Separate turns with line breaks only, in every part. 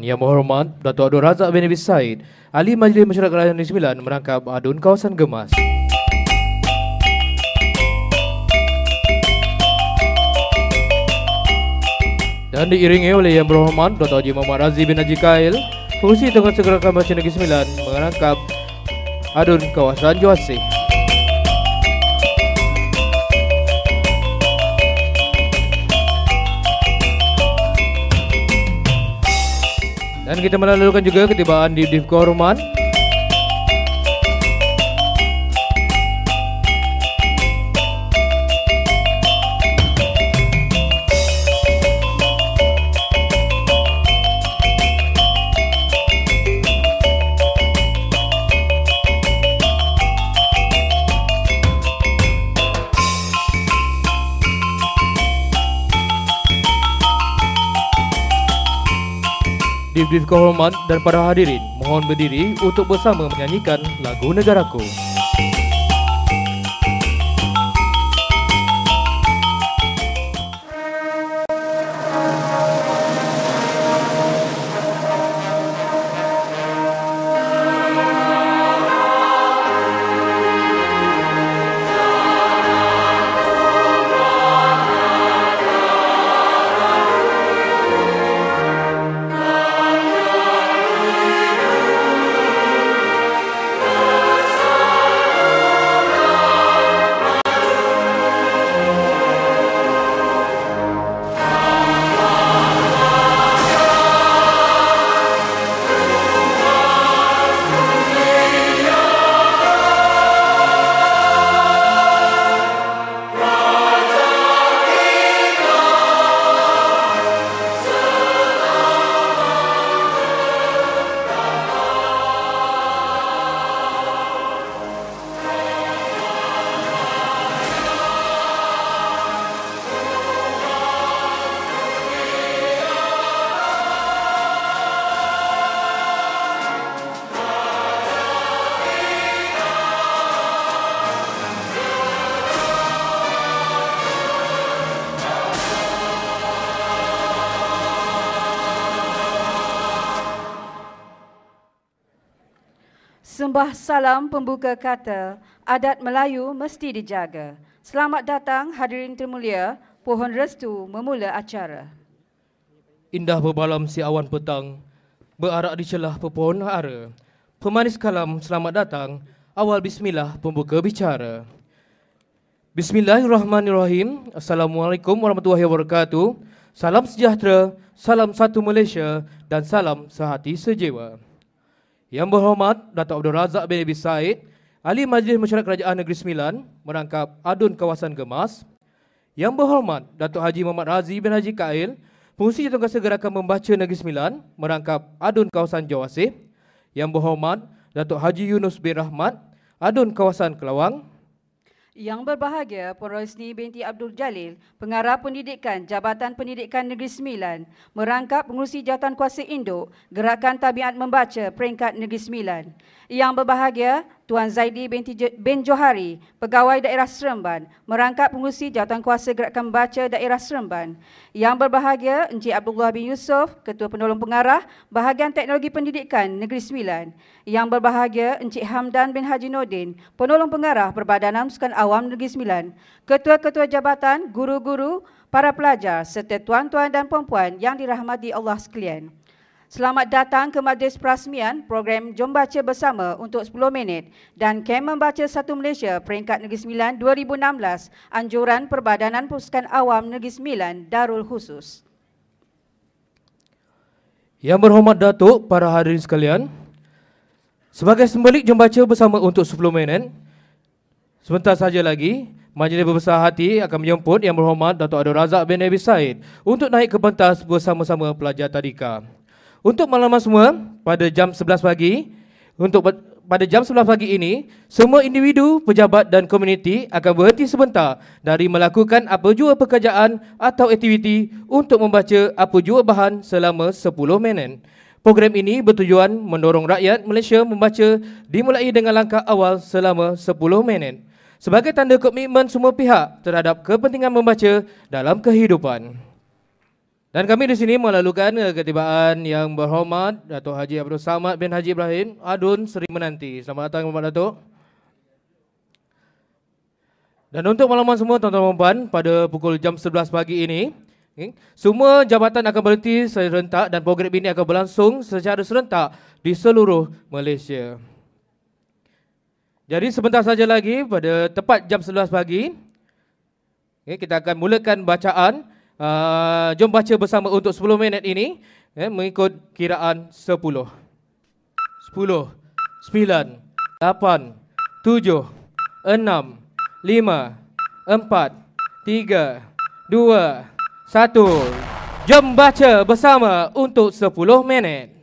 Yang berhormat Dato' Abdul Razak bin Abi Said, Ahli Majlis Masyarakat Rakyat Negeri Sembilan merangkap adun kawasan Gemas. Dan diiringi oleh Yang berhormat Dato' Haji Muhammad Razi bin Haji Kail, Pengurusi Tugas Gerakan Baca Negeri Sembilan merangkap adun kawasan Juasih. Dan kita melalukan juga ketibaan di Div Kehormat Div Kehormat dan para hadirin mohon berdiri untuk bersama menyanyikan lagu Negaraku.
Sembah salam pembuka kata, adat Melayu mesti dijaga. Selamat datang hadirin termulia, pohon restu memula acara.
Indah berbalam si awan petang, berarak di celah pepohon ara. Pemanis kalam selamat datang, awal bismillah pembuka bicara. Bismillahirrahmanirrahim. Assalamualaikum warahmatullahi wabarakatuh. Salam sejahtera, salam satu Malaysia dan salam sehati sejiwa. Yang berhormat Dato' Abdul Razak bin Abi Said, Ahli Majlis Masyarakat Kerajaan Negeri Sembilan merangkap adun kawasan Gemas. Yang berhormat Dato' Haji Muhammad Razi bin Haji Kail, Pengurusi Tugas Gerakan Membaca Negeri Sembilan merangkap adun kawasan Jawasih. Yang berhormat Dato' Haji Yunus bin Rahmat, adun kawasan Kelawang.
Yang berbahagia Puan Rosni binti Abdul Jalil, Pengarah Pendidikan Jabatan Pendidikan Negeri Sembilan, merangkap Pengurusi Jawatan Kuasa Induk Gerakan Tabiat Membaca Peringkat Negeri Sembilan. Yang berbahagia Tuan Zaidi bin Johari, Pegawai Daerah Seremban, merangkap Pengurusi Jawatan Kuasa Gerakan Membaca Daerah Seremban. Yang berbahagia Encik Abdullah bin Yusof, Ketua Penolong Pengarah Bahagian Teknologi Pendidikan Negeri Sembilan. Yang berbahagia Encik Hamdan bin Haji Nordin, Penolong Pengarah Perbadanan Sukan Awam Negeri Sembilan, Ketua-Ketua Jabatan, Guru-Guru, para pelajar serta tuan-tuan dan puan-puan yang dirahmati Allah sekalian. Selamat datang ke majlis perasmian program Jom Baca Bersama untuk 10 minit dan kem membaca Satu Malaysia Peringkat Negeri Sembilan 2016, anjuran Perbadanan Pustukan Awam Negeri Sembilan Darul Khusus.
Yang berhormat Datuk, para hadirin sekalian, sebagai sembelik Jom Baca Bersama untuk 10 minit, sebentar saja lagi majlis berbesar hati akan menjemput Yang berhormat Dato' Abdul Razak bin Abi Said untuk naik ke pentas bersama-sama pelajar tadika. Untuk maklumat semua, pada jam 11 pagi, pada jam 11 pagi ini, semua individu, pejabat dan komuniti akan berhenti sebentar dari melakukan apa jua pekerjaan atau aktiviti untuk membaca apa jua bahan selama 10 minit. Program ini bertujuan mendorong rakyat Malaysia membaca dimulai dengan langkah awal selama 10 minit. Sebagai tanda komitmen semua pihak terhadap kepentingan membaca dalam kehidupan. Dan kami di sini melalukan ketibaan yang berhormat Datuk Haji Abdul Samad bin Haji Ibrahim Adun Seri Menanti. Selamat datang Bapak Datuk. Dan untuk makluman semua tuan-tuan dan puan, pada pukul jam 11 pagi ini, semua jabatan akan berhenti serentak dan program ini akan berlangsung secara serentak di seluruh Malaysia. Jadi sebentar saja lagi pada tepat jam 11 pagi, kita akan mulakan bacaan. Jom baca bersama untuk 10 minit ini mengikut kiraan 10, 10, 9, 8, 7, 6, 5, 4, 3, 2, 1. Jom baca bersama untuk 10 minit.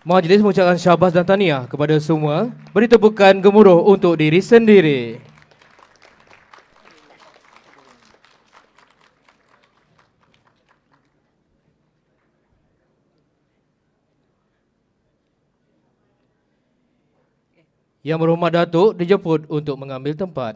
Majlis mengucapkan syabas dan tahniah kepada semua. Beri tepukan gemuruh untuk diri sendiri. Yang berhormat Datuk dijemput untuk mengambil tempat.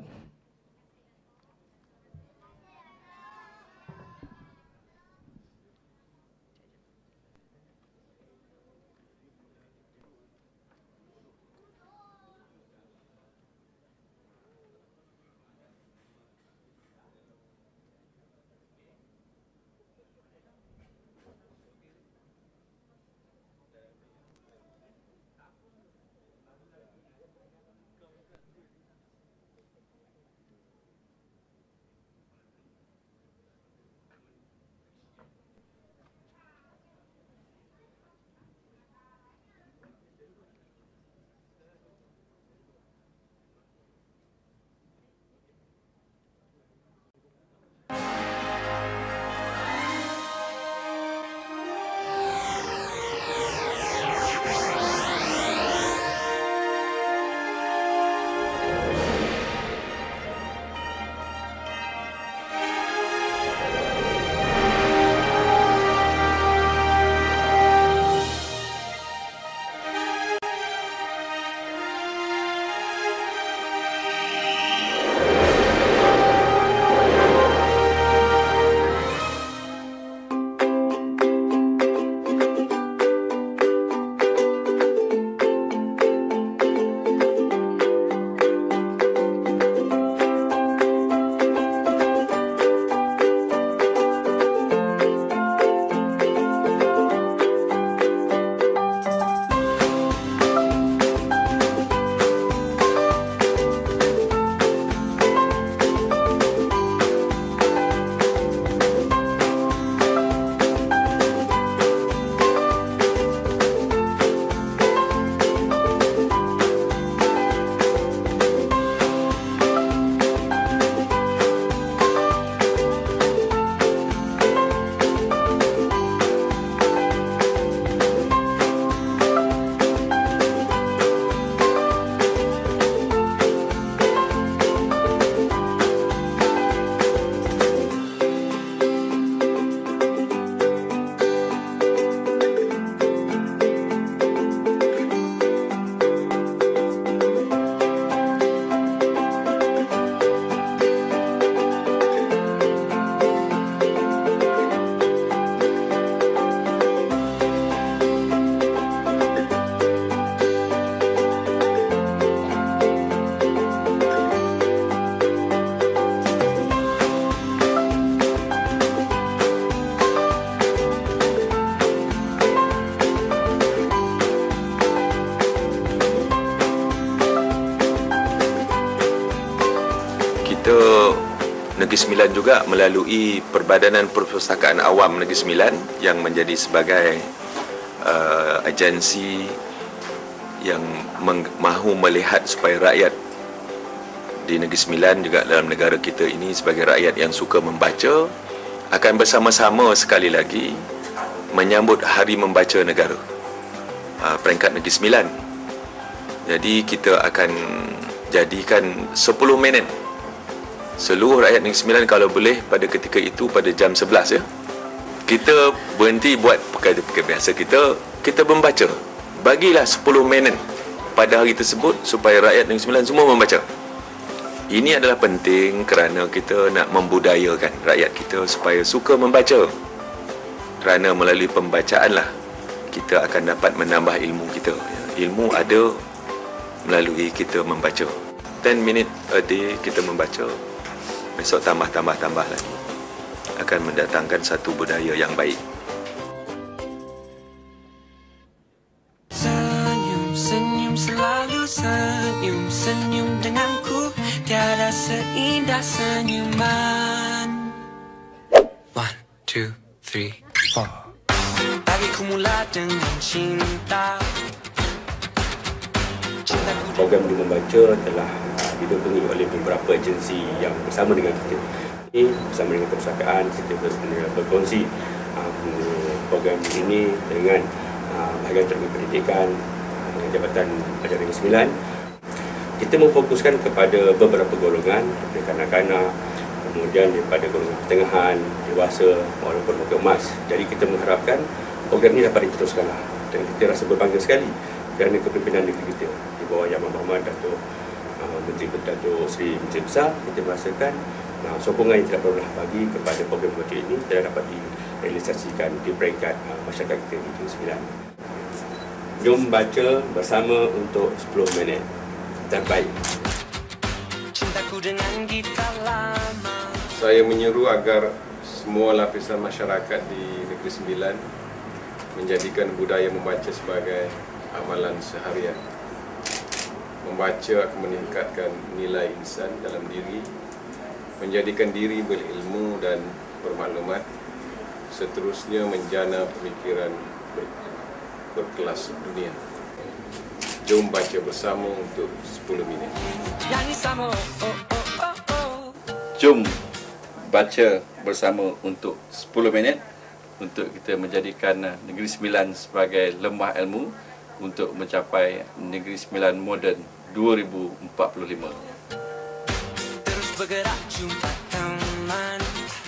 Negeri Sembilan juga melalui Perbadanan Perpustakaan Awam Negeri Sembilan yang menjadi sebagai agensi yang mahu melihat supaya rakyat di Negeri Sembilan juga dalam negara kita ini sebagai rakyat yang suka membaca akan bersama-sama sekali lagi menyambut Hari Membaca Negara peringkat Negeri Sembilan. Jadi kita akan jadikan 10 minit seluruh rakyat Negeri Sembilan kalau boleh pada ketika itu pada jam 11 ya. Kita berhenti buat perkara-perkara biasa kita membaca. Bagilah 10 minit pada hari tersebut supaya rakyat Negeri Sembilan semua membaca. Ini adalah penting kerana kita nak membudayakan rakyat kita supaya suka membaca. Kerana melalui pembacaan lah kita akan dapat menambah ilmu kita. Ilmu ada melalui kita membaca. 10 minit a day kita membaca. Besok tambah lagi. Akan mendatangkan satu budaya yang baik.
Senyum, senyum, selalu senyum, senyum denganku. Tiada seindah senyuman. 1, 2, 3, 4. Bagiku mula dengan cinta.
Program Di Membaca telah didukung oleh beberapa agensi yang bersama dengan kita. Bersama dengan perpustakaan, kita berkongsi program ini dengan bahagian terbaik pendidikan dengan Jabatan Pelajar Negeri Sembilan. Kita memfokuskan kepada beberapa golongan, seperti kanak-kanak, kemudian daripada golongan pertengahan, dewasa walaupun program emas. Jadi kita mengharapkan program ini dapat diteruskanlah. Dan kita rasa berbangga sekali kerana kepimpinan negeri kita di bawah Yang Berhormat Datuk Menteri Datuk Seri Menteri Besar, kita merasakan sokongan yang tidak perlulah bagi kepada program macam ini dan dapat direalisasikan di peringkat masyarakat kita di Negeri Sembilan. Jom baca bersama untuk 10 minit terbaik.
Cintaku dengan gitar lama.
Saya menyeru agar semua lapisan masyarakat di Negeri Sembilan menjadikan budaya membaca sebagai amalan seharian. Membaca akan meningkatkan nilai insan dalam diri, menjadikan diri berilmu dan bermaklumat, seterusnya menjana pemikiran berkelas dunia. Jom baca bersama untuk 10 minit.
Nyanyi sama,
Jom baca bersama untuk 10 minit untuk kita menjadikan Negeri Sembilan sebagai lembah ilmu untuk mencapai Negeri Sembilan moden 2045.
terus bergerak jumpa teman.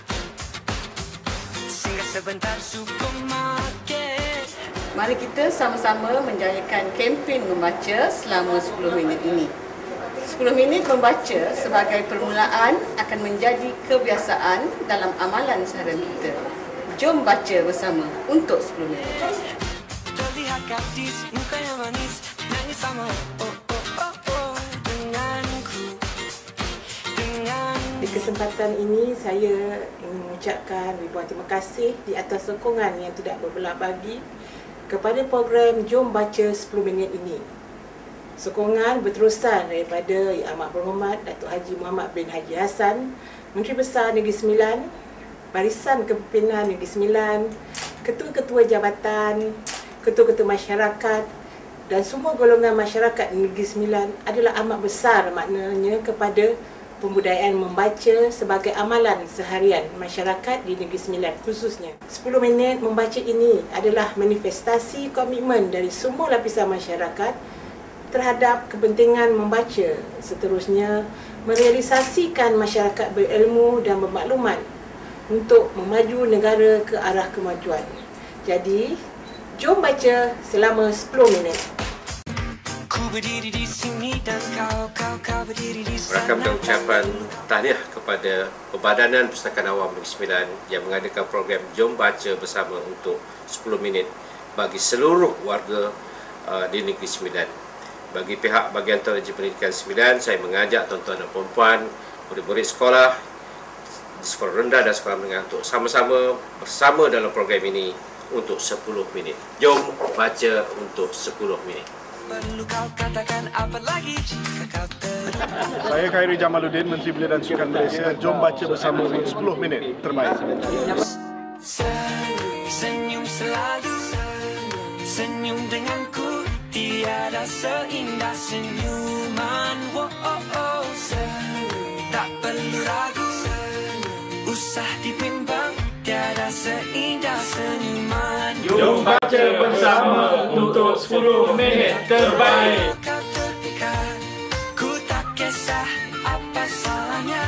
Singgah sebentar supermarket.
Mari kita sama-sama menjayakan kempen membaca selama 10 minit ini. 10 minit membaca sebagai permulaan akan menjadi kebiasaan dalam amalan seharian kita. Jom baca bersama untuk 10 minit.
Terlihat gadis mukanya manis, nyanyi sama denganku.
Di kesempatan ini saya ingin mengucapkan ribuan terima kasih di atas sokongan yang tidak berbelah bagi kepada program Jom Baca 10 Minit ini. Sokongan berterusan daripada Yang Amat Berhormat Datuk Haji Muhammad bin Haji Hassan, Menteri Besar Negeri Sembilan, Barisan Kepimpinan Negeri Sembilan, ketua-ketua jabatan, ketua-ketua masyarakat dan semua golongan masyarakat Negeri Sembilan adalah amat besar maknanya kepada pembudayaan membaca sebagai amalan seharian masyarakat di Negeri Sembilan khususnya. 10 minit membaca ini adalah manifestasi komitmen dari semua lapisan masyarakat terhadap kepentingan membaca, seterusnya merealisasikan masyarakat berilmu dan bermaklumat untuk memaju negara ke arah kemajuan. Jadi, jom baca selama 10 minit.
Ku berdiri di sini dan kau berdiri di sana.
Rakamkan ucapan tahniah kepada Perbadanan Pustakaan Awam Negeri Sembilan yang mengadakan program Jom Baca Bersama untuk 10 minit bagi seluruh warga di Negeri Sembilan. Bagi pihak Bahagian Teknologi Pendidikan Sembilan, saya mengajak tuan-tuan dan puan-puan, murid-murid sekolah di sekolah rendah dan sekolah menengah untuk sama-sama bersama dalam program ini untuk 10 minit. Jom baca untuk 10 minit.
Perlu kau katakan apa lagi jika kau
Saya Khairi Jamaluddin, Menteri Belia dan Sukan Malaysia. Jom baca bersama untuk 10 minit terbaik.
Senyum selalu, senyum denganku, tiada seindah senyuman. Tak perlu ragu, usah dibimbang, tiada seindah senyuman.
Jom baca bersama untuk 10 minit terbaik.
Kau terpikat, ku tak kisah apa salahnya.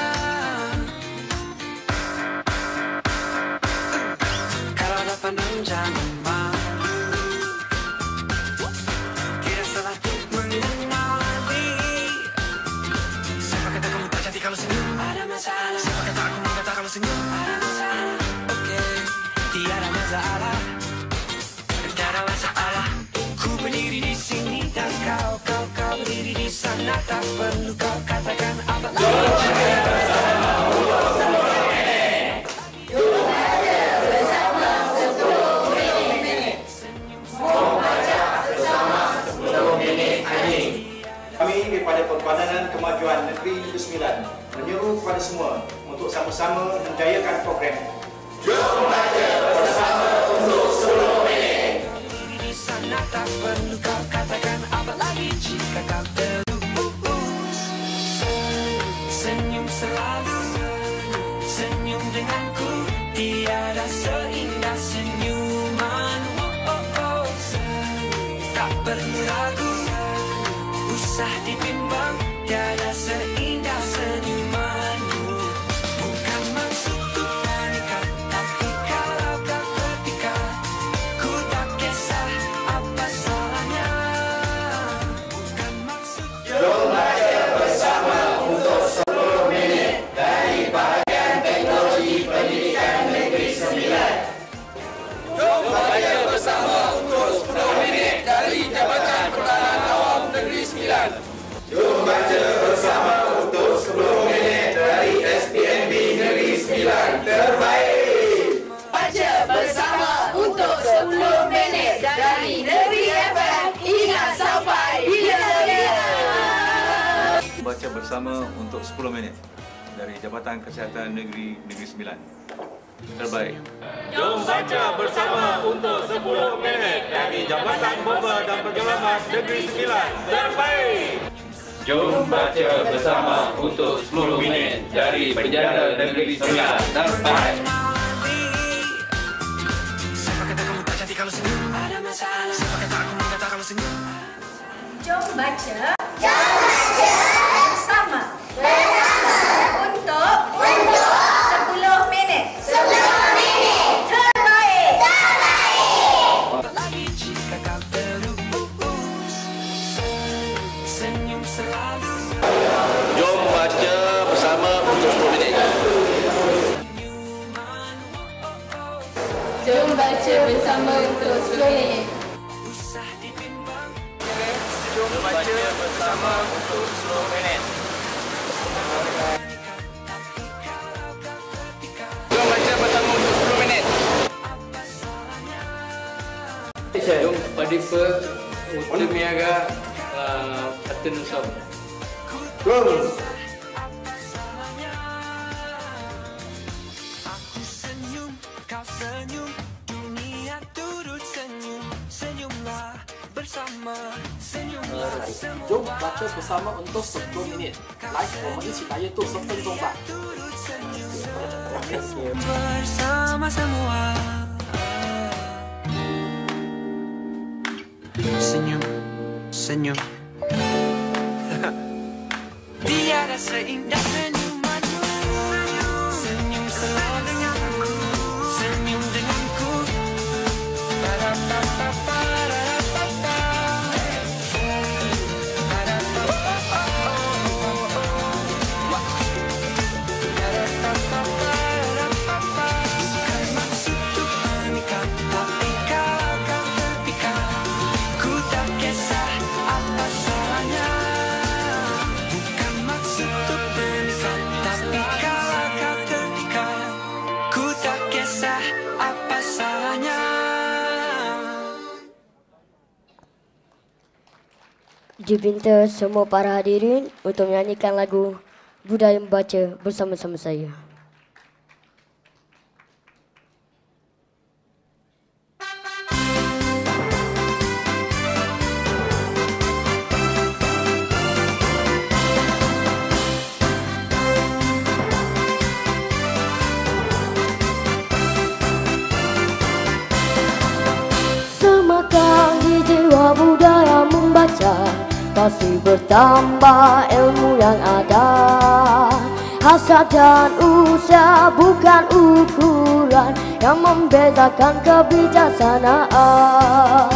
Kalau dah pandang jangan malu, tidak salah untuk mengenali. Siapa kata kamu tak cantik kalau senyum? Ada masalah. Siapa kata aku mengata kalau senyum? Ada masalah. Okey, tiada masalah. Tiada masalah. Ku berdiri di sini dan kau berdiri di sana. Tak perlu kau katakan apa lagi.
Kami daripada Perbadanan Kemajuan Negeri Sembilan menyeru kepada semua untuk sama-sama menjayakan program Jom Baca Bersama untuk 10 minit.
Di sana tak perlu kau katakan apa lagi jika kau terus. Senyum selalu, senyum denganku, tiada seindah senyuman.
bersama untuk 10 minit dari Jabatan Kesihatan Negeri Sembilan. Terbaik.
Jom baca bersama untuk 10 minit dari Jabatan Bomba dan Penyelamat Negeri Sembilan. Terbaik.
Jom baca bersama untuk 10 minit dari Penjara Negeri Sembilan. Terbaik.
Siapa kata kamu tak cantik kalau senyum? Ada masalah. Siapa kata aku mengata kalau senyum?
Jom baca. Jom baca. Bersama. Untuk 10 minit. 10 minit. Terbaik.
Lagi jika kau terus senyum selalu.
Jom baca bersama untuk 10 minit.
Jom baca bersama untuk 10 minit.
Jom baca bersama untuk 10 minit. Jom baca bersama untuk 10 minit.
Jom padipa untuk miaga afternoon song.
Jom.
Senyum, kau senyum, dunia turut senyum. Senyumlah bersama, senyumlah semua.
中把这部3分钟10多minit，来，我们一起来阅读10分钟吧。
Bersama semua. Senyum, senyum. Tiada seindah senyumanmu. Senyum selalu denganku. Senyum denganku. Bukan maksudku pemikat, tapi kalau kau terpikat, ku tak kisah apa salahnya. Bukan maksudku pemikat, tapi kalau kau terpikat, ku tak kisah apa salahnya.
Dipinta semua para hadirin untuk menyanyikan lagu Budaya Membaca bersama-sama saya. Semakan di jiwa budaya membaca, pasti bertambah ilmu yang ada. Hasrat dan usaha bukan ukuran yang membedakan kebijaksanaan.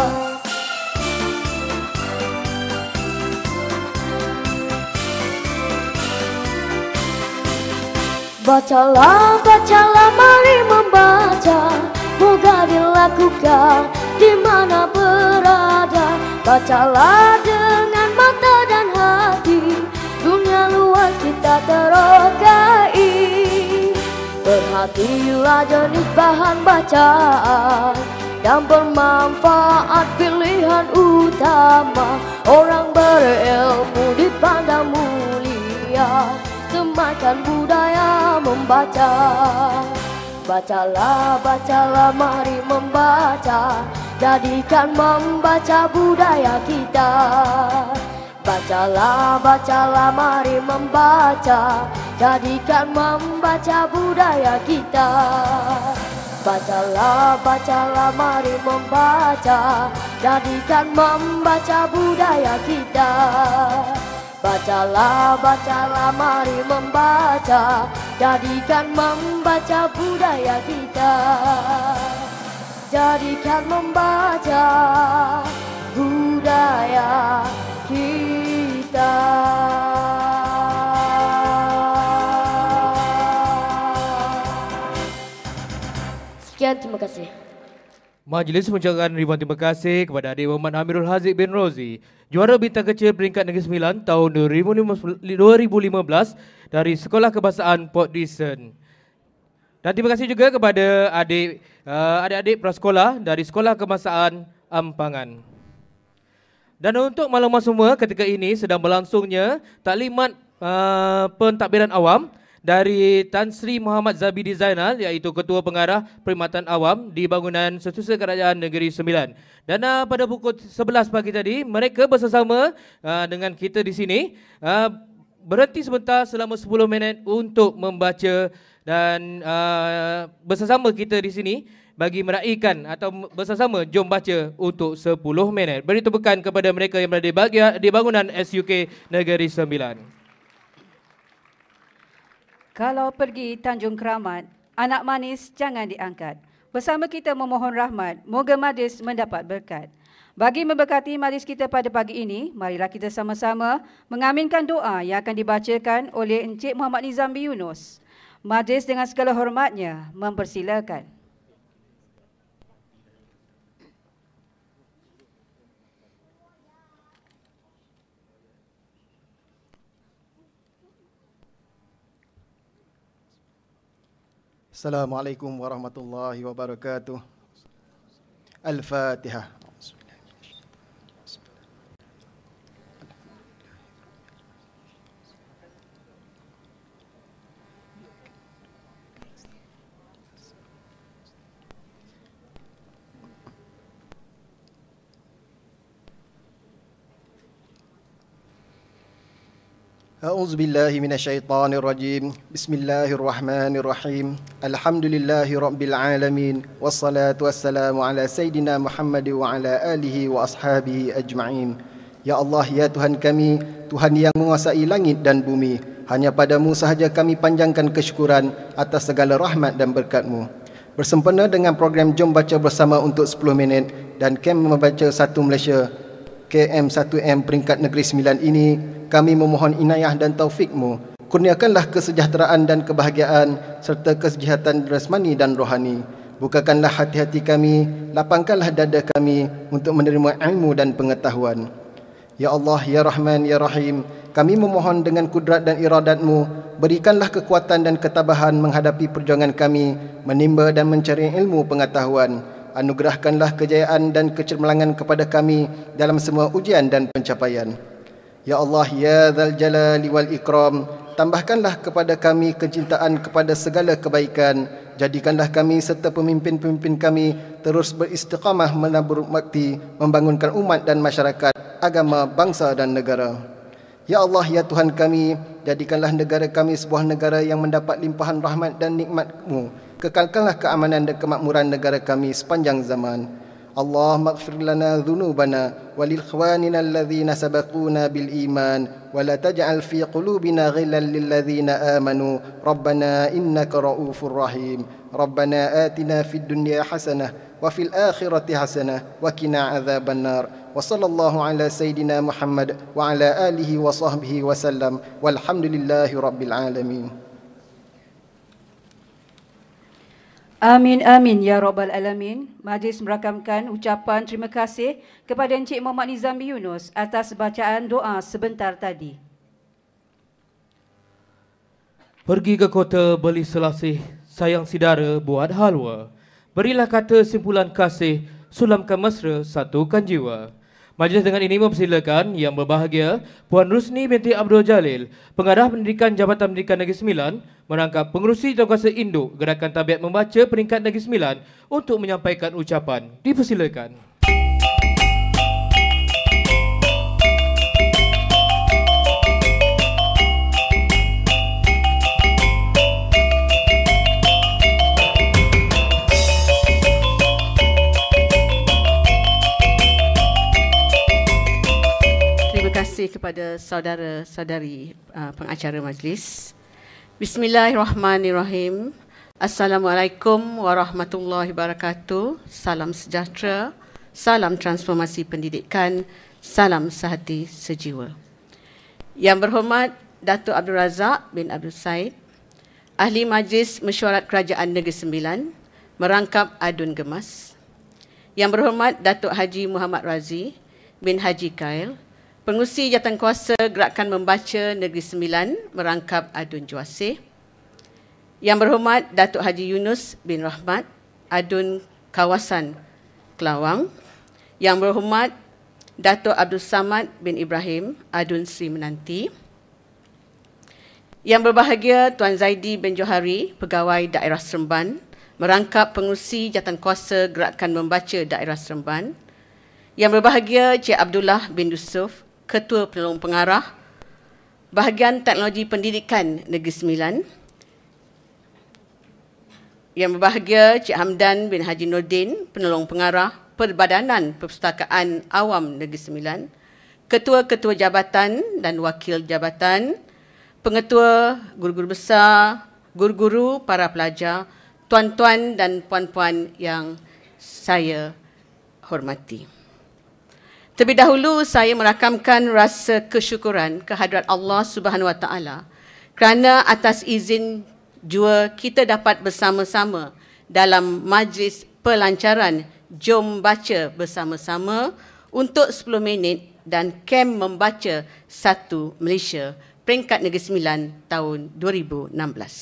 Bacalah, bacalah, mari membaca. Moga dilakukan di mana berada. Bacalah dengan mata dan hati, dunia luas kita terokai. Perhatilah jenis bahan bacaan yang bermanfaat, pilihan utama. Orang berilmu dipandang mulia, semakan budaya membaca. Bacalah, bacalah, mari membaca. Jadikan membaca budaya kita. Bacalah, bacalah, mari membaca. Jadikan membaca budaya kita. Bacalah, bacalah, mari membaca. Jadikan membaca budaya kita. Bacalah, bacalah, mari membaca. Jadikan membaca budaya kita. Jadikan membaca budaya kita. Sekian, terima kasih.
Majlis mengucapkan ribuan terima kasih kepada Adik Muhammad Amirul Haziq bin Rozi, juara bintang kecil peringkat Negeri Sembilan tahun 2015 dari Sekolah Kebahasaan Port Dickson. Dan terima kasih juga kepada adik-adik prasekolah dari Sekolah Kebahasaan Ampangan. Dan untuk maklumat semua, ketika ini sedang berlangsungnya taklimat pentadbiran awam dari Tan Sri Muhammad Zabidi Zainal, iaitu Ketua Pengarah Perkhidmatan Awam di Bangunan Setiausaha Kerajaan Negeri Sembilan. Dan pada pukul 11 pagi tadi, mereka bersama dengan kita di sini berhenti sebentar selama 10 minit untuk membaca dan bersama kita di sini bagi meraihkan atau bersama jom baca untuk 10 minit. Beri tepukan kepada mereka yang berada di bangunan SUK Negeri Sembilan.
Kalau pergi Tanjung Keramat, anak manis jangan diangkat. Bersama kita memohon rahmat, moga majlis mendapat berkat. Bagi memberkati majlis kita pada pagi ini, marilah kita sama-sama mengaminkan doa yang akan dibacakan oleh Encik Muhammad Nizambi Yunus. Majlis dengan segala hormatnya mempersilakan.
Assalamualaikum warahmatullahi wabarakatuh. Al-Fatihah. أعوذ بالله من الشيطان الرجيم بسم الله الرحمن الرحيم الحمد لله رب العالمين والصلاة والسلام على سيدنا محمد وعلى آله وأصحابه أجمعين. Ya Allah, ya Tuhan kami, Tuhan yang menguasai langit dan bumi, hanya padamu sahaja kami panjangkan kesyukuran atas segala rahmat dan berkat-Mu. Bersempena dengan program Jom Baca Bersama untuk 10 minit dan Kem Membaca 1 Malaysia KM1M peringkat Negeri Sembilan ini, kami memohon inayah dan taufik-Mu. Kurniakanlah kesejahteraan dan kebahagiaan serta kesejahteraan jasmani dan rohani. Bukakanlah hati-hati kami, lapangkanlah dada kami untuk menerima ilmu dan pengetahuan. Ya Allah, ya Rahman, ya Rahim, kami memohon dengan kudrat dan iradat-Mu, berikanlah kekuatan dan ketabahan menghadapi perjuangan kami menimba dan mencari ilmu pengetahuan. Anugerahkanlah kejayaan dan kecermelangan kepada kami dalam semua ujian dan pencapaian. Ya Allah, ya Dzal Jalali wal Ikram, tambahkanlah kepada kami kecintaan kepada segala kebaikan. Jadikanlah kami serta pemimpin-pemimpin kami terus beristiqamah menabur bakti, membangunkan umat dan masyarakat, agama, bangsa dan negara. Ya Allah, ya Tuhan kami, jadikanlah negara kami sebuah negara yang mendapat limpahan rahmat dan nikmat-Mu. Kekalkanlah keamanan dan kemakmuran negara kami sepanjang zaman. Allahumma ighfir lana dhunubana walil ikhwanina alladhina sabaquna bil iman wa la taj'al fi qulubina ghillan lil ladzina amanu rabbana innaka ra'ufur rahim. Rabbana atina fid dunya hasanah wa fil akhirati hasanah wa qina adzaban nar. Wa sallallahu ala sayidina Muhammad wa ala alihi wa sahbihi wa sallam walhamdulillahi rabbil alamin.
Amin, amin, ya Rabbal Alamin. Majlis merakamkan ucapan terima kasih kepada Encik Muhammad Nizambi Yunus atas bacaan doa sebentar tadi.
Pergi ke kota beli selasih, sayang sidara buat halwa. Berilah kata simpulan kasih, sulamkan mesra, satukan jiwa. Majlis dengan ini mempersilakan Yang Berbahagia Puan Rusni binti Abdul Jalil, Pengarah Pendidikan Jabatan Pendidikan Negeri Sembilan, merangkap Pengerusi Jawatankuasa Induk Gerakan Tabiat Membaca Peringkat Negeri Sembilan untuk menyampaikan ucapan. Dipersilakan.
Terima kasih kepada saudara-saudari pengacara majlis. Bismillahirrahmanirrahim. Assalamualaikum warahmatullahi wabarakatuh. Salam sejahtera, salam transformasi pendidikan, salam sehati sejiwa. Yang berhormat Datuk Abdul Razak bin Abdul Said, Ahli Majlis Mesyuarat Kerajaan Negeri Sembilan, merangkap adun gemas. Yang berhormat Datuk Haji Muhammad Razi bin Haji Kail, Pengurusi Jawatankuasa Gerakan Membaca Negeri Sembilan, merangkap adun Juasih. Yang berhormat Datuk Haji Yunus bin Rahmat, adun Kawasan Kelawang. Yang berhormat Datuk Abdul Samad bin Ibrahim, adun Sri Menanti. Yang berbahagia Tuan Zaidi bin Johari, Pegawai Daerah Seremban, merangkap pengurusi jawatankuasa Gerakan Membaca Daerah Seremban. Yang berbahagia Cik Abdullah bin Yusuf, Ketua Penolong Pengarah, Bahagian Teknologi Pendidikan Negeri Sembilan. Yang berbahagia Cik Hamdan bin Haji Nordin, Penolong Pengarah Perbadanan Perpustakaan Awam Negeri Sembilan, Ketua-Ketua Jabatan dan Wakil Jabatan, Pengetua, Guru-Guru Besar, Guru-Guru, para pelajar, tuan-tuan dan puan-puan yang saya hormati. Terlebih dahulu saya merakamkan rasa kesyukuran kehadrat Allah Subhanahu Wa Taala kerana atas izin jua kita dapat bersama-sama dalam majlis pelancaran Jom Baca Bersama-sama untuk 10 minit dan kem membaca 1 Malaysia peringkat Negeri Sembilan tahun 2016.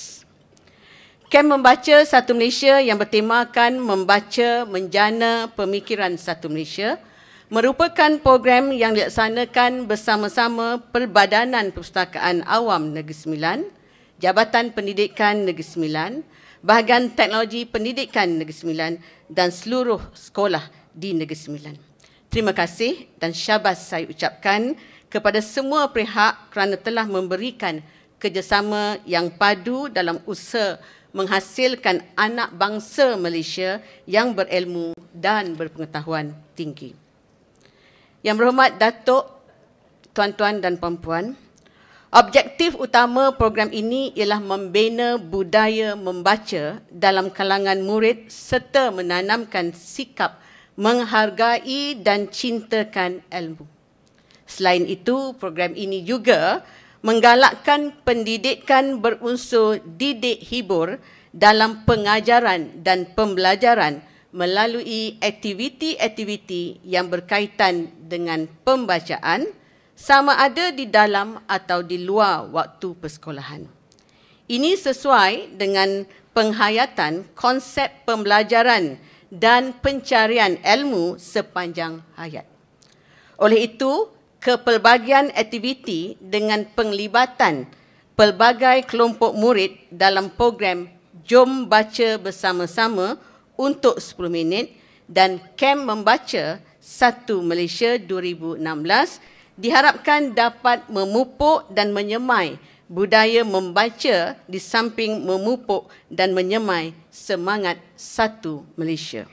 Kem membaca 1 Malaysia yang bertemakan membaca menjana pemikiran 1 Malaysia merupakan program yang dilaksanakan bersama-sama Perbadanan Perpustakaan Awam Negeri Sembilan, Jabatan Pendidikan Negeri Sembilan, Bahagian Teknologi Pendidikan Negeri Sembilan dan seluruh sekolah di Negeri Sembilan. Terima kasih dan syabas saya ucapkan kepada semua pihak kerana telah memberikan kerjasama yang padu dalam usaha menghasilkan anak bangsa Malaysia yang berilmu dan berpengetahuan tinggi. Yang berhormat Datuk, tuan-tuan dan puan-puan, objektif utama program ini ialah membina budaya membaca dalam kalangan murid serta menanamkan sikap menghargai dan cintakan ilmu. Selain itu, program ini juga menggalakkan pendidikan berunsur didik hibur dalam pengajaran dan pembelajaran melalui aktiviti-aktiviti yang berkaitan dengan pembacaan sama ada di dalam atau di luar waktu persekolahan. Ini sesuai dengan penghayatan konsep pembelajaran dan pencarian ilmu sepanjang hayat. Oleh itu, kepelbagian aktiviti dengan penglibatan pelbagai kelompok murid dalam program Jom Baca Bersama-sama untuk 10 minit dan kem membaca 1 Malaysia 2016 diharapkan dapat memupuk dan menyemai budaya membaca di samping memupuk dan menyemai semangat 1 Malaysia.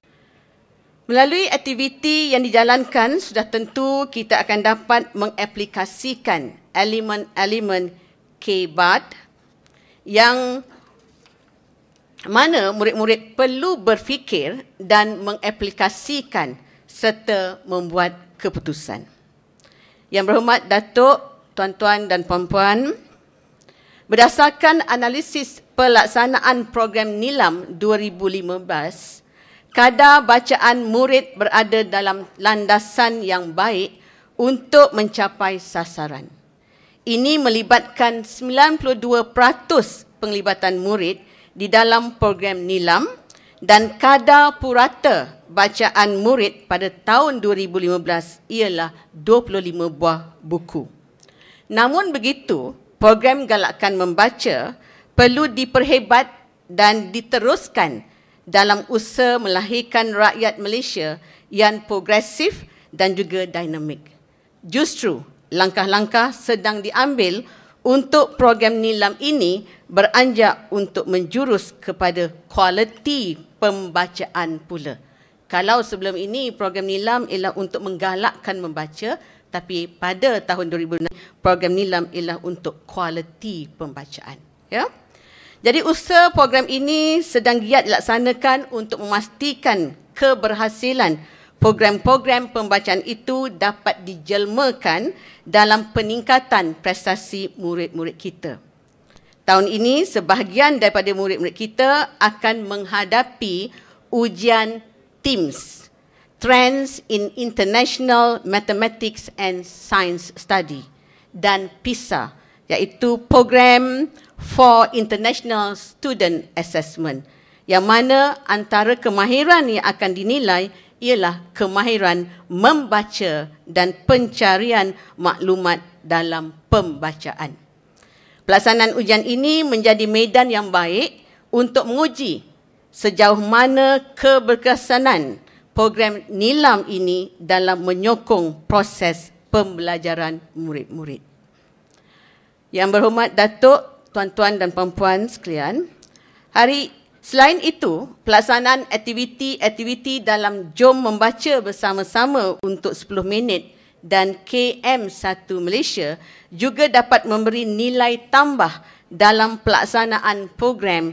Melalui aktiviti yang dijalankan, sudah tentu kita akan dapat mengaplikasikan elemen-elemen KBAD yang mana murid-murid perlu berfikir dan mengaplikasikan serta membuat keputusan. Yang berhormat Datuk, tuan-tuan dan puan-puan, berdasarkan analisis pelaksanaan program NILAM 2015, kadar bacaan murid berada dalam landasan yang baik untuk mencapai sasaran. Ini melibatkan 92% penglibatan murid di dalam program NILAM dan kadar purata bacaan murid pada tahun 2015 ialah 25 buah buku. Namun begitu, program Galakkan Membaca perlu diperhebat dan diteruskan dalam usaha melahirkan rakyat Malaysia yang progresif dan juga dinamik. Justru, langkah-langkah sedang diambil untuk program NILAM ini beranjak untuk menjurus kepada kualiti pembacaan pula. Kalau sebelum ini program NILAM ialah untuk menggalakkan membaca, tapi pada tahun 2006 program NILAM ialah untuk kualiti pembacaan. Ya? Jadi usaha program ini sedang giat dilaksanakan untuk memastikan keberhasilan program-program pembacaan itu dapat dijelmakan dalam peningkatan prestasi murid-murid kita. Tahun ini, sebahagian daripada murid-murid kita akan menghadapi ujian TIMSS, Trends in International Mathematics and Science Study, dan PISA, iaitu Program for International Student Assessment, yang mana antara kemahiran yang akan dinilai ialah kemahiran membaca dan pencarian maklumat dalam pembacaan. Pelaksanaan ujian ini menjadi medan yang baik untuk menguji sejauh mana keberkesanan program nilam ini dalam menyokong proses pembelajaran murid-murid. Yang berhormat Datuk, tuan-tuan dan puan-puan sekalian, selain itu, pelaksanaan aktiviti-aktiviti dalam Jom Membaca Bersama-sama untuk 10 minit dan KM1 Malaysia juga dapat memberi nilai tambah dalam pelaksanaan program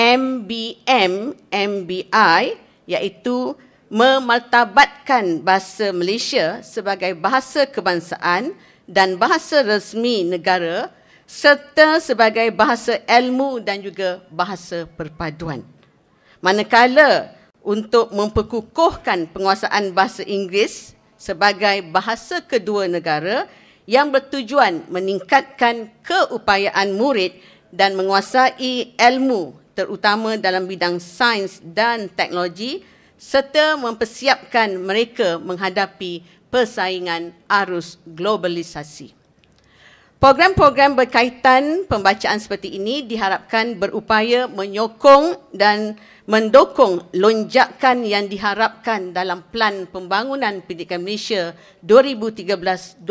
MBM MBI, iaitu memartabatkan bahasa Malaysia sebagai bahasa kebangsaan dan bahasa resmi negara serta sebagai bahasa ilmu dan juga bahasa perpaduan. Manakala untuk memperkukuhkan penguasaan bahasa Inggeris sebagai bahasa kedua negara yang bertujuan meningkatkan keupayaan murid dan menguasai ilmu terutama dalam bidang sains dan teknologi serta mempersiapkan mereka menghadapi persaingan arus globalisasi. Program-program berkaitan pembacaan seperti ini diharapkan berupaya menyokong dan mendukung lonjakan yang diharapkan dalam Pelan Pembangunan Pendidikan Malaysia 2013-25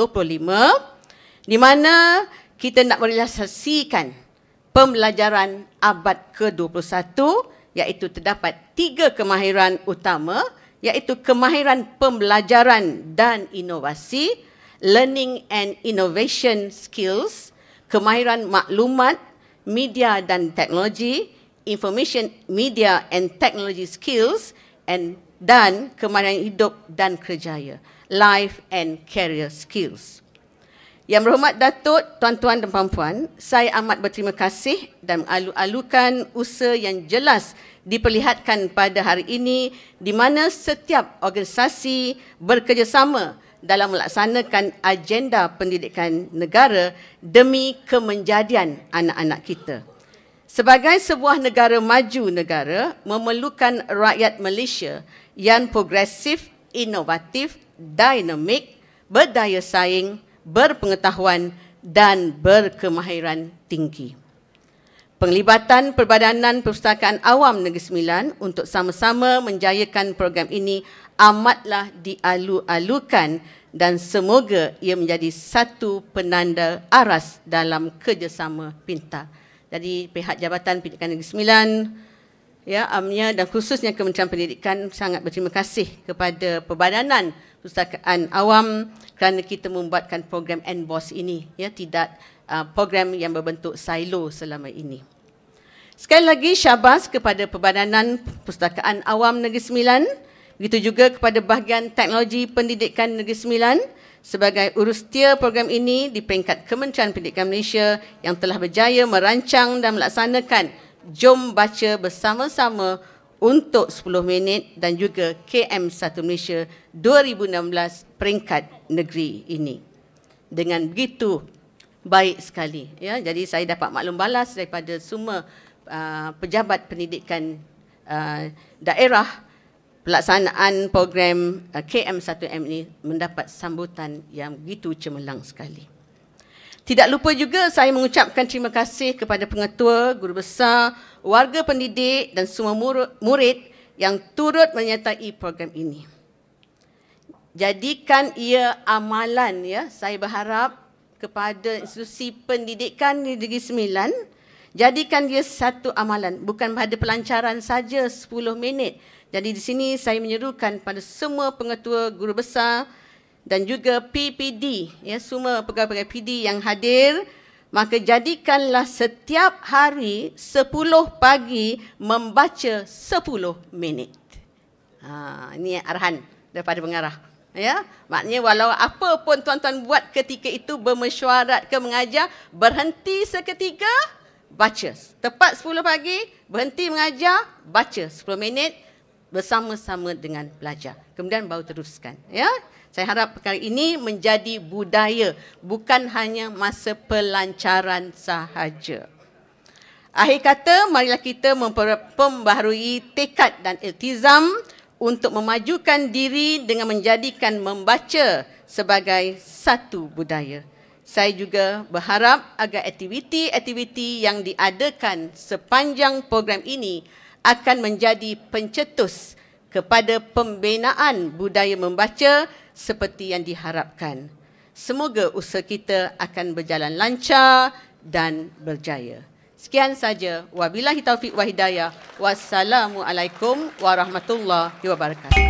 di mana kita nak merealisasikan pembelajaran abad ke-21 iaitu terdapat 3 kemahiran utama iaitu kemahiran pembelajaran dan inovasi, learning and innovation skills, kemahiran maklumat, media dan teknologi, information media and technology skills, dan kemahiran hidup dan kerjaya, life and career skills. Yang berhormat Datuk, tuan-tuan dan puan-puan, saya amat berterima kasih dan mengalu-alukan usaha yang jelas diperlihatkan pada hari ini di mana setiap organisasi bekerjasama dalam melaksanakan agenda pendidikan negara demi kemenjadian anak-anak kita. Sebagai sebuah negara maju negara memerlukan rakyat Malaysia yang progresif, inovatif, dinamik, berdaya saing, berpengetahuan dan berkemahiran tinggi. Penglibatan Perbadanan Perpustakaan Awam Negeri Sembilan untuk sama-sama menjayakan program ini amatlah dialu-alukan dan semoga ia menjadi satu penanda aras dalam kerjasama pintar. Jadi pihak Jabatan Pendidikan Negeri Sembilan, AMNIA dan khususnya Kementerian Pendidikan sangat berterima kasih kepada Perbadanan Perpustakaan Awam kerana kita membuatkan program NBOS ini, tidak program yang berbentuk silo selama ini. Sekali lagi syabas kepada Perbadanan Perpustakaan Awam Negeri Sembilan, begitu juga kepada bahagian Teknologi Pendidikan Negeri Sembilan sebagai urustia program ini di peringkat Kementerian Pendidikan Malaysia yang telah berjaya merancang dan melaksanakan Jom Baca Bersama-sama untuk 10 minit dan juga KM1 Malaysia 2016 peringkat negeri ini. Dengan begitu baik sekali. Jadi saya dapat maklum balas daripada semua pejabat pendidikan daerah, pelaksanaan program KM1M ini mendapat sambutan yang begitu cemerlang sekali. Tidak lupa juga saya mengucapkan terima kasih kepada pengetua, guru besar, warga pendidik dan semua murid yang turut menyertai program ini. Jadikan ia amalan, saya berharap kepada institusi pendidikan di Negeri Sembilan, jadikan dia satu amalan, bukan pada pelancaran saja 10 minit. Jadi di sini saya menyerukan pada semua pengetua, guru besar dan juga PPD, semua pegawai-pegawai PD yang hadir, maka jadikanlah setiap hari 10 pagi membaca 10 minit. Ini arahan daripada pengarah. Maknanya walau apa pun tuan-tuan buat ketika itu, bermesyuarat ke mengajar, berhenti seketika, baca. Tepat 10 pagi, berhenti mengajar, baca 10 minit bersama-sama dengan pelajar. Kemudian baru teruskan. Saya harap perkara ini menjadi budaya, bukan hanya masa pelancaran sahaja. Akhir kata, marilah kita memperbaharui tekad dan iltizam untuk memajukan diri dengan menjadikan membaca sebagai satu budaya. Saya juga berharap agar aktiviti-aktiviti yang diadakan sepanjang program ini akan menjadi pencetus kepada pembinaan budaya membaca seperti yang diharapkan. Semoga usaha kita akan berjalan lancar dan berjaya. Sekian saja. Wabillahi taufiq wa hidayah. Wassalamualaikum warahmatullahi wabarakatuh.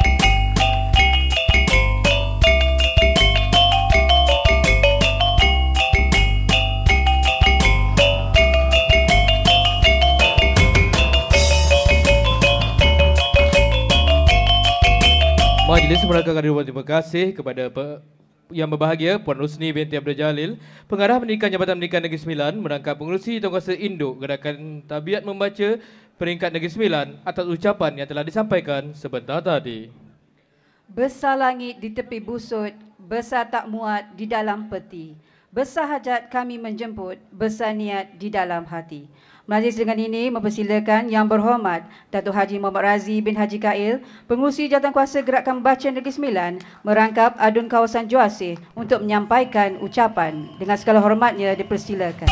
Majlis merakamkan ribuan terima kasih kepada yang berbahagia Puan Rosni binti Abdul Jalil, Pengarah Pendidikan Jabatan Pendidikan Negeri Sembilan, merangkap pengerusi Tuankuasa Induk Gerakan Tabiat Membaca Peringkat Negeri Sembilan atas ucapan yang telah disampaikan sebentar tadi.
Besar langit di tepi busut, besar tak muat di dalam peti. Besar hajat kami menjemput, besar niat di dalam hati. Majlis dengan ini mempersilakan Yang Berhormat Datuk Haji Muhammad Razi bin Haji Kail, Pengerusi Jawatankuasa Gerakan Baca Negeri Sembilan, merangkap Adun Kawasan Juasih untuk menyampaikan ucapan. Dengan segala hormatnya dipersilakan.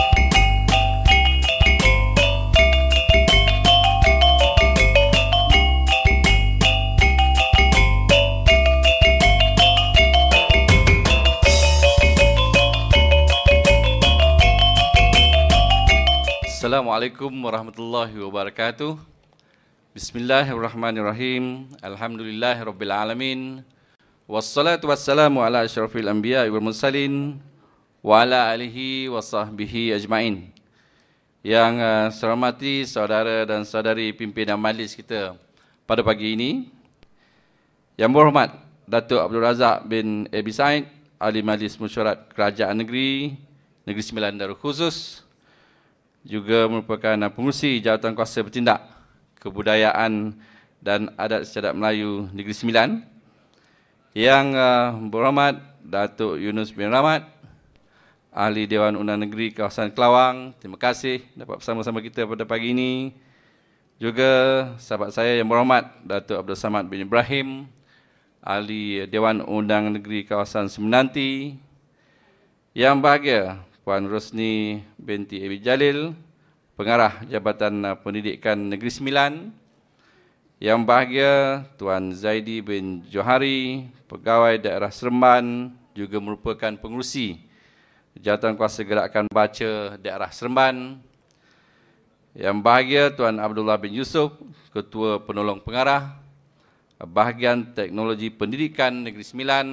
Assalamualaikum warahmatullahi wabarakatuh. Bismillahirrahmanirrahim. Alhamdulillahirrabbilalamin. Wassalatu wassalamu ala asyrafil anbiya wal mursalin wa ala alihi wa sahbihi ajma'in. Yang saya hormati saudara dan saudari pimpinan majlis kita pada pagi ini, Yang Berhormat Datuk Abdul Razak bin Abi Said, Ahli Majlis Mesyuarat Kerajaan Negeri Sembilan Darul Khusus, juga merupakan pengerusi Jawatankuasa Bertindak Kebudayaan dan Adat Istiadat Melayu Negeri Sembilan, Yang Berhormat Datuk Yunus bin Rahmat, Ahli Dewan Undang Negeri Kawasan Kelawang, terima kasih dapat bersama-sama kita pada pagi ini. Juga sahabat saya Yang Berhormat Datuk Abdul Samad bin Ibrahim, Ahli Dewan Undang Negeri Kawasan Semenanti. Yang bahagia Puan Rosni binti Abi Jalil, Pengarah Jabatan Pendidikan Negeri Sembilan. Yang bahagia Tuan Zaidi bin Johari, Pegawai Daerah Seremban, juga merupakan pengerusi Jawatankuasa Gerakan Baca Daerah Seremban. Yang bahagia Tuan Abdullah bin Yusuf, Ketua Penolong Pengarah Bahagian Teknologi Pendidikan Negeri Sembilan.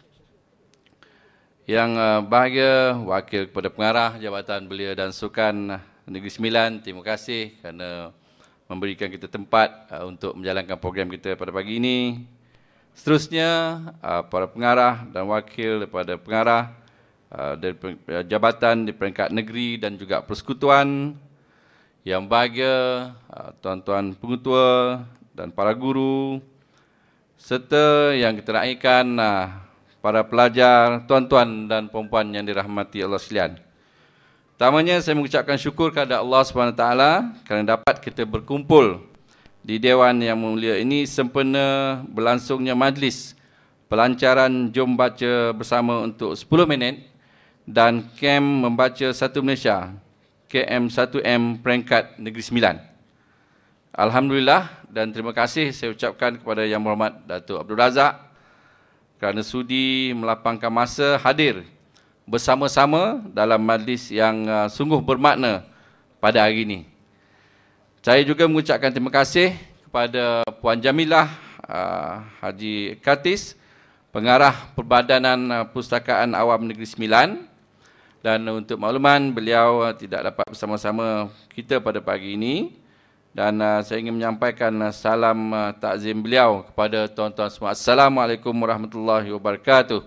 Yang bahagia Wakil kepada Pengarah Jabatan Belia dan Sukan Negeri Sembilan, terima kasih kerana memberikan kita tempat untuk menjalankan program kita pada pagi ini. Seterusnya, para pengarah dan wakil daripada pengarah dari jabatan di peringkat negeri dan juga persekutuan. Yang bahagia tuan-tuan pengetua dan para guru, serta yang kita raikan para pelajar, tuan-tuan dan puan-puan yang dirahmati Allah sekalian. Pertamanya saya mengucapkan syukur kepada Allah SWT kerana dapat kita berkumpul di Dewan yang mulia ini sempena berlangsungnya majlis pelancaran Jom Baca Bersama untuk 10 minit dan kem Membaca Satu Malaysia, KM1M Peringkat Negeri Sembilan. Alhamdulillah dan terima kasih saya ucapkan kepada Yang Berhormat Datuk Abdul Razak kerana sudi melapangkan masa hadir bersama-sama dalam majlis yang sungguh bermakna pada hari ini. Saya juga mengucapkan terima kasih kepada Puan Jamilah Haji Katis, Pengarah Perbadanan Pustakaan Awam Negeri Sembilan. Dan untuk makluman, beliau tidak dapat bersama-sama kita pada pagi ini. Dan saya ingin menyampaikan salam takzim beliau kepada tuan-tuan semua. Assalamualaikum warahmatullahi wabarakatuh.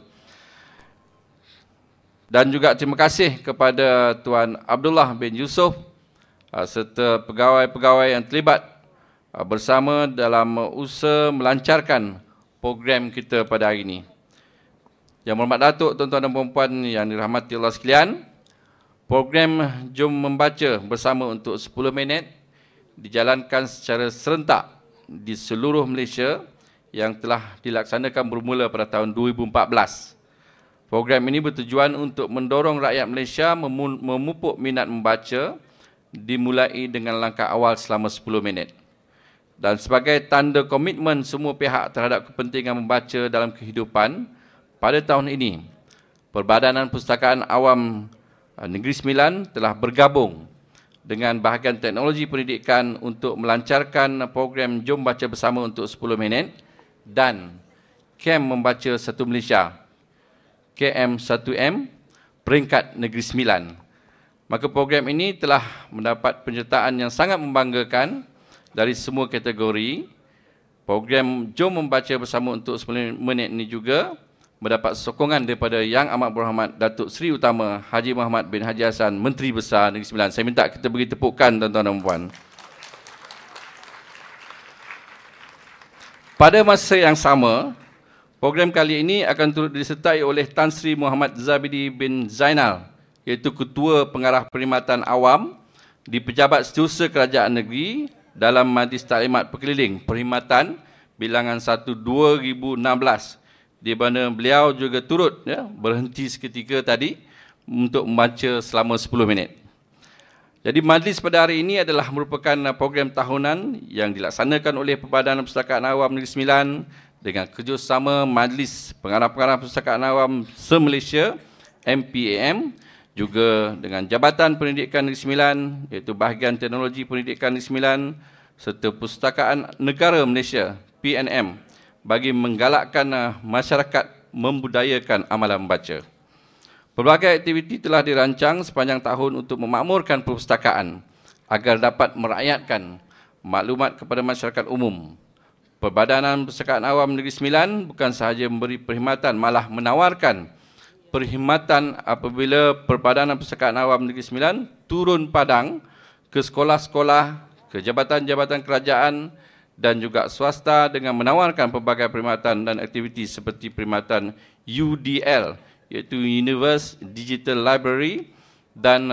Dan juga terima kasih kepada Tuan Abdullah bin Yusuf serta pegawai-pegawai yang terlibat bersama dalam usaha melancarkan program kita pada hari ini. Yang Berhormat Datuk, tuan-tuan dan puan-puan yang dirahmati Allah sekalian, program Jom Membaca Bersama untuk 10 minit dijalankan secara serentak di seluruh Malaysia yang telah dilaksanakan bermula pada tahun 2014. Program ini bertujuan untuk mendorong rakyat Malaysia memupuk minat membaca dimulai dengan langkah awal selama 10 minit. Dan sebagai tanda komitmen semua pihak terhadap kepentingan membaca dalam kehidupan, pada tahun ini, Perbadanan Perpustakaan Awam Negeri Sembilan telah bergabung dengan bahagian teknologi pendidikan untuk melancarkan program Jom Baca Bersama untuk 10 minit dan Kem Membaca Satu Malaysia, KM1M, peringkat Negeri Sembilan. Maka program ini telah mendapat penyertaan yang sangat membanggakan dari semua kategori. Program Jom Membaca Bersama untuk 10 minit ini juga mendapat sokongan daripada Yang Amat Berhormat Datuk Seri Utama Haji Muhammad bin Haji Hassan, Menteri Besar Negeri Sembilan. Saya minta kita beri tepukan, tuan-tuan dan puan. Pada masa yang sama, program kali ini akan turut disertai oleh Tan Sri Muhammad Zabidi bin Zainal, iaitu Ketua Pengarah Perkhidmatan Awam di Pejabat Setiausaha Kerajaan Negeri dalam Majlis Taklimat Perkeliling Perkhidmatan bilangan 1 2016, di mana beliau juga turut berhenti seketika tadi untuk membaca selama 10 minit. Jadi majlis pada hari ini adalah merupakan program tahunan yang dilaksanakan oleh Perbadanan Perpustakaan Awam Negeri Sembilan dengan kerjasama Majlis Pengarah-Pengarah Perpustakaan Awam se-Malaysia, MPAM, juga dengan Jabatan Pendidikan Negeri Sembilan, iaitu Bahagian Teknologi Pendidikan Negeri Sembilan, serta Perpustakaan Negara Malaysia, PNM, bagi menggalakkan masyarakat membudayakan amalan membaca. Pelbagai aktiviti telah dirancang sepanjang tahun untuk memakmurkan perpustakaan agar dapat merakyatkan maklumat kepada masyarakat umum. Perbadanan Perpustakaan Awam Negeri Sembilan bukan sahaja memberi perkhidmatan, malah menawarkan perkhidmatan apabila Perbadanan Perpustakaan Awam Negeri Sembilan turun padang ke sekolah-sekolah, ke jabatan-jabatan kerajaan dan juga swasta dengan menawarkan pelbagai perkhidmatan dan aktiviti seperti perkhidmatan UDL, iaitu Universe Digital Library, dan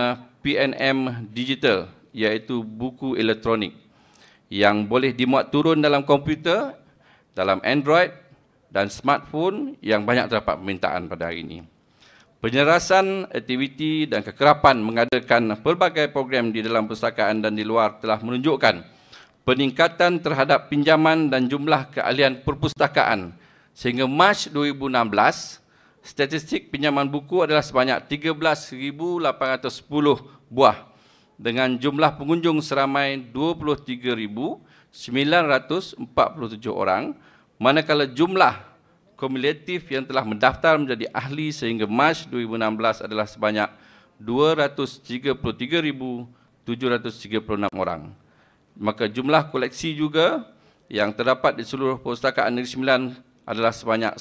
PNM Digital, iaitu buku elektronik yang boleh dimuat turun dalam komputer, dalam Android dan smartphone yang banyak terdapat permintaan pada hari ini. Penyerasan aktiviti dan kekerapan mengadakan pelbagai program di dalam perpustakaan dan di luar telah menunjukkan peningkatan terhadap pinjaman dan jumlah keahlian perpustakaan. Sehingga Mac 2016, statistik pinjaman buku adalah sebanyak 13,810 buah dengan jumlah pengunjung seramai 23,947 orang, manakala jumlah kumulatif yang telah mendaftar menjadi ahli sehingga Mac 2016 adalah sebanyak 233,736 orang. Maka jumlah koleksi juga yang terdapat di seluruh perpustakaan Negeri Sembilan adalah sebanyak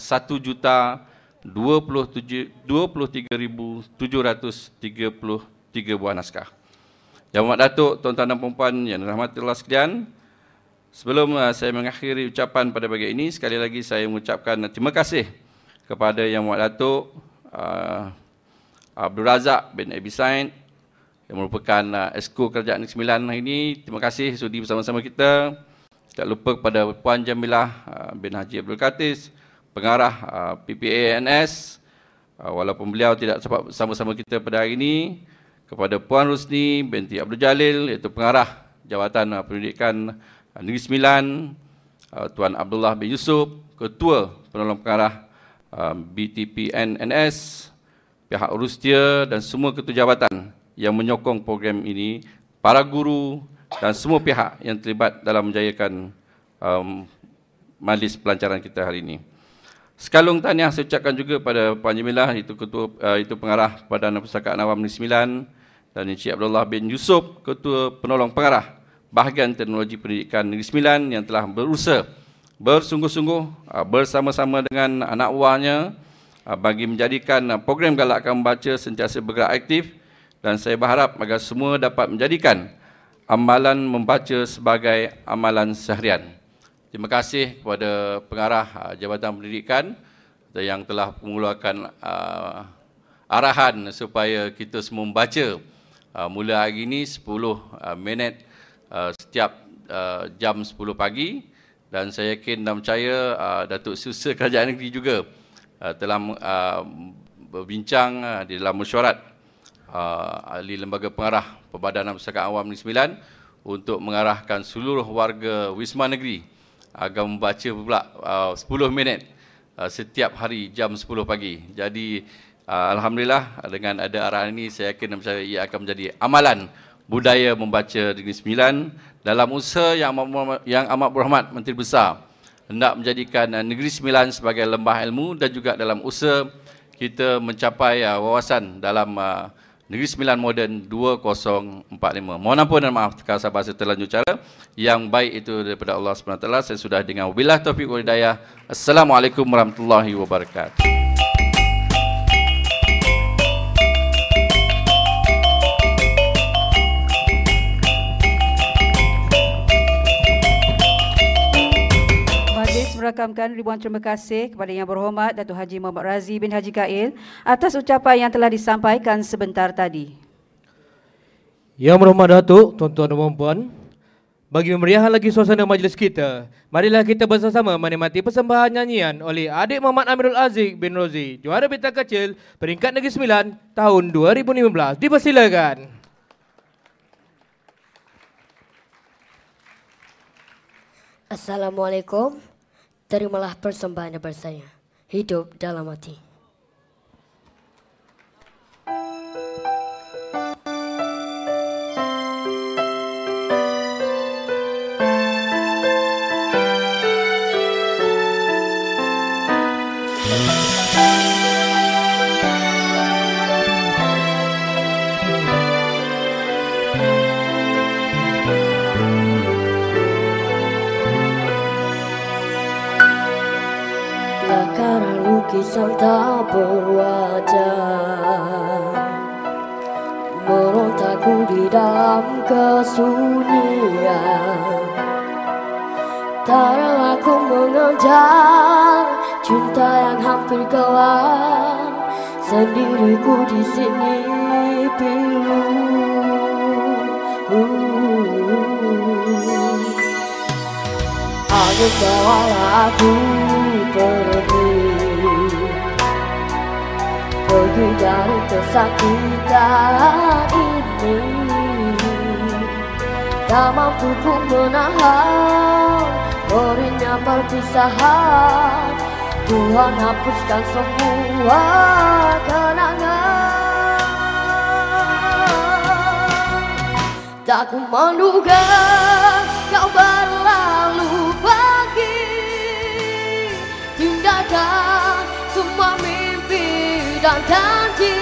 1,023,733 buah naskah. Yang Amat Datuk, tuan-tuan dan puan-puan yang dirahmati Allah sekalian, sebelum saya mengakhiri ucapan pada bahagian ini, sekali lagi saya mengucapkan terima kasih kepada Yang Amat Datuk Abdul Razak bin Abi Said yang merupakan Esko Kerajaan Negeri Sembilan hari ini. Terima kasih sudi bersama-sama kita. Tak lupa kepada Puan Jamilah bin Haji Abdul Katis, pengarah PPANS, walaupun beliau tidak sempat bersama-sama kita pada hari ini, kepada Puan Rusni binti Abdul Jalil, iaitu pengarah Jabatan Pendidikan Negeri Sembilan, Tuan Abdullah bin Yusuf, Ketua Penolong Pengarah BTPNNS, pihak Rustia dan semua ketua jabatan yang menyokong program ini, para guru dan semua pihak yang terlibat dalam menjayakan majlis pelancaran kita hari ini. Sekalung tahniah saya ucapkan juga pada Puan Jamilah, itu ketua itu pengarah Perbadanan Perpustakaan Awam Negeri Sembilan, dan Encik Abdullah bin Yusuf, Ketua Penolong Pengarah Bahagian Teknologi Pendidikan Negeri Sembilan, yang telah berusaha bersungguh-sungguh bersama-sama dengan anak buahnya bagi menjadikan program galakkan membaca sentiasa bergerak aktif, dan saya berharap agar semua dapat menjadikan amalan membaca sebagai amalan seharian. Terima kasih kepada pengarah Jabatan Pendidikan yang telah mengeluarkan arahan supaya kita semua membaca mula hari ini 10 minit setiap jam 10 pagi, dan saya yakin dan percaya Datuk Setiausaha Kerajaan Negeri juga telah berbincang di dalam mesyuarat ahli lembaga pengarah Perbadanan Perpustakaan Awam Negeri Sembilan untuk mengarahkan seluruh warga Wisma Negeri agar membaca pula 10 minit setiap hari jam 10 pagi. Jadi alhamdulillah dengan ada arahan ini saya yakin dan percaya ia akan menjadi amalan budaya membaca Negeri Sembilan dalam usaha yang amat berhormat Menteri Besar hendak menjadikan Negeri Sembilan sebagai lembah ilmu dan juga dalam usaha kita mencapai wawasan dalam Negeri Sembilan Moden 2045. Mohon ampun dan maaf kalau saya bahasa terlanjur cara. Yang baik itu daripada Allah SWT. Saya sudah dengan wabillahi taufiq wal hidayah. Assalamualaikum warahmatullahi wabarakatuh.
Merakamkan ribuan terima kasih kepada Yang Berhormat Datuk Haji Muhammad Razi bin Haji Kail atas ucapan yang telah disampaikan sebentar tadi.
Yang Berhormat Datuk, tuan-tuan dan puan-puan, bagi memeriahkan lagi suasana majlis kita, marilah kita bersama-sama menikmati persembahan nyanyian oleh adik Muhammad Amirul Aziz bin Rozi, juara bintang kecil peringkat Negeri Sembilan tahun 2015. Dipersilakan.
Assalamualaikum. Terimalah persembahan daripada saya. Hidup dalam hati. Lukisan tak berwajah merontakku di dalam kesunyian. Tak rela aku mengejar cinta yang hampir gelap, sendiriku di sini pilu. Angin bawalah aku pergi dari kesakitan ini. Tak mampu ku menahan perihnya perpisahan. Tuhan hapuskan semua kenangan. Tak ku menduga kau berlalu pergi, tinggalkan semua mimpi dan janji.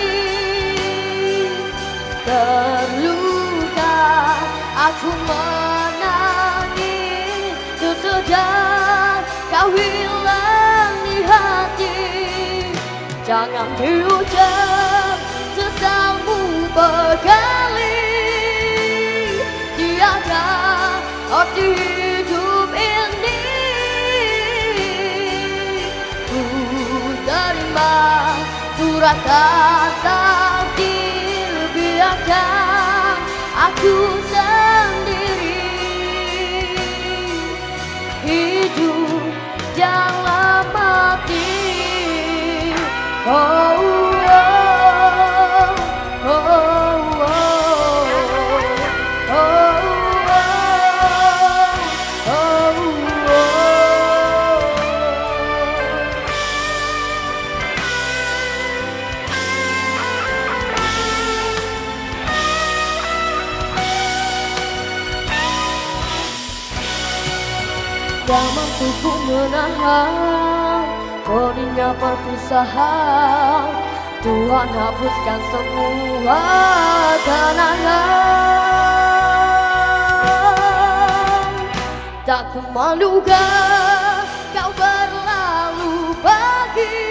Terluka aku menangis, sesejak kau hilang di hati. Jangan diucap sesalmu berkali, tiada arti hidup ini. Ku terima suratan takdir, biarkan aku sendiri hidup dalam hati. Oh, oh, oh, oh, oh, oh, oh. Tak mampu ku menahan pedihnya perpisahan. Tuhan hapuskan semua kenangan. Tak ku menduga kau berlalu pergi,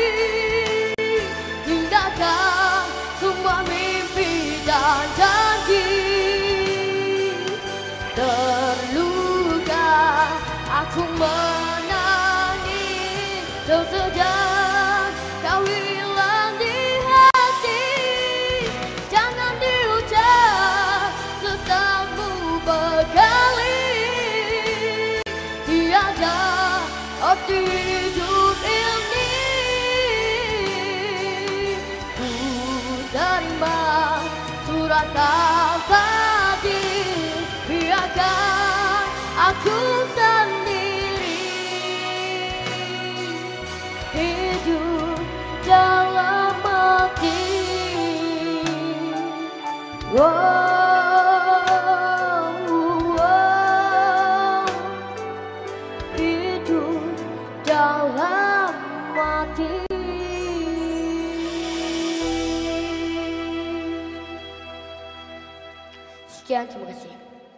tinggalkan semua mimpi dan janji. Terluka aku menangis, sesejak kau hilang di hati. Jangan diucap sesalmu berkali, tiada arti hidup ini. hidup dalam mati. Sekian, terima kasih.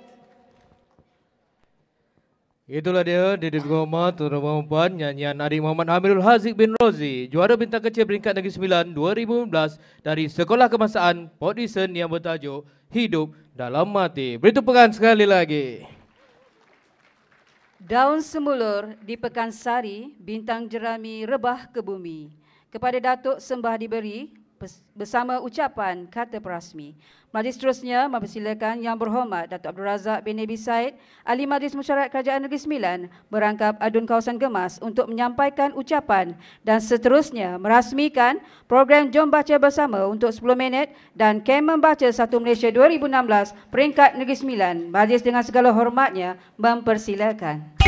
Itulah dia Didi Muhammad, tuan-tuan dan puan, nyanyian adik Muhammad Amirul Haziq bin Rozi, juara bintang kecil peringkat Negeri Sembilan 2015 dari Sekolah Kebangsaan Port Dickson yang bertajuk Hidup Dalam Mati. Beri tepukan sekali lagi.
Daun semulur di Pekansari, bintang jerami rebah ke bumi. Kepada Datuk sembah diberi bersama ucapan kata perasmi. Majlis seterusnya mempersilakan Yang Berhormat Datuk Abdul Razak bin Nabi Said, Ahli Majlis Mesyuarat Kerajaan Negeri Sembilan, merangkap Adun Kawasan Gemas untuk menyampaikan ucapan dan seterusnya merasmikan program Jom Baca Bersama untuk 10 minit dan kem membaca 1 Malaysia 2016 peringkat Negeri Sembilan. Majlis dengan segala hormatnya mempersilakan.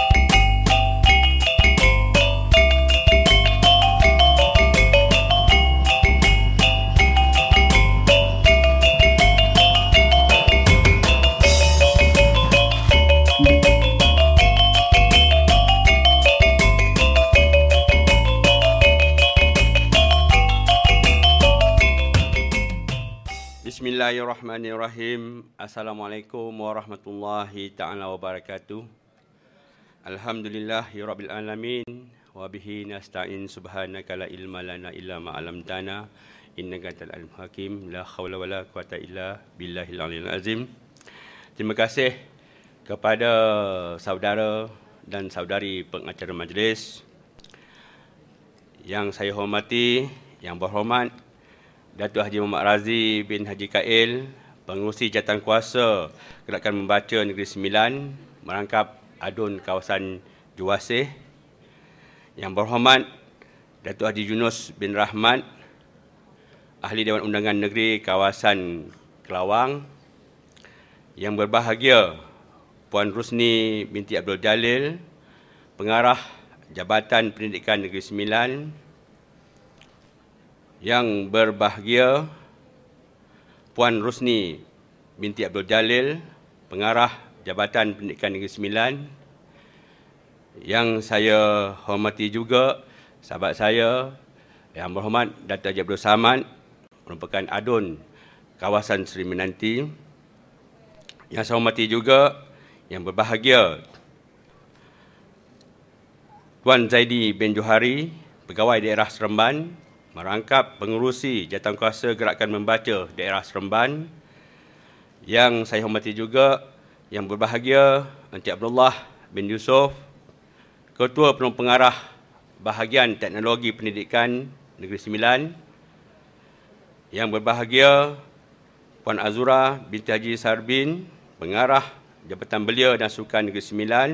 Bismillahirrahmanirrahim. Assalamualaikum warahmatullahi ta'ala wabarakatuh. Alhamdulillahirabbil alamin wa bihi nasta'in subhanaka la ilma lana illa ma 'allamtana innaka antal alim hakim la haula wala quwata illa billahil aliyil azim. Terima kasih kepada saudara dan saudari pengacara majlis yang saya hormati, yang berhormat Datuk Haji Muhammad Razi bin Haji Kail, Pengerusi Jawatankuasa Gerakan Membaca Negeri Sembilan, merangkap Adun Kawasan Juwaseh. Yang berhormat Datuk Haji Yunus bin Rahmat, Ahli Dewan Undangan Negeri Kawasan Kelawang. Yang berbahagia Puan Rusni binti Abdul Jalil, Pengarah Jabatan Pendidikan Negeri Sembilan. Yang berbahagia Puan Rusni binti Abdul Jalil, Pengarah Jabatan Pendidikan Negeri Sembilan. Yang saya hormati juga sahabat saya yang berhormat Datuk Haji Abdul Samad, merupakan Adun Kawasan Seri Menanti. Yang saya hormati juga yang berbahagia Tuan Zaidi bin Johari, Pegawai Daerah Seremban, merangkap Pengerusi Jawatankuasa Gerakan Membaca Daerah Seremban. Yang saya hormati juga yang berbahagia Encik Abdullah bin Yusof, Ketua Penolong Pengarah Bahagian Teknologi Pendidikan Negeri Sembilan. Yang berbahagia Puan Azura binti Haji Sarbin, Pengarah Jabatan Belia dan Sukan Negeri Sembilan.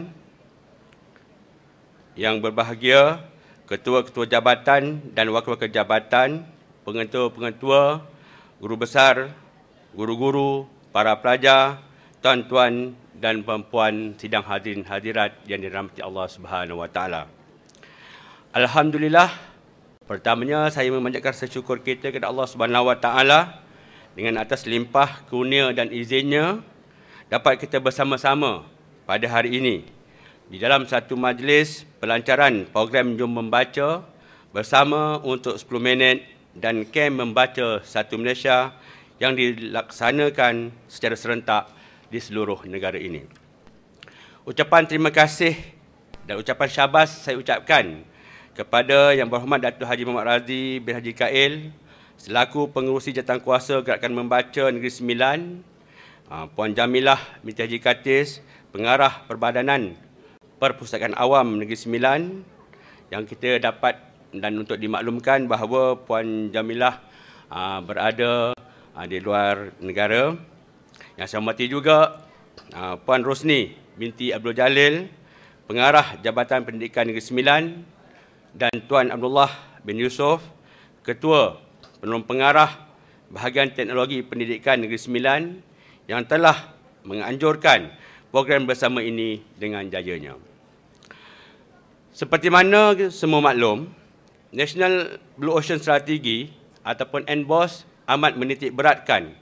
Yang berbahagia Ketua-ketua jabatan dan wakil-wakil jabatan, pengetua-pengetua, guru besar, guru-guru, para pelajar, tuan-tuan dan puan-puan sidang hadirin hadirat yang dirahmati Allah Subhanahu wa taala. Alhamdulillah, pertamanya saya memanjatkan syukur kita kepada Allah Subhanahu wa taala dengan atas limpah kurnia dan izinnya dapat kita bersama-sama pada hari ini di dalam satu majlis pelancaran program Jom Membaca Bersama untuk 10 minit dan kem membaca 1 Malaysia yang dilaksanakan secara serentak di seluruh negara ini. Ucapan terima kasih dan ucapan syabas saya ucapkan kepada Yang Berhormat Datuk Haji Muhammad Razi bin Haji Kail selaku Pengerusi Jawatankuasa Gerakan Membaca Negeri Sembilan, Puan Jamilah binti Haji Katis, Pengarah Perbadanan Perpustakaan Awam Negeri Sembilan, yang kita dapat dan untuk dimaklumkan bahawa Puan Jamilah berada di luar negara. Yang saya hormati juga Puan Rosni binti Abdul Jalil, Pengarah Jabatan Pendidikan Negeri Sembilan, dan Tuan Abdullah bin Yusof, Ketua Penolong Pengarah Bahagian Teknologi Pendidikan Negeri Sembilan, yang telah menganjurkan program bersama ini dengan jayanya. Seperti mana semua maklum, National Blue Ocean Strategy ataupun NBOS amat menitik beratkan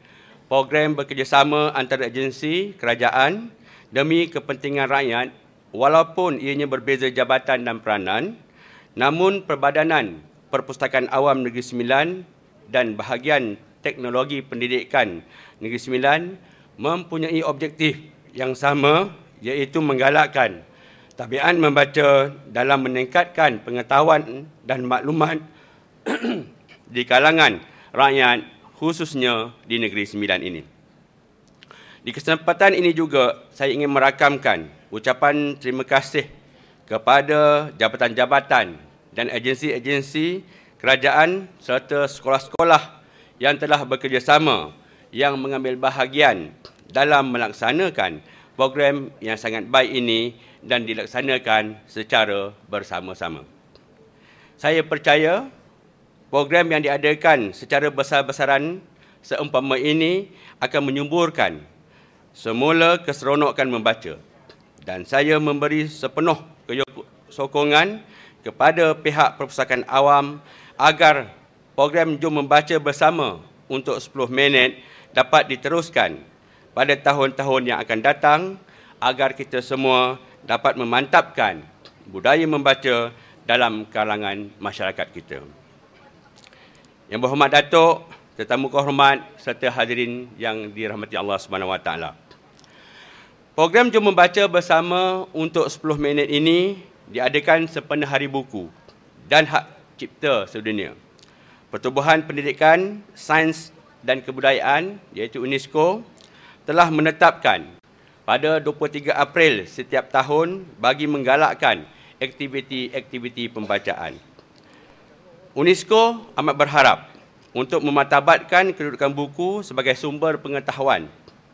program bekerjasama antara agensi kerajaan demi kepentingan rakyat walaupun ianya berbeza jabatan dan peranan, namun Perbadanan Perpustakaan Awam Negeri Sembilan dan bahagian Teknologi Pendidikan Negeri Sembilan mempunyai objektif yang sama, iaitu menggalakkan tabiat membaca dalam meningkatkan pengetahuan dan maklumat di kalangan rakyat, khususnya di Negeri Sembilan ini. Di kesempatan ini juga saya ingin merakamkan ucapan terima kasih kepada jabatan-jabatan dan agensi-agensi kerajaan serta sekolah-sekolah yang telah bekerjasama yang mengambil bahagian dalam melaksanakan program yang sangat baik ini dan dilaksanakan secara bersama-sama. Saya percaya program yang diadakan secara besar-besaran seumpama ini akan menyuburkan semula keseronokan membaca, dan saya memberi sepenuh sokongan kepada pihak Perpustakaan Awam agar program Jom Membaca Bersama untuk 10 minit dapat diteruskan pada tahun-tahun yang akan datang agar kita semua dapat memantapkan budaya membaca dalam kalangan masyarakat kita. Yang berhormat Datuk, tetamu kehormat serta hadirin yang dirahmati Allah SWT. Program Jom Membaca Bersama untuk 10 minit ini diadakan sempena Hari Buku dan Hak Cipta Sedunia. Pertubuhan Pendidikan, Sains dan Kebudayaan iaitu UNESCO telah menetapkan pada 23 April setiap tahun bagi menggalakkan aktiviti-aktiviti pembacaan. UNESCO amat berharap untuk memartabatkan kedudukan buku sebagai sumber pengetahuan.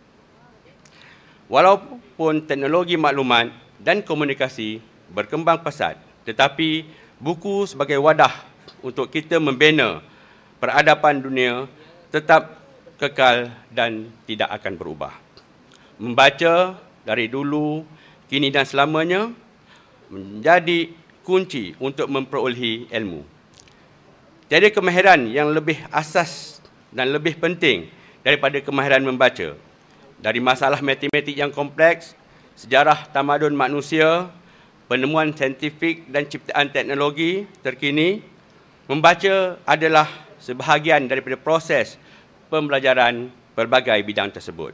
Walaupun teknologi maklumat dan komunikasi berkembang pesat, tetapi buku sebagai wadah untuk kita membina peradaban dunia tetap kekal dan tidak akan berubah. Membaca dari dulu, kini dan selamanya menjadi kunci untuk memperolehi ilmu. Tiada kemahiran yang lebih asas dan lebih penting daripada kemahiran membaca. Dari masalah matematik yang kompleks, sejarah tamadun manusia, penemuan saintifik dan ciptaan teknologi terkini, membaca adalah sebahagian daripada proses pembelajaran pelbagai bidang tersebut.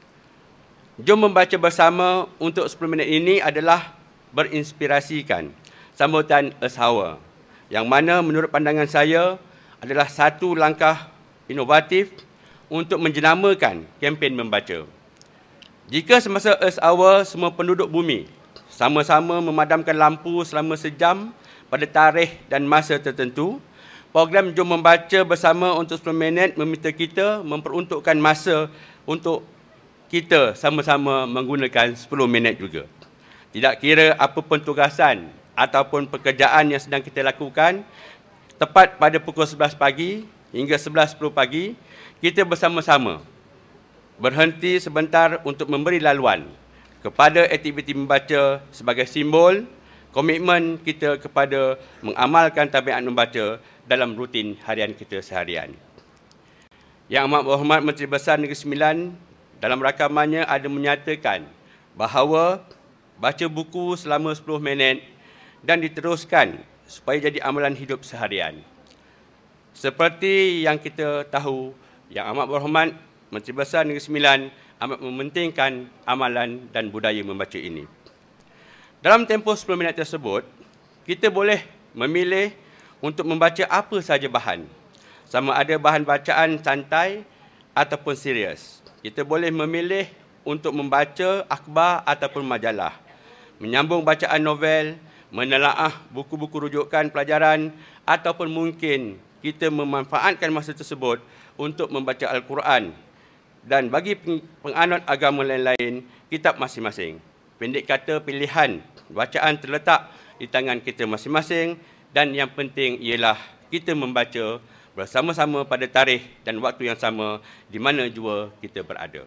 Jom Membaca Bersama untuk 10 minit ini adalah berinspirasikan sambutan Earth Hour, yang mana menurut pandangan saya adalah satu langkah inovatif untuk menjenamakan kempen membaca. Jika semasa Earth Hour semua penduduk bumi sama-sama memadamkan lampu selama sejam pada tarikh dan masa tertentu, program Jom Membaca Bersama untuk 10 minit meminta kita memperuntukkan masa untuk kita sama-sama menggunakan 10 minit juga. Tidak kira apa pun tugasan ataupun pekerjaan yang sedang kita lakukan, tepat pada pukul 11 pagi hingga 11.10 pagi, kita bersama-sama berhenti sebentar untuk memberi laluan kepada aktiviti membaca sebagai simbol komitmen kita kepada mengamalkan tabiat membaca dalam rutin harian kita seharian. Yang amat berhormat Menteri Besar Negeri Sembilan dalam rakamannya ada menyatakan bahawa baca buku selama 10 minit dan diteruskan supaya jadi amalan hidup seharian. Seperti yang kita tahu, yang amat berhormat Menteri Besar Negeri Sembilan amat mementingkan amalan dan budaya membaca ini. Dalam tempoh 10 minit tersebut, kita boleh memilih untuk membaca apa sahaja bahan. Sama ada bahan bacaan santai ataupun serius. Kita boleh memilih untuk membaca akhbar ataupun majalah, menyambung bacaan novel, menelaah buku-buku rujukan pelajaran, ataupun mungkin kita memanfaatkan masa tersebut untuk membaca Al-Quran dan bagi penganut agama lain-lain, kitab masing-masing. Pendek kata, pilihan bacaan terletak di tangan kita masing-masing dan yang penting ialah kita membaca bersama-sama pada tarikh dan waktu yang sama di mana jua kita berada.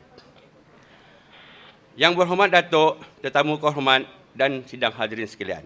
Yang berhormat Datuk, tetamu kehormat dan sidang hadirin sekalian.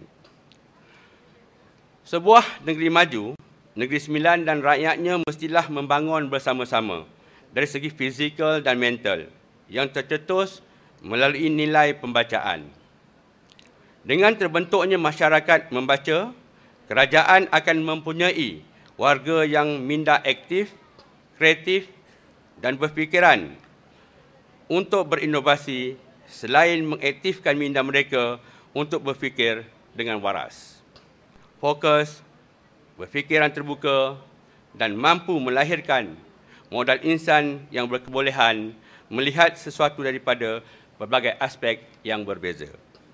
Sebuah negeri maju, Negeri Sembilan dan rakyatnya mestilah membangun bersama-sama dari segi fizikal dan mental yang tercetus melalui nilai pembacaan. Dengan terbentuknya masyarakat membaca, kerajaan akan mempunyai warga yang minda aktif, kreatif dan berfikiran untuk berinovasi selain mengaktifkan minda mereka untuk berfikir dengan waras, fokus, berfikiran terbuka dan mampu melahirkan modal insan yang berkebolehan melihat sesuatu daripada berbagai aspek yang berbeza.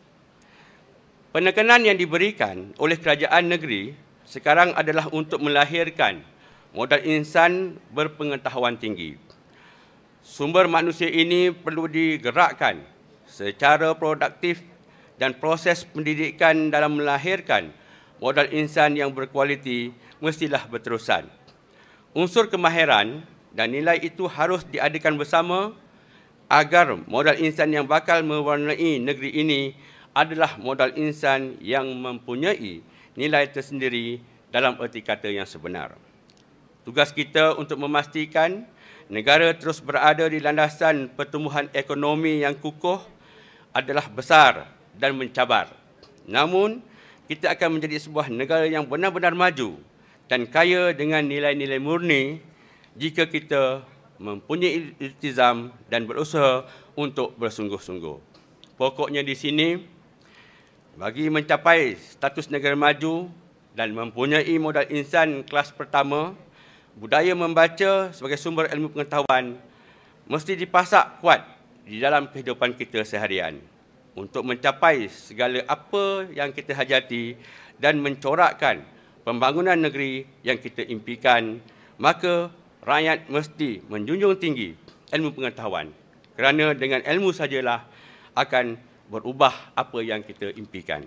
Penekanan yang diberikan oleh kerajaan negeri sekarang adalah untuk melahirkan modal insan berpengetahuan tinggi. Sumber manusia ini perlu digerakkan secara produktif dan proses pendidikan dalam melahirkan modal insan yang berkualiti mestilah berterusan. Unsur kemahiran dan nilai itu harus diadakan bersama agar modal insan yang bakal mewarnai negeri ini adalah modal insan yang mempunyai nilai tersendiri dalam erti kata yang sebenar. Tugas kita untuk memastikan negara terus berada di landasan pertumbuhan ekonomi yang kukuh adalah besar dan mencabar. Namun, kita akan menjadi sebuah negara yang benar-benar maju dan kaya dengan nilai-nilai murni jika kita mempunyai iltizam dan berusaha untuk bersungguh-sungguh. Pokoknya di sini, bagi mencapai status negara maju dan mempunyai modal insan kelas pertama, budaya membaca sebagai sumber ilmu pengetahuan mesti dipasak kuat di dalam kehidupan kita seharian untuk mencapai segala apa yang kita hajati dan mencorakkan pembangunan negeri yang kita impikan, maka rakyat mesti menjunjung tinggi ilmu pengetahuan kerana dengan ilmu sajalah akan berubah apa yang kita impikan.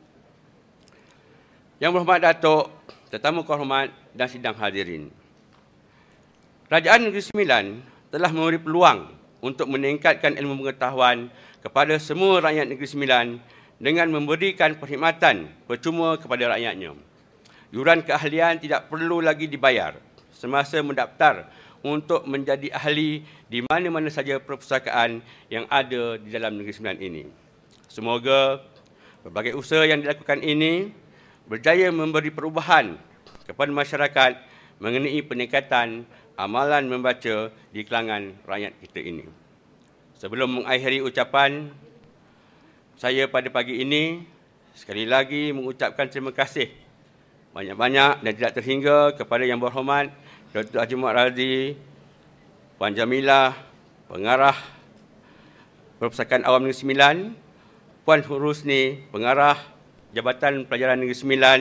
Yang berhormat Datuk, tetamu kehormat dan sidang hadirin. Kerajaan Negeri Sembilan telah memberi peluang untuk meningkatkan ilmu pengetahuan kepada semua rakyat Negeri Sembilan dengan memberikan perkhidmatan percuma kepada rakyatnya. Yuran keahlian tidak perlu lagi dibayar semasa mendaftar untuk menjadi ahli di mana-mana saja perpustakaan yang ada di dalam Negeri Sembilan ini. Semoga berbagai usaha yang dilakukan ini berjaya memberi perubahan kepada masyarakat mengenai peningkatan amalan membaca di kalangan rakyat kita ini. Sebelum mengakhiri ucapan saya pada pagi ini, sekali lagi mengucapkan terima kasih banyak-banyak dan tidak terhingga kepada Yang Berhormat Dr. Haji Muhammad Razli, Puan Jamilah, Pengarah Perpustakaan Awam Negeri Sembilan, Puan Hurusni, Pengarah Jabatan Pelajaran Negeri Sembilan,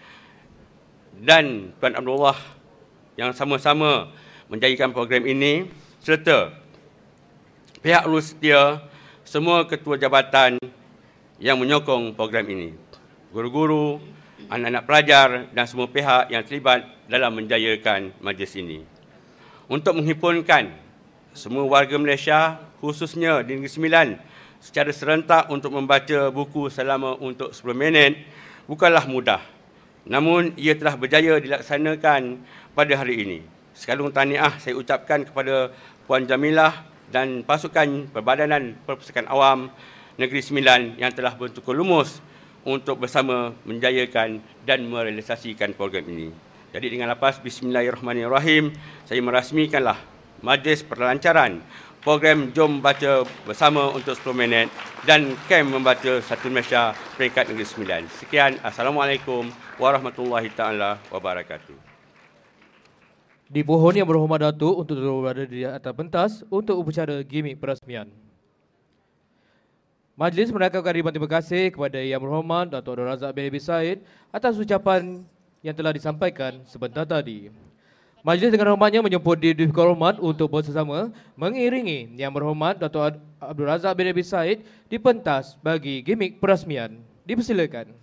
dan Tuan Abdullah yang sama-sama menjadikan program ini, serta pihak urus setia semua ketua jabatan yang menyokong program ini, guru-guru, anak-anak pelajar dan semua pihak yang terlibat dalam menjayakan majlis ini. Untuk menghimpunkan semua warga Malaysia, khususnya di Negeri Sembilan, secara serentak untuk membaca buku selama untuk 10 minit bukanlah mudah. Namun, ia telah berjaya dilaksanakan pada hari ini. Sekalung tahniah saya ucapkan kepada Puan Jamilah dan pasukan Perbadanan Perpustakaan Awam Negeri Sembilan yang telah bertukar lumus untuk bersama menjayakan dan merealisasikan program ini. Jadi dengan lepas Bismillahirrahmanirrahim, saya merasmikanlah majlis perlancaran program Jom Baca Bersama untuk 10 minit dan kem membaca Satu Malaysia peringkat Negeri Sembilan. Sekian, Assalamualaikum warahmatullahi taala wabarakatuh.
Dipohon Yang Berhormat Datuk untuk berada di atas pentas untuk upacara gimik perasmian. Majlis menaikkan ribuan terima kasih kepada Yang Berhormat Datuk Abdul Razak bin Abi Said atas ucapan yang telah disampaikan sebentar tadi. Majlis dengan hormatnya menjemput Diri Hormat untuk bersama mengiringi Yang Berhormat Datuk Abdul Razak bin Abi Said di pentas bagi gimik perasmian. Dipersilakan.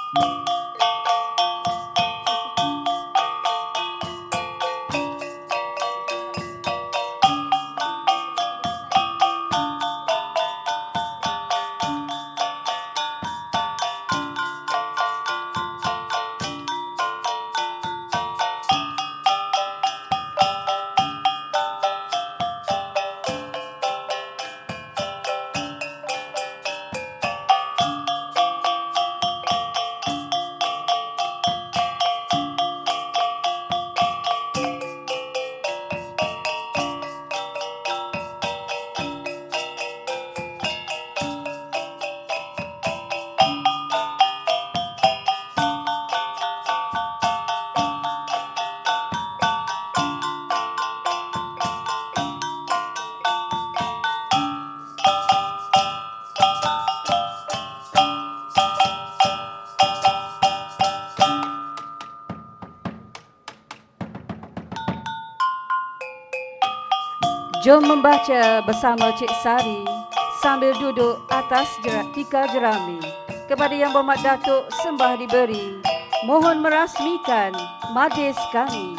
Jom membaca bersama Cik Sari sambil duduk atas tikar jerami. Kepada Yang Berhormat Datuk sembah diberi. Mohon merasmikan majlis kami.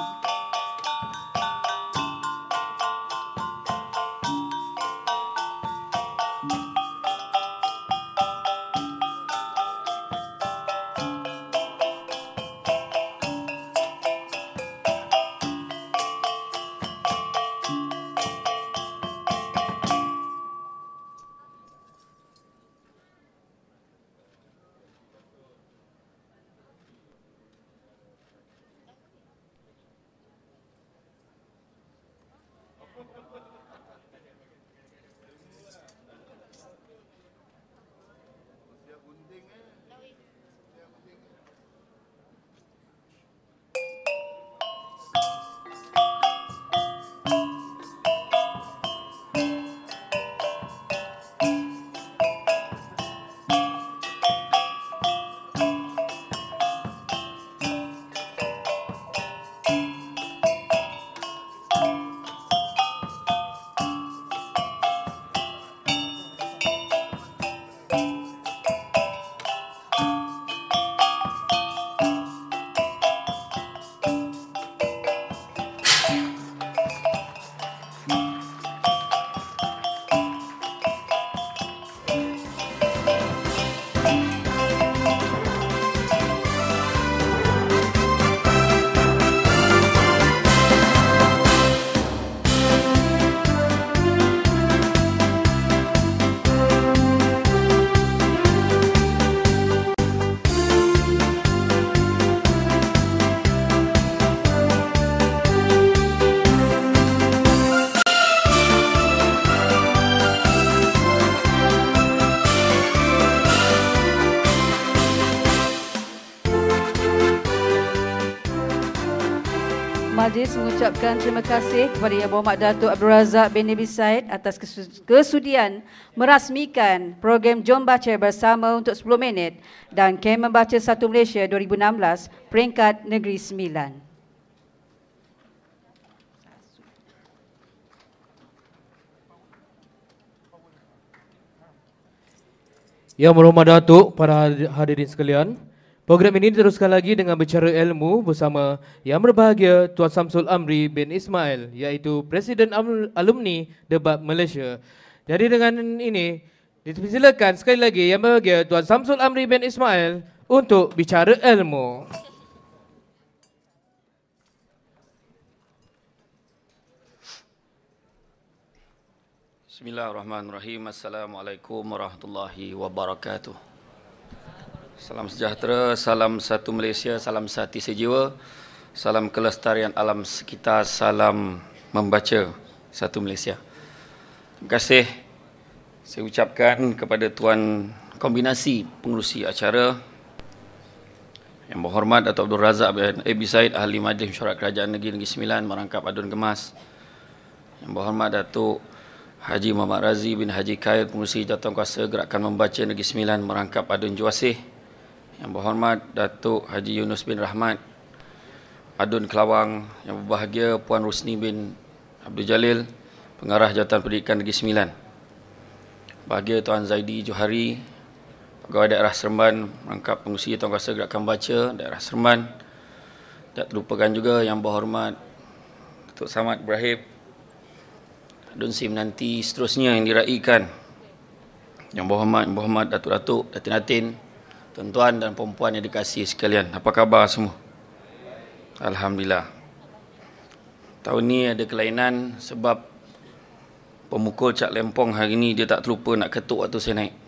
Majlis mengucapkan terima kasih kepada Yang Berhormat Datuk Abdul Razak bin Nabi Said atas kesudian merasmikan program Jom Baca Bersama untuk 10 minit dan Kem Membaca 1 Malaysia 2016 peringkat Negeri Sembilan.
Yang Berhormat Datuk, para hadirin sekalian, program ini diteruskan lagi dengan bicara ilmu bersama Yang Berbahagia Tuan Samsul Amri bin Ismail, iaitu Presiden Alumni Debat Malaysia. Jadi dengan ini, dipersilakan sekali lagi Yang Berbahagia Tuan Samsul Amri bin Ismail untuk bicara ilmu.
Bismillahirrahmanirrahim. Assalamualaikum warahmatullahi wabarakatuh. Salam sejahtera, salam satu Malaysia, salam sehati sejiwa, salam kelestarian alam sekitar, salam membaca satu Malaysia. Terima kasih saya ucapkan kepada Tuan Kombinasi Pengerusi Acara, Yang Berhormat Datuk Abdul Razak bin Abi Said, Ahli Majlis Mesyuarat Kerajaan Negeri Sembilan merangkap adun kemas, Yang Berhormat Datuk Haji Muhammad Razi bin Haji Khair, Pengerusi Jawatankuasa Gerakan Membaca Negeri Sembilan merangkap adun Juasih, Yang Berhormat Datuk Haji Yunus bin Rahmat, Adun Kelawang, Yang Berbahagia Puan Rusni bin Abdul Jalil, Pengarah Jawatan Pendidikan Negeri Sembilan, Bahagia Tuan Zaidi Johari, Pegawai Daerah Seremban, rangkap pengurusi Jawatankuasa Gerakan Baca Daerah Seremban. Tak terlupakan juga Yang Berhormat Datuk Samad Ibrahim, Dun Sim nanti seterusnya yang diraikan. Yang Berhormat Datuk-Datuk, Datin-Datin, tuan-tuan dan perempuan yang dikasihi sekalian. Apa khabar semua? Alhamdulillah. Tahun ni ada kelainan sebab pemukul Cak Lempong hari ni dia tak terlupa nak ketuk waktu saya naik.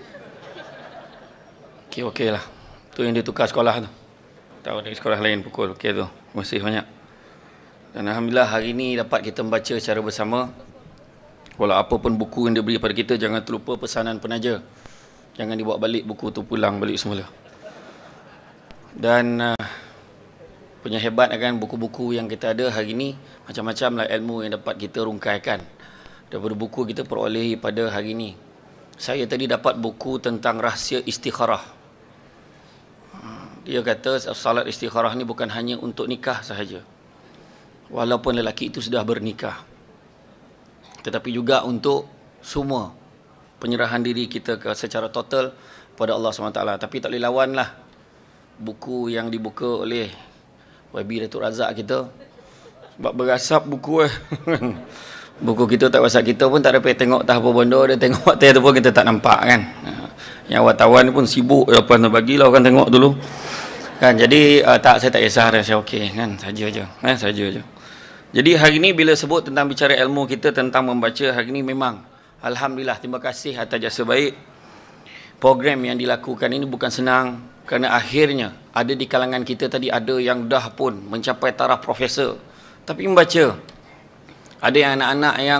Okey lah. Tu yang dia tukar sekolah tu. Tahu dari sekolah lain pukul. Okey tu. Terima kasih banyak. Dan alhamdulillah hari ni dapat kita membaca secara bersama. Walau apa pun buku yang diberi pada kita, jangan terlupa pesanan penaja. Jangan dibawa balik buku tu, pulang balik semula. Dan punya hebat kan buku-buku yang kita ada hari ni, macam-macam lah ilmu yang dapat kita rungkaikan daripada buku kita perolehi pada hari ni. Saya tadi dapat buku tentang rahsia istikharah. Dia kata salat istikharah ni bukan hanya untuk nikah sahaja, walaupun lelaki itu sudah bernikah, tetapi juga untuk semua penyerahan diri kita secara total pada Allah SWT. Tapi tak boleh lawan lah buku yang dibuka oleh YB Datuk Razak kita. Sebab berasap buku buku kita tak WhatsApp kita pun tak dapat tengok tak apa benda. Dia tengok waktu tu pun kita tak nampak kan. Yang wartawan pun sibuk apa nak bagilah orang tengok dulu kan. Jadi saya tak kisah dah, saya okey kan, saja je saja je. Jadi hari ni bila sebut tentang bicara ilmu kita tentang membaca, hari ni memang alhamdulillah, terima kasih atas jasa baik. Program yang dilakukan ini bukan senang, kerana akhirnya ada di kalangan kita tadi ada yang dah pun mencapai taraf profesor tapi membaca. Ada yang anak-anak yang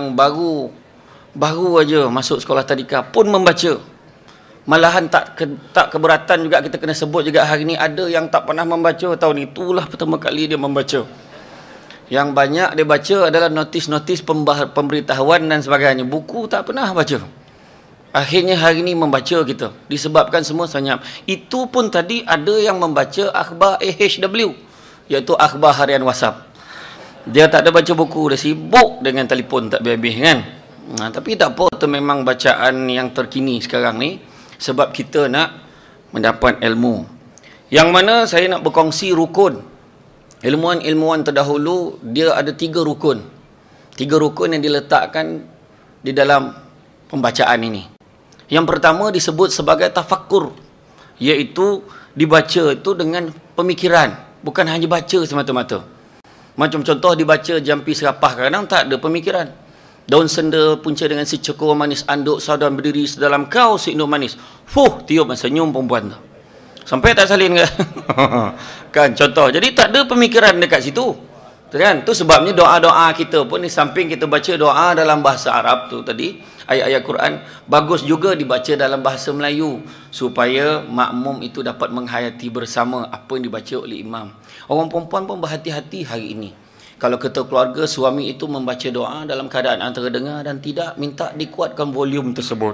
baru aja masuk sekolah tadika pun membaca. Malahan tak keberatan juga kita kena sebut juga hari ni ada yang tak pernah membaca tahun itulah pertama kali dia membaca. Yang banyak dia baca adalah notis-notis pemberitahuan dan sebagainya. Buku tak pernah baca. Akhirnya hari ni membaca kita. Disebabkan semua senyap. Itu pun tadi ada yang membaca akhbar AHW, iaitu akhbar harian WhatsApp. Dia tak ada baca buku, dia sibuk dengan telefon tak habis-habis kan. Tapi tak apa, itu memang bacaan yang terkini sekarang ni. Sebab kita nak mendapat ilmu. Yang mana saya nak berkongsi rukun. Ilmuwan-ilmuwan terdahulu, dia ada 3 rukun. 3 rukun yang diletakkan di dalam pembacaan ini. Yang pertama disebut sebagai tafakkur, iaitu dibaca itu dengan pemikiran, bukan hanya baca semata-mata. Macam contoh dibaca jampi serapah, kadang tak ada pemikiran. Daun senda punca dengan si cekur manis, anduk sadan berdiri sedalam kau si induk manis. Tiup senyum perempuan tu. Sampai tak salin ke? Kan contoh. Jadi tak ada pemikiran dekat situ. Kan? Tu sebabnya doa-doa kita pun di samping kita baca doa dalam bahasa Arab tu tadi, ayat-ayat Quran, bagus juga dibaca dalam bahasa Melayu supaya makmum itu dapat menghayati bersama apa yang dibaca oleh imam. Orang perempuan pun berhati-hati hari ini. Kalau ketua keluarga suami itu membaca doa dalam keadaan antara dengar dan tidak, minta dikuatkan volume tersebut.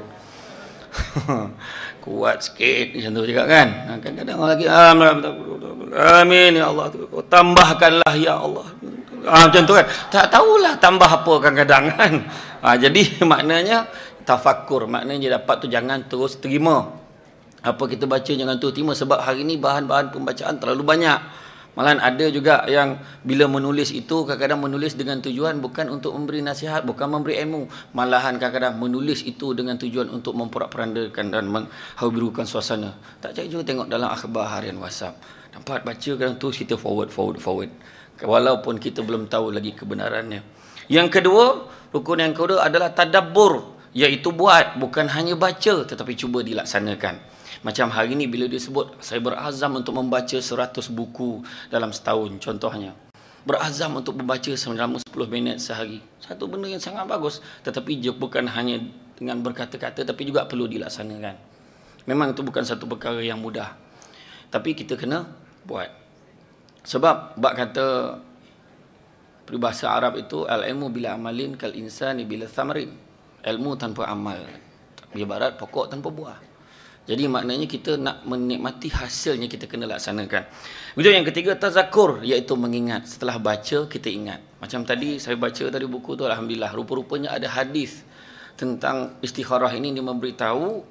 Kuat sikit macam tu juga kan. Kadang-kadang orang lagi amin ya Allah, tambahkanlah ya Allah. Macam tu kan. Tak tahulah tambah apa kadang-kadang kan. Jadi maknanya tafakkur, maknanya dia dapat tu jangan terus terima apa kita baca, jangan terus terima. Sebab hari ni bahan-bahan pembacaan terlalu banyak. Malahan ada juga yang bila menulis itu kadang-kadang menulis dengan tujuan bukan untuk memberi nasihat, bukan memberi ilmu. Malahan kadang-kadang menulis itu dengan tujuan untuk memporak-perandakan dan menghabirukan suasana. Tak cari juga tengok dalam akhbar harian WhatsApp. Dapat baca kadang tu kita forward. Walaupun kita belum tahu lagi kebenarannya. Yang kedua, rukun yang kedua adalah tadabbur, iaitu buat, bukan hanya baca tetapi cuba dilaksanakan. Macam hari ni bila dia sebut, saya berazam untuk membaca 100 buku dalam setahun contohnya. Berazam untuk membaca selama 10 minit sehari. Satu benda yang sangat bagus. Tetapi bukan hanya dengan berkata-kata, tapi juga perlu dilaksanakan. Memang itu bukan satu perkara yang mudah. Tapi kita kena buat. Sebab bab kata peribahasa Arab itu, al-ilmu bila amalin kal insani bila thamarin. Ilmu tanpa amal ibarat pokok tanpa buah. Jadi maknanya kita nak menikmati hasilnya, kita kena laksanakan. Kemudian yang ketiga, tazakur, iaitu mengingat. Setelah baca, kita ingat. Macam tadi, saya baca tadi buku tu, alhamdulillah, rupa-rupanya ada hadis tentang istikharah ini. Dia memberitahu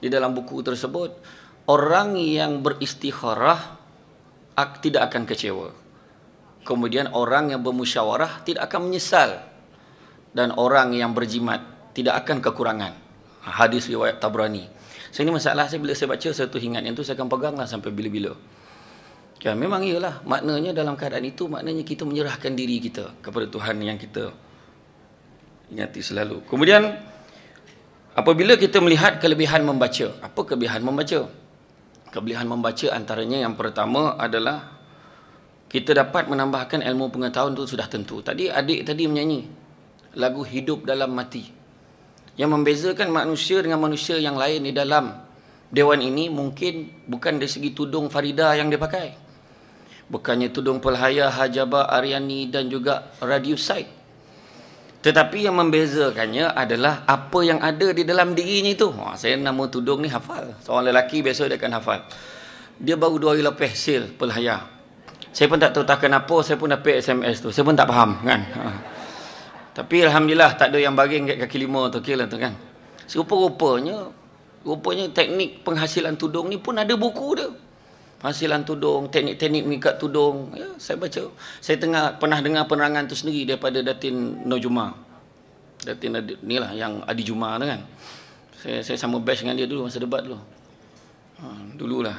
di dalam buku tersebut, orang yang beristikharah tidak akan kecewa. Kemudian orang yang bermusyawarah tidak akan menyesal. Dan orang yang berjimat tidak akan kekurangan. Hadis riwayat Tabrani. Ini masalah saya, bila saya baca satu ingat yang tu saya akan peganglah sampai bila-bila. Ya, memang iyalah, maknanya dalam keadaan itu maknanya kita menyerahkan diri kita kepada Tuhan yang kita ingati selalu. Kemudian apabila kita melihat kelebihan membaca, apa kelebihan membaca? Kelebihan membaca antaranya yang pertama adalah kita dapat menambahkan ilmu pengetahuan itu sudah tentu. Tadi adik tadi menyanyi lagu Hidup Dalam Mati. Yang membezakan manusia dengan manusia yang lain di dalam dewan ini mungkin bukan dari segi tudung Farida yang dia pakai. Bukannya tudung Pelhaya, Hajabah, Aryani dan juga Radio Side. Tetapi yang membezakannya adalah apa yang ada di dalam dirinya itu. Saya nama tudung ni hafal. Seorang lelaki biasa dia akan hafal. Dia baru 2 hari lepas sale Pelhaya. Saya pun tak tahu tak kenapa, saya pun dapat SMS tu. Saya pun tak faham kan. Tapi alhamdulillah tak ada yang baring kat kaki 5 tu kira tu kan. Rupanya teknik penghasilan tudung ni pun ada buku dia. Penghasilan tudung, teknik-teknik mengikat tudung. Ya, saya baca. Saya pernah dengar penerangan tu sendiri daripada Datin Nojuma. Datin ni lah yang Adi Juma tu kan. Saya sama batch dengan dia dulu masa debat dulu. Dululah.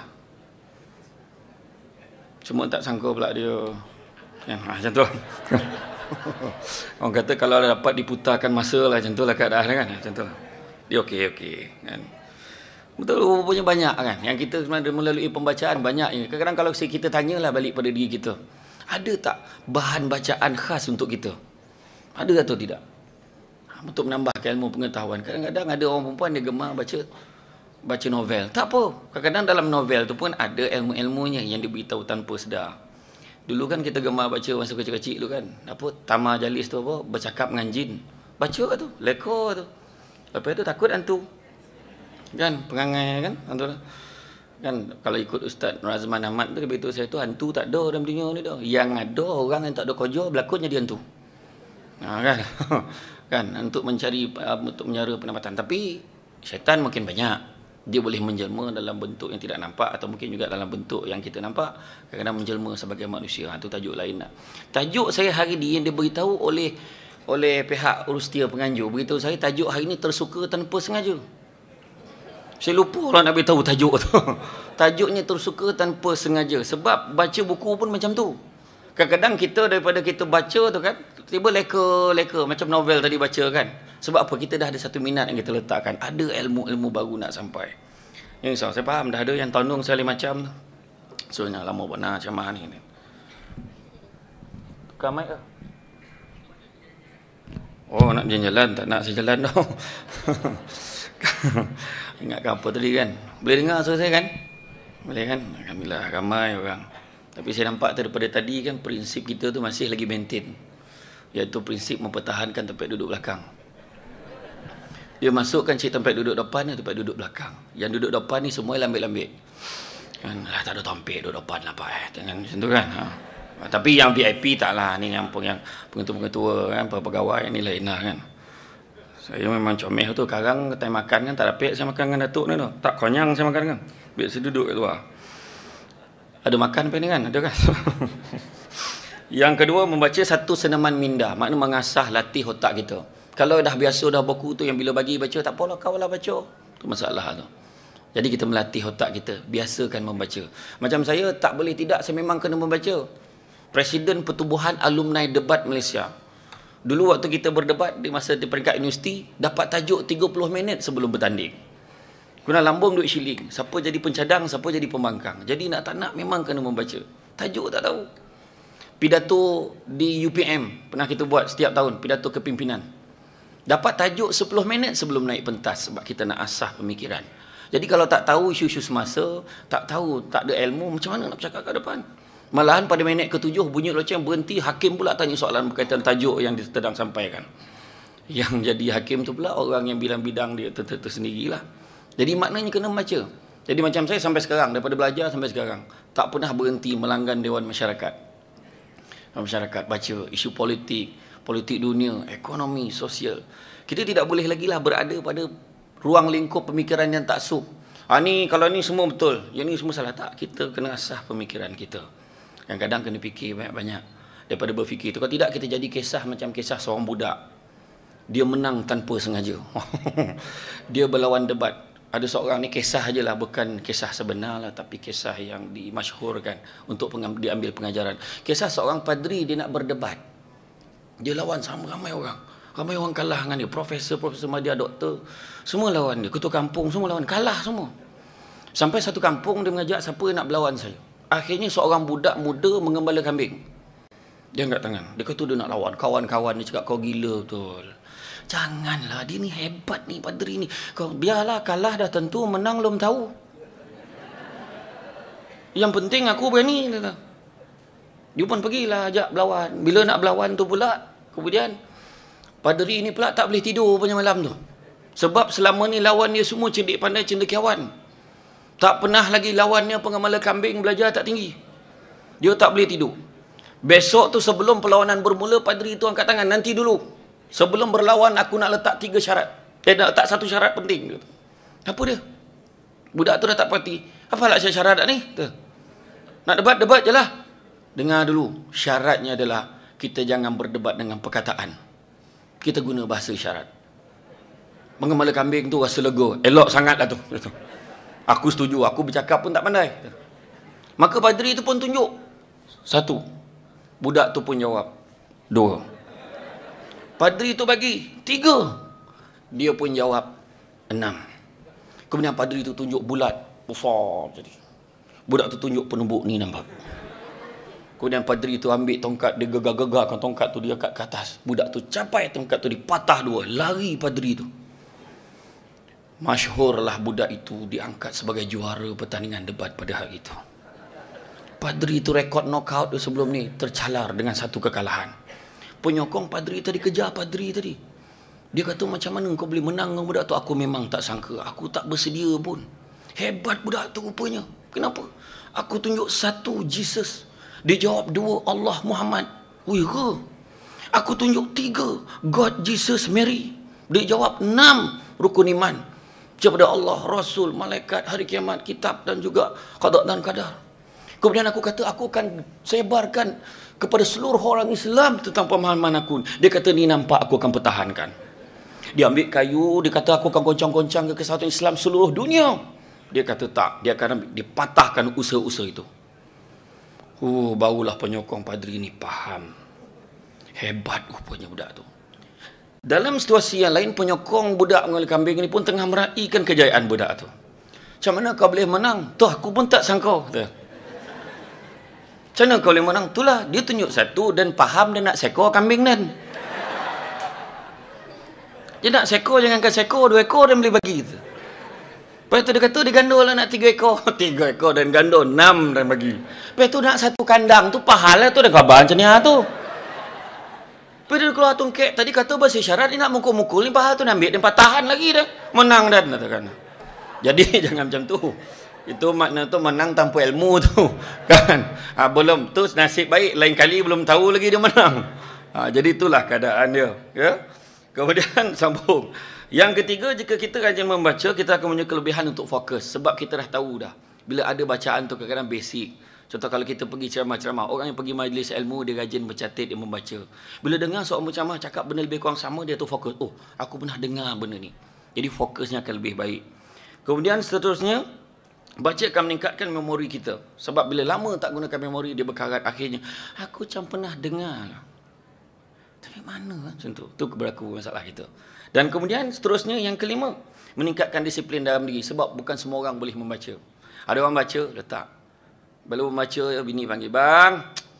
Cuma tak sangka pula dia kan, macam tu. Orang kata kalau dapat diputarkan masa lah, macam tu lah keadaan kan. Macam tu lah. Dia okey kan. Betul, rupanya banyak kan. Yang kita sebenarnya melalui pembacaan banyak. Kadang-kadang kalau kita tanyalah balik pada diri kita, ada tak bahan bacaan khas untuk kita? Ada atau tidak? Untuk menambahkan ilmu pengetahuan. Kadang-kadang ada orang perempuan dia gemar baca novel. Tak apa. Kadang-kadang dalam novel tu pun ada ilmu-ilmunya yang diberitahu tanpa sedar. Dulu kan kita gemar baca masa kecil-kecil dulu kan. Apa? Tamar Jalis tu apa? Bercakap dengan jin. Baca tu. Leka tu. Lepas tu takut hantu. Kan? Perangai kan? Hantu lah. Kan? Kalau ikut Ustaz Razman Ahmad tu, dia beritahu saya tu hantu tak ada dalam dunia ni dah. Yang ada orang yang tak ada kerja berlakon jadi hantu. Kan? Kan? Untuk mencari, untuk menyara pendapatan. Tapi syaitan makin banyak. Dia boleh menjelma dalam bentuk yang tidak nampak atau mungkin juga dalam bentuk yang kita nampak. Kadang-kadang menjelma sebagai manusia. Itu tajuk lain lah. Tajuk saya hari ni yang diberitahu oleh pihak Rustia Penganjur. Beritahu saya tajuk hari ni tersuka tanpa sengaja. Saya lupa lah nak beritahu tajuk tu. Tajuknya tersuka tanpa sengaja. Sebab baca buku pun macam tu. Kadang-kadang kita daripada kita baca tu kan, tiba leka macam novel tadi baca kan. Sebab apa? Kita dah ada satu minat yang kita letakkan. Ada ilmu-ilmu baru nak sampai. Yang saya faham dah ada yang tandung sekali macam tu. So nak lama benar macam mana ni. Tukar mic ke? Oh nak jalan-jalan, tak nak saya jalan tau. Ingatkan apa tadi kan? Boleh dengar suara saya kan? Boleh kan? Alhamdulillah ramai orang. Tapi saya nampak daripada tadi kan prinsip kita tu masih lagi maintain. Iaitu prinsip mempertahankan tempat duduk belakang. Dia masukkan cik tempat duduk depan dan tempat duduk belakang. Yang duduk depan ni semua lambik-lambik. Kan tak ada tempat duduk depan lah Pak. Jangan macam tu kan. Tapi yang VIP taklah, ni yang pengetua-pengetua kan, pegawai ni lain lah kan. Saya memang comel tu, sekarang time makan kan tak dapat saya makan dengan Datuk ni tu. Tak konyang saya makan kan. Biar saya duduk kat luar. Ada makan apa ni kan? Ada kan? Yang kedua, membaca satu senaman minda. Makna mengasah, latih otak kita. Kalau dah biasa dah buku tu yang bila bagi baca, tak apalah kau lah baca. Tu masalah tu. Jadi kita melatih otak kita. Biasakan membaca. Macam saya tak boleh tidak, saya memang kena membaca. Presiden Pertubuhan Alumni Debat Malaysia. Dulu waktu kita berdebat di masa di peringkat universiti, dapat tajuk 30 minit sebelum bertanding. Guna lambung duit shilling. Siapa jadi pencadang, siapa jadi pembangkang. Jadi nak tak nak memang kena membaca. Tajuk tak tahu. Pidato di UPM pernah kita buat setiap tahun, pidato kepimpinan. Dapat tajuk 10 minit sebelum naik pentas sebab kita nak asah pemikiran. Jadi kalau tak tahu isu-isu semasa, tak tahu, tak ada ilmu, macam mana nak bercakap ke depan? Malahan pada minit ke-7 bunyi loceng berhenti, hakim pula tanya soalan berkaitan tajuk yang sedang sampaikan. Yang jadi hakim tu pula orang yang bilang bidang dia tersendirilah. Jadi maknanya kena membaca. Jadi macam saya sampai sekarang, daripada belajar sampai sekarang, tak pernah berhenti melanggan Dewan Masyarakat. Masyarakat baca isu politik dunia, ekonomi, sosial. Kita tidak boleh lagi lah berada pada ruang lingkup pemikiran yang tak sub. Ni kalau ni semua betul, yang ni semua salah. Tak, kita kena asah pemikiran kita. Yang kadang kena fikir banyak-banyak daripada berfikir tu. Kalau tidak, kita jadi kisah macam kisah seorang budak. Dia menang tanpa sengaja. Dia berlawan debat. Ada seorang ni kisah je lah, bukan kisah sebenar lah, tapi kisah yang dimasyhurkan untuk diambil pengajaran. Kisah seorang padri, dia nak berdebat. Dia lawan sama ramai orang. Ramai orang kalah dengan dia. Profesor media, doktor, semua lawan dia. Ketua kampung semua lawan, kalah semua. Sampai satu kampung dia mengajak, siapa yang nak berlawan saya. Akhirnya seorang budak muda mengembala kambing. Dia angkat tangan. Dia kata dia nak lawan. Kawan-kawan dia cakap, kau gila betul. Janganlah, dia ni hebat ni, padri ni. Kau biarlah, kalah dah tentu, menang belum tahu. Yang penting aku berani. Dia pun pergilah ajak berlawan. Bila nak berlawan tu pula, kemudian padri ni pula tak boleh tidur punya malam tu. Sebab selama ni lawan dia semua cerdik pandai, cendekiawan. Tak pernah lagi lawannya pengamala kambing, belajar tak tinggi. Dia tak boleh tidur. Besok tu sebelum perlawanan bermula, padri tu angkat tangan, nanti dulu. Sebelum berlawan aku nak letak 3 syarat. Nak letak 1 syarat penting. Apa dia? Budak tu dah tak parti. Apalah syarat ni? Nak debat je lah. Dengar dulu. Syaratnya adalah kita jangan berdebat dengan perkataan. Kita guna bahasa isyarat. Mengemala kambing tu rasa lega. Elok sangat lah tu. Aku setuju. Aku bercakap pun tak pandai. Maka padri tu pun tunjuk. 1. Budak tu pun jawab. 2. Padri tu bagi 3. Dia pun jawab 6. Kemudian padri tu tunjuk bulat besar jadi. Budak tu tunjuk penumbuk ni nampak. Kemudian padri tu ambil tongkat, dia gegar-gegarkan tongkat tu, dia kat ke atas. Budak tu capai tongkat tu, dipatah 2. Lari padri tu. Masyhurlah budak itu diangkat sebagai juara pertandingan debat pada hari itu. Padri tu rekod knockout dia sebelum ni tercalar dengan 1 kekalahan. Penyokong padri tadi kejar padri tadi. Dia kata, macam mana kau boleh menang dengan budak tu? Aku memang tak sangka. Aku tak bersedia pun. Hebat budak tu rupanya. Kenapa? Aku tunjuk 1 Jesus. Dia jawab 2 Allah Muhammad. Wih ke? Aku tunjuk 3 God, Jesus, Mary. Dia jawab 6 rukun iman. Kepada Allah, Rasul, malaikat, hari kiamat, kitab dan juga qada dan qadar. Kemudian aku kata, aku akan sebarkan kepada seluruh orang Islam tentang pemahaman aku. Dia kata, ni nampak aku akan pertahankan. Dia ambil kayu, dia kata aku akan goncang-goncang ke kesatuan Islam seluruh dunia. Dia kata tak, dia akan dipatahkan usaha-usaha itu. Barulah penyokong padri ni faham. Hebat rupanya budak tu. Dalam situasi yang lain, penyokong budak mengambil kambing ni pun tengah meraihkan kejayaan budak tu. Macam mana kau boleh menang? Tu aku pun tak sangka. Macam mana kau boleh menang? Itulah, dia tunjuk 1 dan faham dia nak sekor kambing dan. Dia nak sekor, jangankan sekor, 2 ekor dia boleh bagi. Lepas tu dia kata dia gandol lah nak 3 ekor. 3 ekor dan gandol, 6 dan bagi. Lepas tu nak 1 kandang tu, pahala tu dah khabar macam ni tu. Lepas dia keluar tongkek, tadi kata bahasa isyarat, dia nak mukul-mukul ni, pahala tu nak ambil, dia patahan lagi dah. Menang dan, katakan. Jadi jangan macam tu. Itu makna tu menang tanpa ilmu tu. Kan? Belum tu nasib baik, lain kali belum tahu lagi dia menang. Jadi itulah keadaan dia. Ya? Kemudian sambung. Yang ketiga, jika kita rajin membaca, kita akan punya kelebihan untuk fokus. Sebab kita dah tahu dah. Bila ada bacaan tu kadang-kadang basic. Contoh kalau kita pergi ceramah-ceramah, orang yang pergi majlis ilmu, dia rajin bercatat, dia membaca. Bila dengar seorang berceramah cakap benda lebih kurang sama, dia tu fokus. Oh, aku pernah dengar benda ni. Jadi fokusnya akan lebih baik. Kemudian seterusnya, baca akan meningkatkan memori kita. Sebab bila lama tak gunakan memori, dia berkarat. Akhirnya, aku macam pernah dengar. Tapi mana macam tu? Itu berlaku masalah kita. Dan kemudian seterusnya yang kelima, meningkatkan disiplin dalam diri. Sebab bukan semua orang boleh membaca. Ada orang baca, letak. Baru membaca, bini panggil, bang.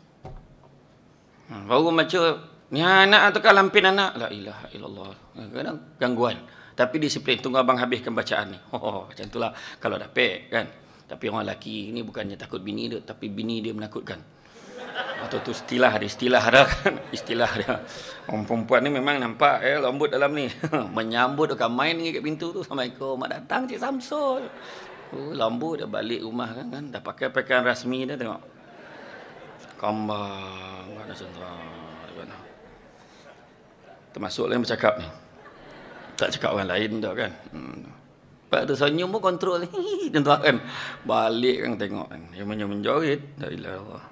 Baru membaca, ni anak atau lampin anak. La ilaha illallah. Kadang gangguan. Tapi disiplin, tunggu abang habiskan bacaan ni. Macam itulah kalau dapat kan. Tapi orang lelaki ni bukannya takut bini dia, tapi bini dia menakutkan. Atau tu istilah dia kan. Istilah dia. Orang perempuan ni memang nampak lembut dalam ni. Menyambut dekat main ni kat pintu tu. Assalamualaikum, mak datang Cik Samsul. Lembut dah balik rumah kan. Dah pakai pakaian rasmi dah tengok. Kambang, ada centra. Termasuklah yang bercakap ni. Tak cakap orang lain dah kan. Lepas tu senyum pun kontrol. Tentu kan. Balik kan tengok kan. Dia menjorit. La ilaha illallah.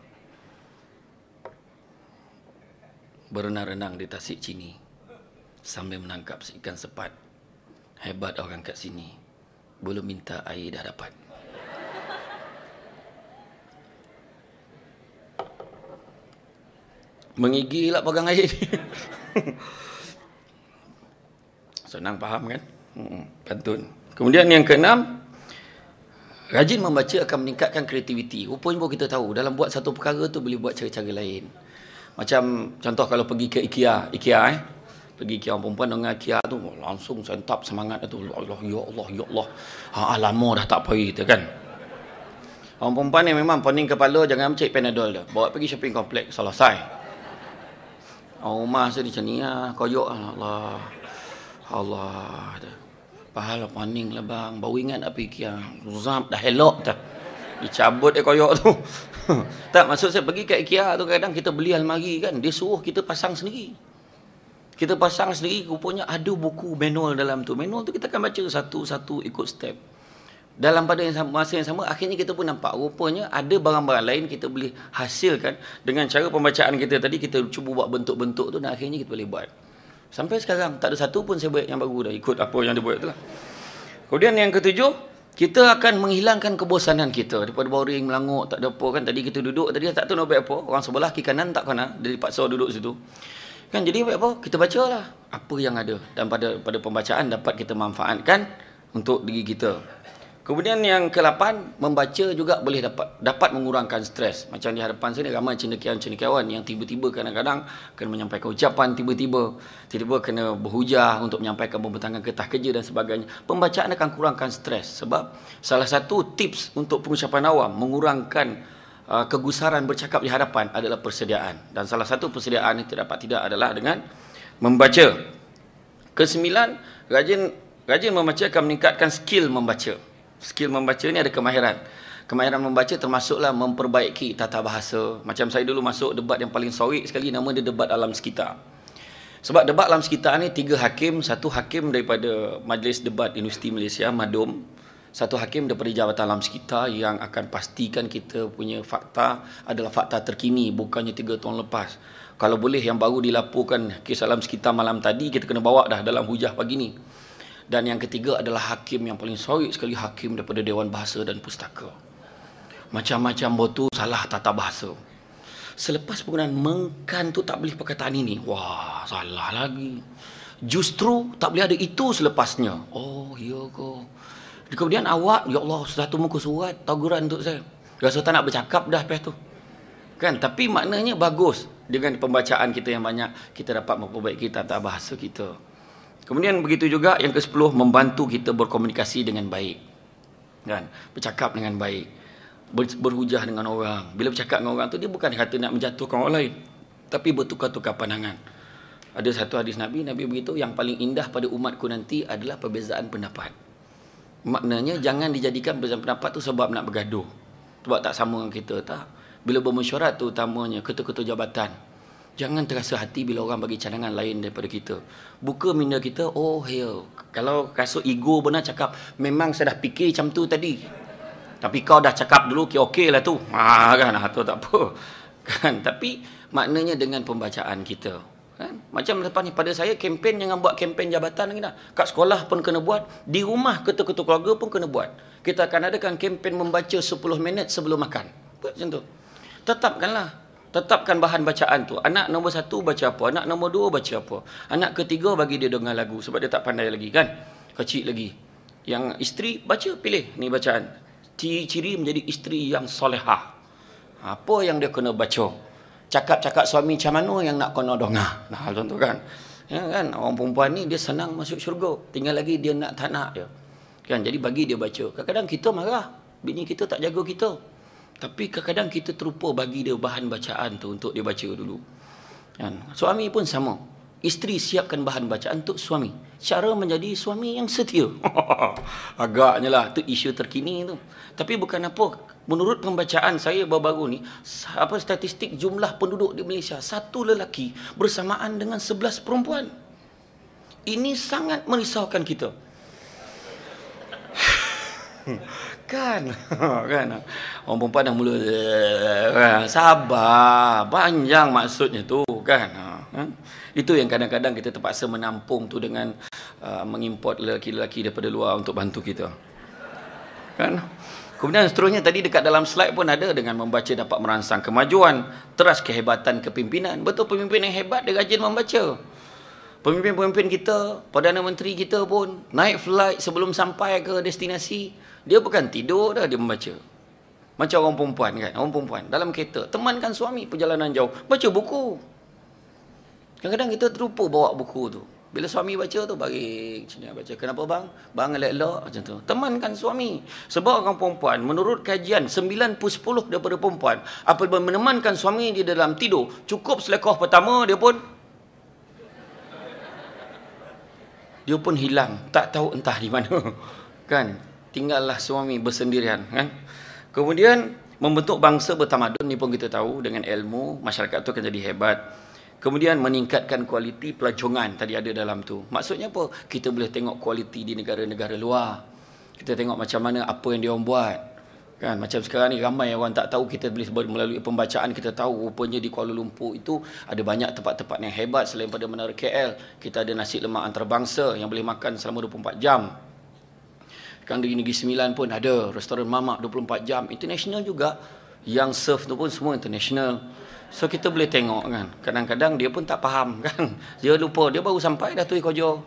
Berenang-renang di tasik Cini sambil menangkap ikan sepat. Hebat orang kat sini. Belum minta air dah dapat. Mengigil lah pegang air. Senang faham kan? Pantun. Kemudian yang keenam, rajin membaca akan meningkatkan kreativiti. Rupanya kita tahu dalam buat satu perkara tu boleh buat cara-cara lain. Macam contoh kalau pergi ke IKEA pergi IKEA, orang perempuan dengan IKEA tu langsung sentap semangat tu. Allah, ya Allah, ya Allah. Lama dah tak pergi kita kan. Orang perempuan ni memang pening kepala, jangan cek Panadol dah. Bawa pergi shopping kompleks, selesai. Orang rumah saya macam ni lah, koyok Allah. Allah. Pahala pening lah bang, baru ingat nak pergi IKEA. Zap, dah elok dah. Dicabut koyok tu. Tak, maksud saya pergi ke IKEA tu kadang kita beli almari kan, dia suruh kita pasang sendiri. Kita pasang sendiri, rupanya ada buku manual dalam tu. Manual tu kita akan baca satu-satu ikut step. Dalam pada masa yang sama, akhirnya kita pun nampak rupanya ada barang-barang lain kita boleh hasilkan dengan cara pembacaan kita tadi. Kita cuba buat bentuk-bentuk tu dan akhirnya kita boleh buat. Sampai sekarang tak ada satu pun saya buat yang baru dah, ikut apa yang dia buat tu lah. Kemudian yang ketujuh, kita akan menghilangkan kebosanan kita daripada boring, melanguk, tak ada apa kan. Tadi kita duduk, tadi tak tahu nak buat apa. Orang sebelah kiri kanan tak kena, dia dipaksa duduk situ. Kan jadi buat apa? Kita bacalah apa yang ada dan pada pembacaan dapat kita manfaatkan untuk diri kita. Kemudian yang ke-8, membaca juga boleh dapat mengurangkan stres. Macam di hadapan saya ni ramai cendekiawan-cendekiawan yang tiba-tiba kadang-kadang kena menyampaikan ucapan, tiba-tiba kena berhujah untuk menyampaikan pembentangan kertas kerja dan sebagainya. Pembacaan akan kurangkan stres sebab salah satu tips untuk pengucapan awam mengurangkan kegusaran bercakap di hadapan adalah persediaan. Dan salah satu persediaan yang tidak adalah dengan membaca. Ke-9, rajin membaca akan meningkatkan skill membaca. Skill membaca ni ada kemahiran. Kemahiran membaca termasuklah memperbaiki tata bahasa. Macam saya dulu masuk debat yang paling sorry sekali, nama dia debat alam sekitar. Sebab debat alam sekitar ni 3 hakim, 1 hakim daripada Majlis Debat Universiti Malaysia, MADUM, 1 hakim daripada Jabatan Alam Sekitar yang akan pastikan kita punya fakta adalah fakta terkini, bukannya 3 tahun lepas. Kalau boleh yang baru dilaporkan kes alam sekitar malam tadi, kita kena bawa dah dalam hujah pagi ni. Dan yang ketiga adalah hakim yang paling sorry sekali, hakim daripada Dewan Bahasa dan Pustaka. Macam-macam botu salah tata bahasa. Selepas penggunaan mengkan tu tak boleh perkataan ini. Wah, salah lagi. Justru tak boleh ada itu selepasnya. Oh, ya ke. Kemudian awak, ya Allah, satu muka surat teguran untuk saya. Rasa tak nak bercakap dah lepas tu. Kan, tapi maknanya bagus. Dengan pembacaan kita yang banyak, kita dapat memperbaiki tata bahasa kita. Kemudian begitu juga yang ke-10, membantu kita berkomunikasi dengan baik. Kan? Bercakap dengan baik. Berhujah dengan orang. Bila bercakap dengan orang tu, dia bukan kata nak menjatuhkan orang lain. Tapi bertukar-tukar pandangan. Ada satu hadis Nabi begitu, yang paling indah pada umatku nanti adalah perbezaan pendapat. Maknanya jangan dijadikan perbezaan pendapat tu sebab nak bergaduh. Sebab tak sama dengan kita, tak. Bila bermesyuarat tu utamanya ketua-ketua jabatan. Jangan terasa hati bila orang bagi cadangan lain daripada kita. Buka minda kita, oh ya, kalau kasut ego benar cakap, memang saya dah fikir macam tu tadi. Tapi kau dah cakap dulu, okey lah tu. Kan, atau tak apa. Kan, tapi maknanya dengan pembacaan kita. Kan? Macam lepas ni pada saya, kempen jangan buat kempen jabatan lagi dah. Kat sekolah pun kena buat, di rumah ketua-ketua keluarga pun kena buat. Kita akan adakan kempen membaca 10 minit sebelum makan. Buat macam tu. Tetapkan bahan bacaan tu. Anak nombor 1 baca apa, anak nombor 2 baca apa, anak ketiga bagi dia dengar lagu sebab dia tak pandai lagi kan, kecil lagi. Yang isteri baca, pilih ni bacaan, ciri menjadi isteri yang solehah. Apa yang dia kena baca, cakap-cakap suami macam mana yang nak kena dengar. Nah, contoh kan, ya kan, orang perempuan ni dia senang masuk syurga, tinggal lagi dia nak tak nak je kan. Jadi bagi dia baca. Kadang-kadang kita marah, bini kita tak jaga kita, tapi kadang-kadang kita terlupa bagi dia bahan bacaan tu untuk dia baca dulu. Kan? Suami pun sama. Isteri siapkan bahan bacaan untuk suami. Cara menjadi suami yang setia. Agaknya lah, tu isu terkini tu. Tapi bukan apa. Menurut pembacaan saya baru-baru ni, statistik jumlah penduduk di Malaysia, 1 lelaki bersamaan dengan 11 perempuan. Ini sangat merisaukan kita. Kan orang perempuan dah mula sabar, panjang maksudnya tu kan. Itu yang kadang-kadang kita terpaksa menampung tu dengan mengimport lelaki-lelaki daripada luar untuk bantu kita. Kan? Kemudian seterusnya tadi dekat dalam slide pun ada, dengan membaca dapat merangsang kemajuan, teras kehebatan kepimpinan. Betul, pemimpin yang hebat dia rajin membaca. Pemimpin-pemimpin kita, Perdana Menteri kita pun naik flight sebelum sampai ke destinasi, dia bukan tidur dah, dia membaca. Macam orang perempuan kan, orang perempuan dalam kereta, temankan suami perjalanan jauh, baca buku. Kadang-kadang kita terlupa bawa buku tu. Bila suami baca tu, bagi sini baca. Kenapa bang? Bang elok-elok macam tu. Temankan suami. Sebab orang perempuan, menurut kajian 9/10 daripada perempuan, apabila menemankan suami di dalam tidur, cukup selekoh pertama dia pun hilang, tak tahu entah di mana. Kan? Tinggallah suami bersendirian, kan? Kemudian membentuk bangsa bertamadun ni pun kita tahu, dengan ilmu masyarakat tu akan jadi hebat. Kemudian meningkatkan kualiti pelajongan, tadi ada dalam tu. Maksudnya apa? Kita boleh tengok kualiti di negara-negara luar. Kita tengok macam mana apa yang dia orang buat. Kan? Macam sekarang ni ramai orang tak tahu, kita boleh melalui pembacaan kita tahu rupanya di Kuala Lumpur itu ada banyak tempat-tempat yang hebat selain pada Menara KL. Kita ada nasi lemak antarabangsa yang boleh makan selama 24 jam. Sekarang di Negeri Sembilan pun ada restoran mamak 24 jam, international juga. Yang serve tu pun semua international. So kita boleh tengok kan, kadang-kadang dia pun tak faham kan. Dia lupa, dia baru sampai dah tui kojo.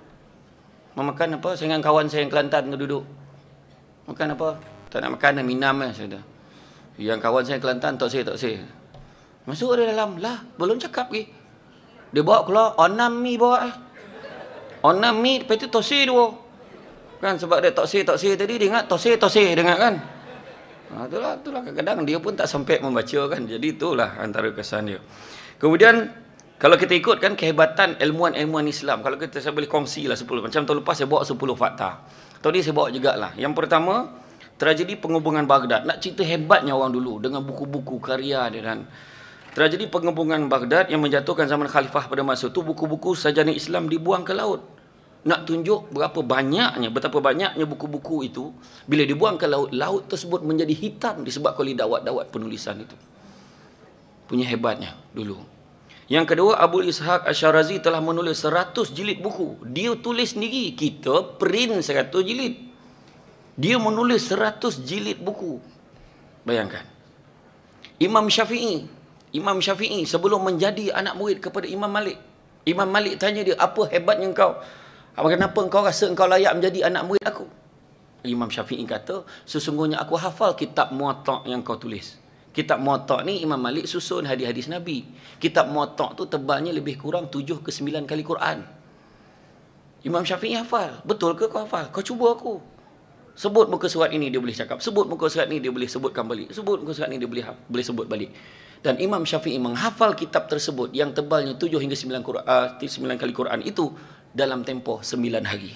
Makan apa? Saya dengan kawan saya yang Kelantan tu duduk. Makan apa? Tak nak makan, nak minum lah sudah. Yang kawan saya yang Kelantan, tak say. Masuk dia dalam, lah belum cakap lagi. Dia bawa keluar, onam mi bawa onam mi, lepas tu tosay dua. Kan sebab dia tosay tadi, dia ingat tosay dengar kan. Itulah kadang-kadang dia pun tak sampai membaca kan. Jadi itulah antara kesan dia. Kemudian kalau kita ikutkan kehebatan ilmuwan-ilmuwan Islam, kalau saya boleh kongsi lah 10. Macam tahun lepas saya bawa 10 fakta. Tahun ni saya bawa jugalah. Yang pertama, tragedi pengepungan Baghdad. Nak cerita hebatnya orang dulu dengan buku-buku karya dia dan tragedi pengepungan Baghdad yang menjatuhkan zaman khalifah pada masa itu, buku-buku sarjana Islam dibuang ke laut. Nak tunjuk betapa banyaknya buku-buku itu bila dibuang ke laut, laut tersebut menjadi hitam disebabkan oleh dawat-dawat penulisan itu. Punya hebatnya dulu. Yang kedua, Abu Ishaq Asy'arazi telah menulis 100 jilid buku. Dia tulis sendiri, kita print 100 jilid. Dia menulis 100 jilid buku. Bayangkan. Imam Syafi'i sebelum menjadi anak murid kepada Imam Malik tanya dia, apa hebatnya engkau? Kenapa engkau rasa engkau layak menjadi anak murid aku? Imam Syafi'i kata, sesungguhnya aku hafal kitab Muwatta' yang kau tulis. Kitab Muwatta' ni Imam Malik susun hadis-hadis Nabi. Kitab Muwatta' tu tebalnya lebih kurang 7 ke 9 kali Quran. Imam Syafi'i hafal. Betul ke kau hafal? Kau cuba aku. Sebut muka surat ini dia boleh cakap. Sebut muka surat ini dia boleh sebutkan balik. Sebut muka surat ini dia boleh sebut balik. Dan Imam Syafi'i menghafal kitab tersebut yang tebalnya 7 hingga 9 kali Quran itu dalam tempoh 9 hari.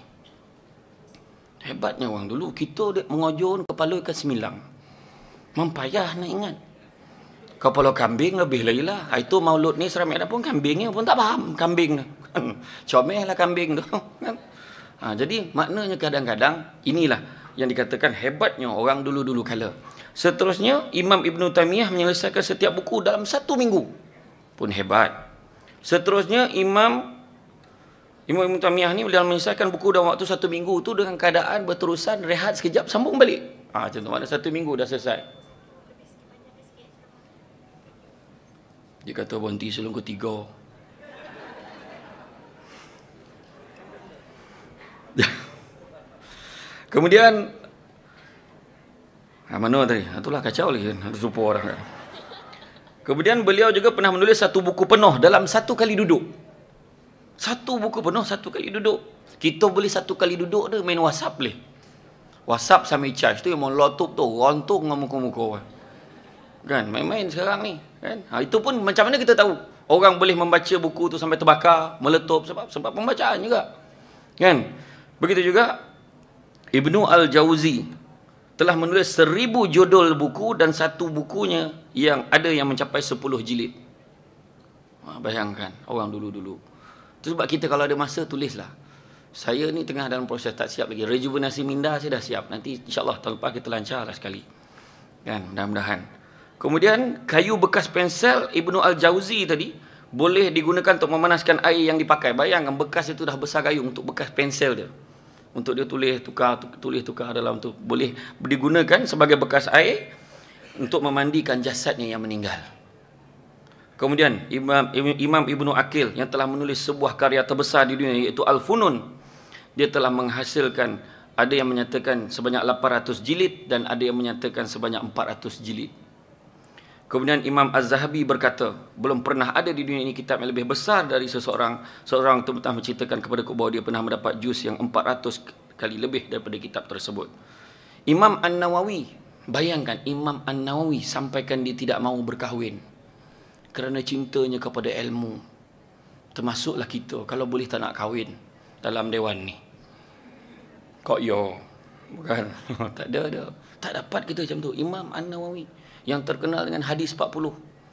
Hebatnya orang dulu. Kita mengojun kepala ikan semilang. Mempayah nak ingat. Kepala kambing lebih lagi lah. Itu maulud ni seramai dah pun kambingnya pun tak faham. Kambing tu. Comel lah kambing tu. Jadi maknanya kadang-kadang inilah yang dikatakan hebatnya orang dulu-dulu kala. Seterusnya, Imam Ibn Taymiyah menyelesaikan setiap buku dalam 1 minggu. Pun hebat. Seterusnya, Imam Ibn Taymiyah ni dalam menyelesaikan buku dalam waktu 1 minggu tu dengan keadaan berterusan, rehat sekejap, sambung balik. Macam tu, mana 1 minggu dah selesai. Dia kata berhenti sebelum ketiga. Kemudian mana tadi? Itulah kacau lagi kan. Ada lupa orang kan. Kemudian beliau juga pernah menulis 1 buku penuh dalam 1 kali duduk. 1 buku penuh 1 kali duduk. Kita boleh 1 kali duduk tu main WhatsApp boleh. WhatsApp sambil charge tu yang mau laptop tu rontok dengan muka-muka orang. Kan main-main sekarang ni kan. Itu pun macam mana kita tahu orang boleh membaca buku tu sampai terbakar, meletup sebab pembacaan juga. Kan? Begitu juga Ibnu Al-Jauzi telah menulis 1000 judul buku dan 1 bukunya yang ada yang mencapai 10 jilid. Bayangkan orang dulu-dulu. Itu sebab kita kalau ada masa tulislah. Saya ni tengah dalam proses tak siap lagi. Rejuvenasi minda saya dah siap. Nanti insya-Allah tahun lepas kita lancarlah sekali. Kan, mudah-mudahan. Kemudian kayu bekas pensel Ibnu Al-Jauzi tadi boleh digunakan untuk memanaskan air yang dipakai. Bayangkan bekas itu dah besar kayu untuk bekas pensel dia. Untuk dia tulis tukar dalam tu boleh digunakan sebagai bekas air untuk memandikan jasadnya yang meninggal. Kemudian Imam Ibnu Aqil yang telah menulis sebuah karya terbesar di dunia iaitu Al-Funun, dia telah menghasilkan, ada yang menyatakan sebanyak 800 jilid dan ada yang menyatakan sebanyak 400 jilid. Kemudian Imam Az-Zahabi berkata, belum pernah ada di dunia ini kitab yang lebih besar dari seorang itu pernah menceritakan kepada aku bahawa dia pernah mendapat juz yang 400 kali lebih daripada kitab tersebut. Imam An-Nawawi, bayangkan Imam An-Nawawi sampaikan dia tidak mahu berkahwin kerana cintanya kepada ilmu. Termasuklah kita kalau boleh tak nak kahwin dalam dewan ni. Kok yo? Bukan. Tak ada. Tak dapat kita macam tu. Imam An-Nawawi yang terkenal dengan hadis 40.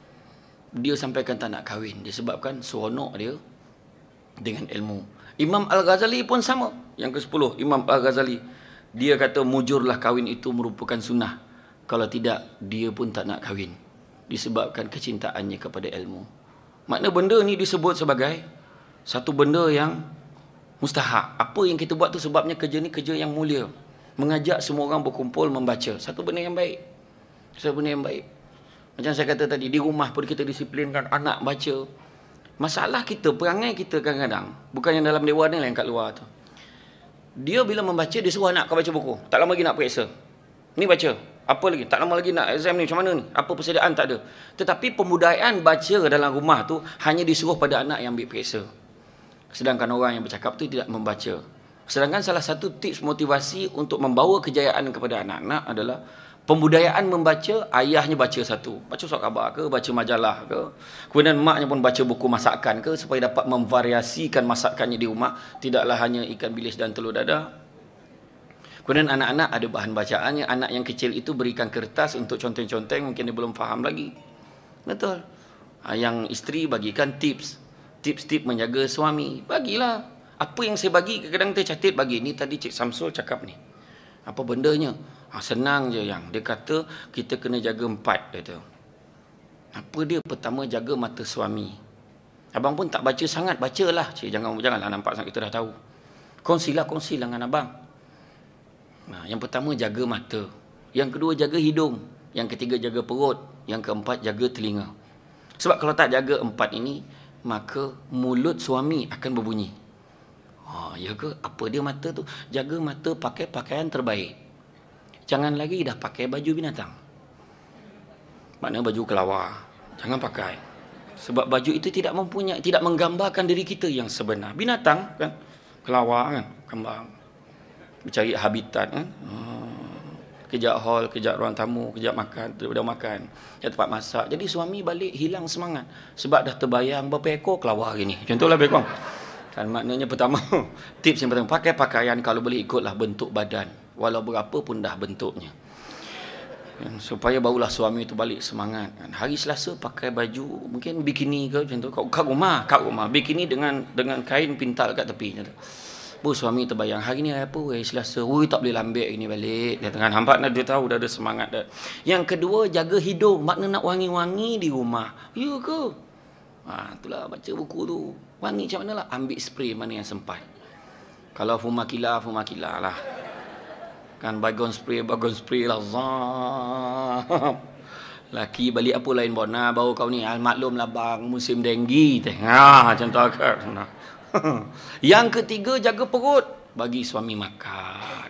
Dia sampaikan tak nak kahwin disebabkan seronok dia dengan ilmu. Imam Al-Ghazali pun sama. Yang ke-10, Imam Al-Ghazali. Dia kata mujurlah kahwin itu merupakan sunnah. Kalau tidak, dia pun tak nak kahwin. Disebabkan kecintaannya kepada ilmu. Makna benda ni disebut sebagai satu benda yang mustahak. Apa yang kita buat tu sebabnya kerja ni kerja yang mulia. Mengajak semua orang berkumpul membaca. Satu benda yang baik. Satu benda yang baik. Macam saya kata tadi, di rumah pun kita disiplinkan anak baca. Masalah kita, perangai kita kadang-kadang, bukan yang dalam dewan ni lah, yang kat luar tu. Dia bila membaca, dia suruh anak kau baca buku. Tak lama lagi nak periksa. Ni baca. Apa lagi? Tak lama lagi nak exam ni. Macam mana ni? Apa persediaan? Tak ada. Tetapi pembudayaan baca dalam rumah tu hanya disuruh pada anak yang ambil periksa. Sedangkan orang yang bercakap tu tidak membaca. Sedangkan salah satu tips motivasi untuk membawa kejayaan kepada anak-anak adalah pembudayaan membaca. Ayahnya baca satu. Baca surat khabar ke? Baca majalah ke? Kemudian maknya pun baca buku masakan ke? Supaya dapat memvariasikan masakannya di rumah. Tidaklah hanya ikan bilis dan telur dadah. Kemudian anak-anak ada bahan bacaannya. Anak yang kecil itu berikan kertas untuk conteng-conteng. Mungkin dia belum faham lagi. Betul. Yang isteri bagikan tips. Tips-tips menjaga suami. Bagilah. Apa yang saya bagi, kadang-kadang kita catat bagi. Ni tadi Cik Samsul cakap ni. Apa bendanya? Senang je yang. Dia kata kita kena jaga 4. Dia kata. Apa dia? Pertama, jaga mata suami. Abang pun tak baca sangat. Bacalah. Cik, janganlah nampak sangat kita dah tahu. Kongsilah dengan abang. Nah, yang pertama jaga mata. Yang kedua jaga hidung. Yang ketiga jaga perut. Yang keempat jaga telinga. Sebab kalau tak jaga 4 ini, maka mulut suami akan berbunyi. Ya ke? Apa dia mata tu? Jaga mata, pakai pakaian terbaik. Jangan lagi dah pakai baju binatang. Maknanya baju kelawar. Jangan pakai. Sebab baju itu tidak menggambarkan diri kita yang sebenar. Binatang kan? Kelawar kan? Kembang. Mencari habitat kan? Kejap hall, kejap ruang tamu, kejap makan, daripada makan, kejap tempat masak. Jadi suami balik hilang semangat. Sebab dah terbayang berapa ekor kelawar hari ni. Contohlah bekong. Kan maknanya pertama, tips yang pertama, pakai pakaian kalau boleh ikutlah bentuk badan. Walau berapa pun dah bentuknya. Supaya barulah suami itu balik semangat. Hari Selasa pakai baju, mungkin bikini ke macam tu. Kat rumah. Bikini dengan kain pintal kat tepi. Suami terbayang, hari ni apa? Hari Selasa. Tak boleh lambek ini balik. Dia tengah hambat, dia tahu dah ada semangat dah. Yang kedua, jaga hidung. Makna nak wangi-wangi di rumah. Ya ke? Itulah baca buku tu. Wangi macam mana lah? Ambil spray mana yang sempat. Kalau fumakila lah. Kan bagon spray lah. Laki balik apa lain bona bau kau ni. Maklum lah bang, musim denggi. Macam tu akar. Yang ketiga, jaga perut. Bagi suami makan.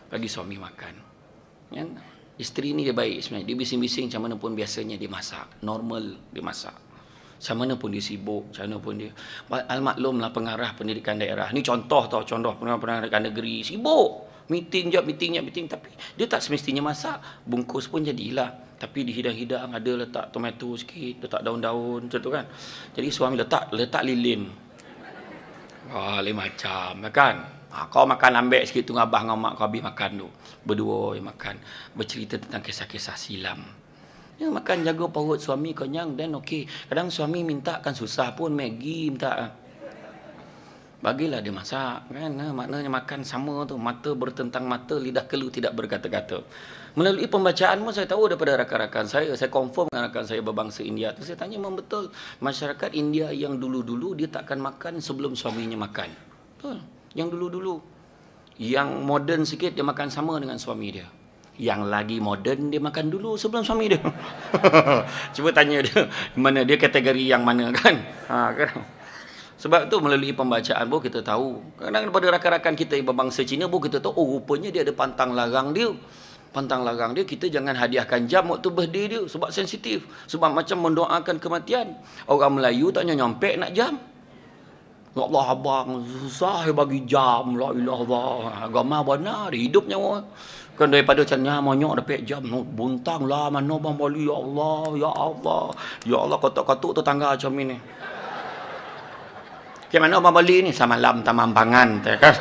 Isteri ni dia baik sebenarnya. Dia bising-bising macam mana pun biasanya dia masak. Normal dia masak. Macam mana pun dia sibuk. Macam mana pun dia. Al-maklumlah pengarah pendidikan daerah. Ni contoh pendidikan negeri. Sibuk. Meeting. Tapi dia tak semestinya masak. Bungkus pun jadilah. Tapi dihidang-hidang. Ada letak tomato sikit. Letak daun-daun. Macam tu kan. Jadi suami letak lilin. Lain macam kan. Kau makan ambek sikit tu abah dengan mak kau habis makan tu. Berdua yang makan. Bercerita tentang kisah-kisah silam. Ya, makan jaga perut suami kenyang dan okey. Kadang suami minta kan susah pun Maggi minta. Bagilah dia masak kan. Maknanya makan sama tu. Mata bertentang mata, lidah kelu tidak berkata-kata. Melalui pembacaan pun saya tahu daripada rakan-rakan saya confirm dengan rakan saya berbangsa India tu, saya tanya memang betul masyarakat India yang dulu-dulu dia takkan makan sebelum suaminya makan. Betul. Yang dulu-dulu. Yang moden sikit dia makan sama dengan suami dia. Yang lagi moden dia makan dulu sebelum suami dia. Cuba tanya dia mana dia kategori yang mana kan. Kan. Sebab tu melalui pembacaan pun kita tahu. Kadang-kadang daripada rakan-rakan kita yang berbangsa Cina pun kita tahu, oh rupanya dia ada pantang larang dia. Pantang larang dia, kita jangan hadiahkan jam waktu birthday dia. Sebab sensitif. Sebab macam mendoakan kematian. Orang Melayu taknya nyompek nak jam. Ya Allah abang, susah bagi jam. La ilah Allah. Agama benar, hidup nyawa. Kan daripada macam monyok dapat jam. Buntang lah, mana bang bali. Ya Allah, ya Allah. Ya Allah, kotak-kotak tu tangga macam ni. Macam mana abang balik ni? Samalam tamam pangan. Kan?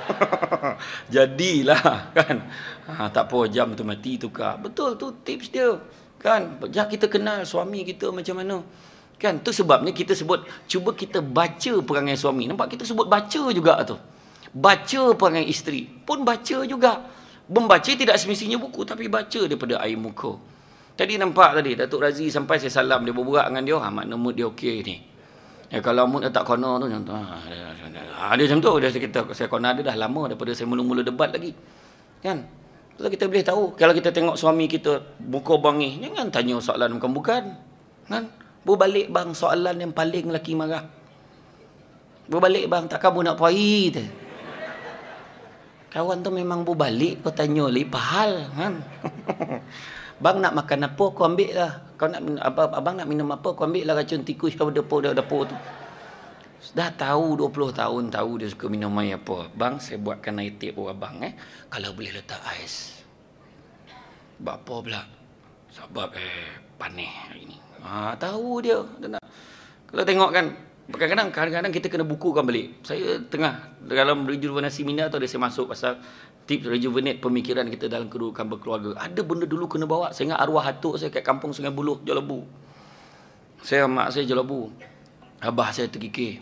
Jadilah. Kan? Tak apa jam tu mati tukar. Betul tu tips dia. Kan? Jangan kita kenal suami kita macam mana. Kan? Tu sebabnya kita sebut, cuba kita baca perangai suami. Nampak kita sebut baca juga tu. Baca perangai isteri. Pun baca juga. Membaca tidak semestinya buku, tapi baca daripada air muka. Tadi nampak tadi, Datuk Razi sampai saya salam, dia berbual dengan dia. Makna mood dia okey ni. Ya, kalau mood dia tak kona tu contoh. Dia macam tu dia kita saya kona dia dah lama daripada saya mula-mula debat lagi. Kan? Kalau kita boleh tahu kalau kita tengok suami kita muka bangih, jangan tanya soalan bukan-bukan. Kan? Berbalik bang soalan yang paling lelaki marah. Berbalik bang tak kamu nak puai tu. Kawan tu memang berbalik kau tanya lagi pahal kan. Bang nak makan apa kau ambil lah. Kau nak abang nak minum apa kau ambil lah racun tikus kau dapur tu. Dah tahu 20 tahun tahu dia suka minum air apa. Bang saya buatkan air teh buat abang kalau boleh letak ais. Sebab apa pula? Sebab panih hari ni. Tahu dia. Kalau tengok kan kadang-kadang kita kena bukukan balik. Saya tengah dalam rejuvenasi minda tu ada saya masuk pasal tips rejuvenate pemikiran kita dalam kedudukan berkeluarga. Ada benda dulu kena bawa. Saya ingat arwah atuk saya kat kampung Sungai Buloh, Jalabu. Saya mak saya Jalabu. Abah saya terkikir.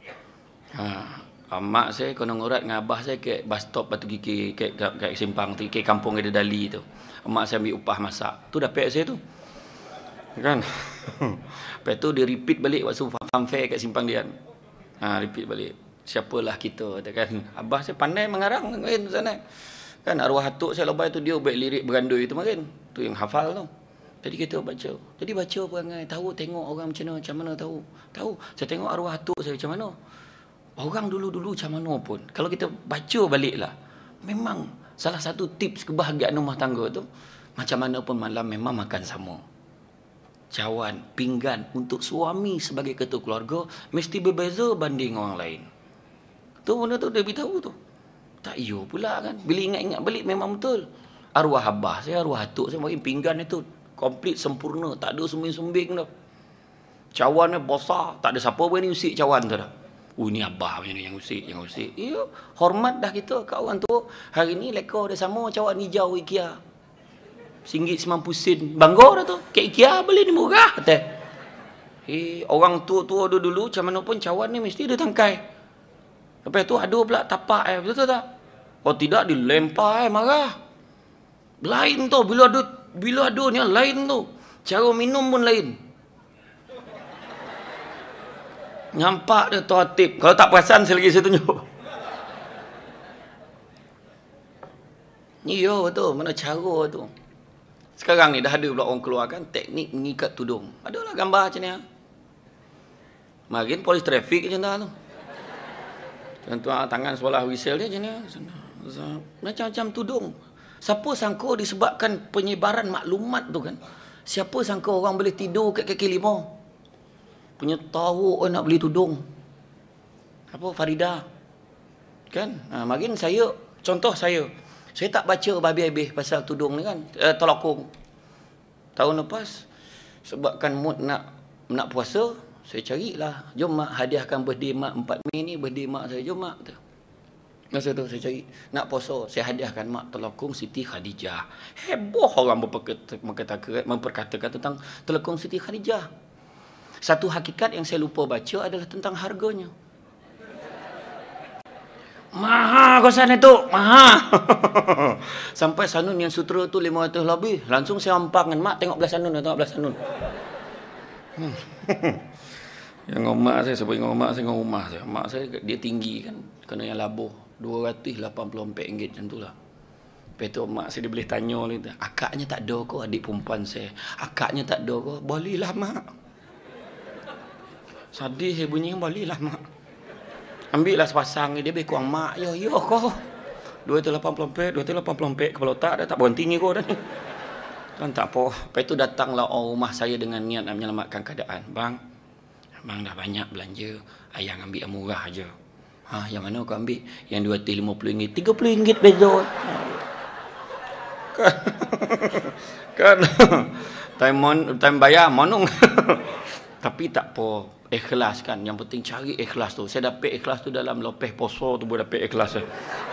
Mak saya konon urat dengan abah saya kat bus stop Batu Kikir kat simpang Terkikir kampung ada Dali tu. Mak saya ambil upah masak. Tu dah pek saya tu. Kan? Lepas tu dia repeat balik waktu farm fair kat simpang Dian. Repeat balik. Siapalah kita kan. Abah saya pandai mengarang kan sana. Kan arwah atuk saya lepas tu dia buat lirik berandui tu kan. Tu yang hafal tu. Jadi kita baca. Jadi baca perangai, tahu tengok orang macam mana tahu. Tahu. Saya tengok arwah atuk saya macam mana. Orang dulu-dulu macam mana pun. Kalau kita baca baliklah. Memang salah satu tips kebahagiaan rumah tangga tu macam mana pun malam memang makan sama. Cawan, pinggan untuk suami sebagai ketua keluarga mesti berbeza banding orang lain. Tu benda tu dia beritahu tu. Tak iyo pula kan. Bila ingat-ingat balik memang betul. Arwah abah saya, arwah atuk saya bagi pinggan itu komplit sempurna, tak ada sumbing-sumbing dah. Cawan ni besar, tak ada siapa berani usik cawan tu dah. Ni abah macam ni yang usik. Ya, hormat dah kita kat orang tu. Hari ni lekor dia sama cawan hijau IKEA. RM1.90. Bangga dah tu. Kat IKEA beli ni murah. Orang tua-tua dulu macam mana pun cawan ni mesti ada tangkai. Lepas tu ada pula tapak betul tak? Kalau tidak dilempar marah. Lain tu bila ada ni lain tu. Cara minum pun lain. Nampak dia Tuan Tip. Kalau tak perasan saya tunjuk. Ya betul, mana cara tu. Sekarang ni dah ada pula orang keluarkan teknik mengikat tudung. Adalah gambar macam ni. Makin polis trafik macam tu. Contoh tangan sebelah whistle dia macam ni. Macam-macam tudung. Siapa sangka disebabkan penyebaran maklumat tu kan. Siapa sangka orang boleh tidur kat kaki lima. Punya tahu nak beli tudung. Apa Farida. Kan? Makin saya, contoh saya tak baca habis-habis pasal tudung ni kan. Tolakung. Tahun lepas sebabkan mood nak puasa, saya carilah. Jom mak hadiahkan birthday mak 4 Mei ni, birthday mak saya. Jom mak tu. Masa tu saya cari nak puasa, saya hadiahkan mak telekung Siti Khadijah. Heboh orang memperkatakan tentang telekung Siti Khadijah. Satu hakikat yang saya lupa baca adalah tentang harganya. Maha kau sana tu, maha. Sampai Sanun yang sutera tu 500 lebih. Langsung saya ampak dengan mak tengok belah Sanun, tengok belah Sanun. Yang mak saya sebut mak saya dengan rumah saya. Mak saya dia tinggi kan, kena yang labuh RM284 macam tu lah. Lepas tu mak saya dia boleh tanya lagi, akaknya tak ada kau adik perempuan saya. Akaknya tak ada kau, bolehlah mak. Sedih saya bunyi, bolehlah mak. Ambil lah sepasang dia lebih kurang mak. Yo kau. RM284 kepala otak dah tak berhenti ni kau dah ni. Kan tak apa. Lepas tu datanglah orang rumah saya dengan niat nak menyelamatkan keadaan. Bang dah banyak belanja. Ayah ambil yang murah aja. Yang mana kau ambil? Yang RM250, RM30 beza. Kan time bayar monong. Tapi tak apa. Ikhlas kan. Yang penting cari ikhlas tu. Saya dapat ikhlas tu dalam lopeh poso tu boleh dapat ikhlas.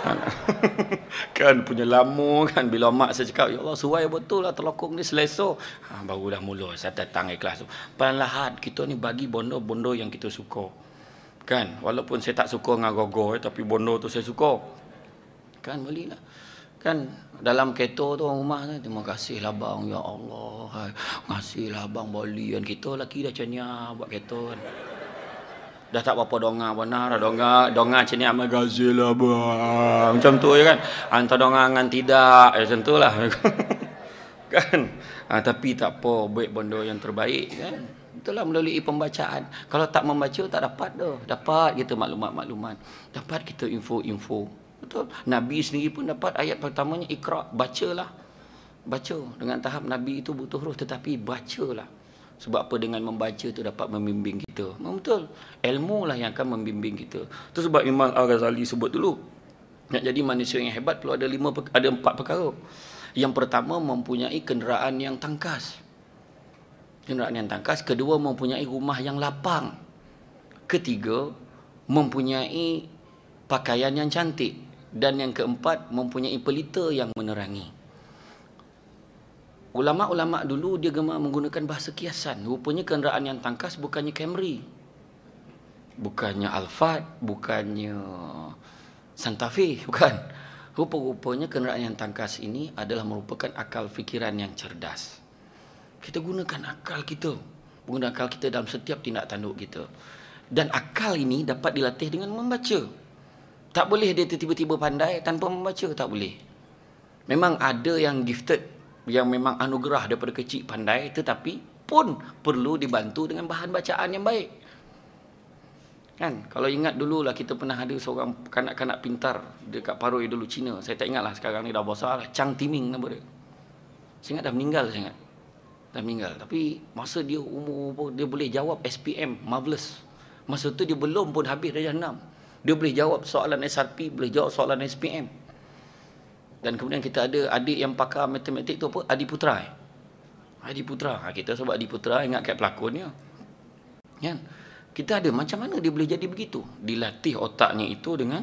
Kan punya lama kan. Bila mak saya cakap, ya Allah suai betul lah telokong ni selesa. Barulah mula saya datang ikhlas tu. Perlahan kita ni bagi bondo-bondo yang kita suka. Kan. Walaupun saya tak suka dengan gogo tapi bondo tu saya suka. Kan belilah. Kan dalam kereta tu orang rumah tu, terima kasihlah bang, ya Allah, ngasihlah bang bolian kita laki dah cenya buat kereta kan. Dah tak apa donga benar, donga cenya magazilah bang. Macam tu ya kan. Antara donga dengan tidak macam tulah. Kan. Tapi tak apa, buat bondo yang terbaik kan. Itulah melalui pembacaan. Kalau tak membaca tak dapat dah. Dapat kita maklumat-maklumat. Dapat kita info-info. Betul. Nabi sendiri pun dapat ayat pertamanya Iqra, bacalah. Baca. Dengan tahap Nabi itu butuh roh tetapi bacalah. Sebab apa? Dengan membaca itu dapat membimbing kita. Betul. Ilmu lah yang akan membimbing kita. Itu sebab Imam Al-Ghazali sebut dulu. Nak jadi manusia yang hebat perlu ada 4 perkara. Yang pertama mempunyai kenderaan yang tangkas. Kenderaan yang tangkas. Kedua mempunyai rumah yang lapang. Ketiga mempunyai pakaian yang cantik. Dan yang keempat, mempunyai pelita yang menerangi. Ulama-ulama dulu dia gemar menggunakan bahasa kiasan. Rupanya kenderaan yang tangkas bukannya Camry. Bukannya Alphard, bukannya Santa Fe, bukan. Rupa-rupanya kenderaan yang tangkas ini adalah merupakan akal fikiran yang cerdas. Kita gunakan akal kita. Gunakan akal kita dalam setiap tindak tanduk kita. Dan akal ini dapat dilatih dengan membaca. Tak boleh dia tiba-tiba pandai tanpa membaca, tak boleh. Memang ada yang gifted, yang memang anugerah daripada kecil pandai, tetapi pun perlu dibantu dengan bahan bacaan yang baik. Kan? Kalau ingat dululah kita pernah ada seorang kanak-kanak pintar dekat Paroi dulu Cina. Saya tak ingatlah sekarang ni dah besar lah. Chang Timing nama dia. Saya ingat dah meninggal, saya ingat. Dah meninggal. Tapi masa dia umur dia boleh jawab SPM, marvelous. Masa tu dia belum pun habis darjah 6. Dia boleh jawab soalan SRP, boleh jawab soalan SPM. Dan kemudian kita ada adik yang pakar matematik tu apa? Adi Putra. Adi Putra. Kita sebab Adi Putra ingat kat pelakonnya. Kan? Kita ada macam mana dia boleh jadi begitu? Dilatih otaknya itu dengan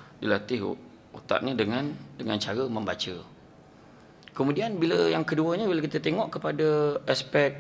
cara membaca. Kemudian bila yang keduanya bila kita tengok kepada aspek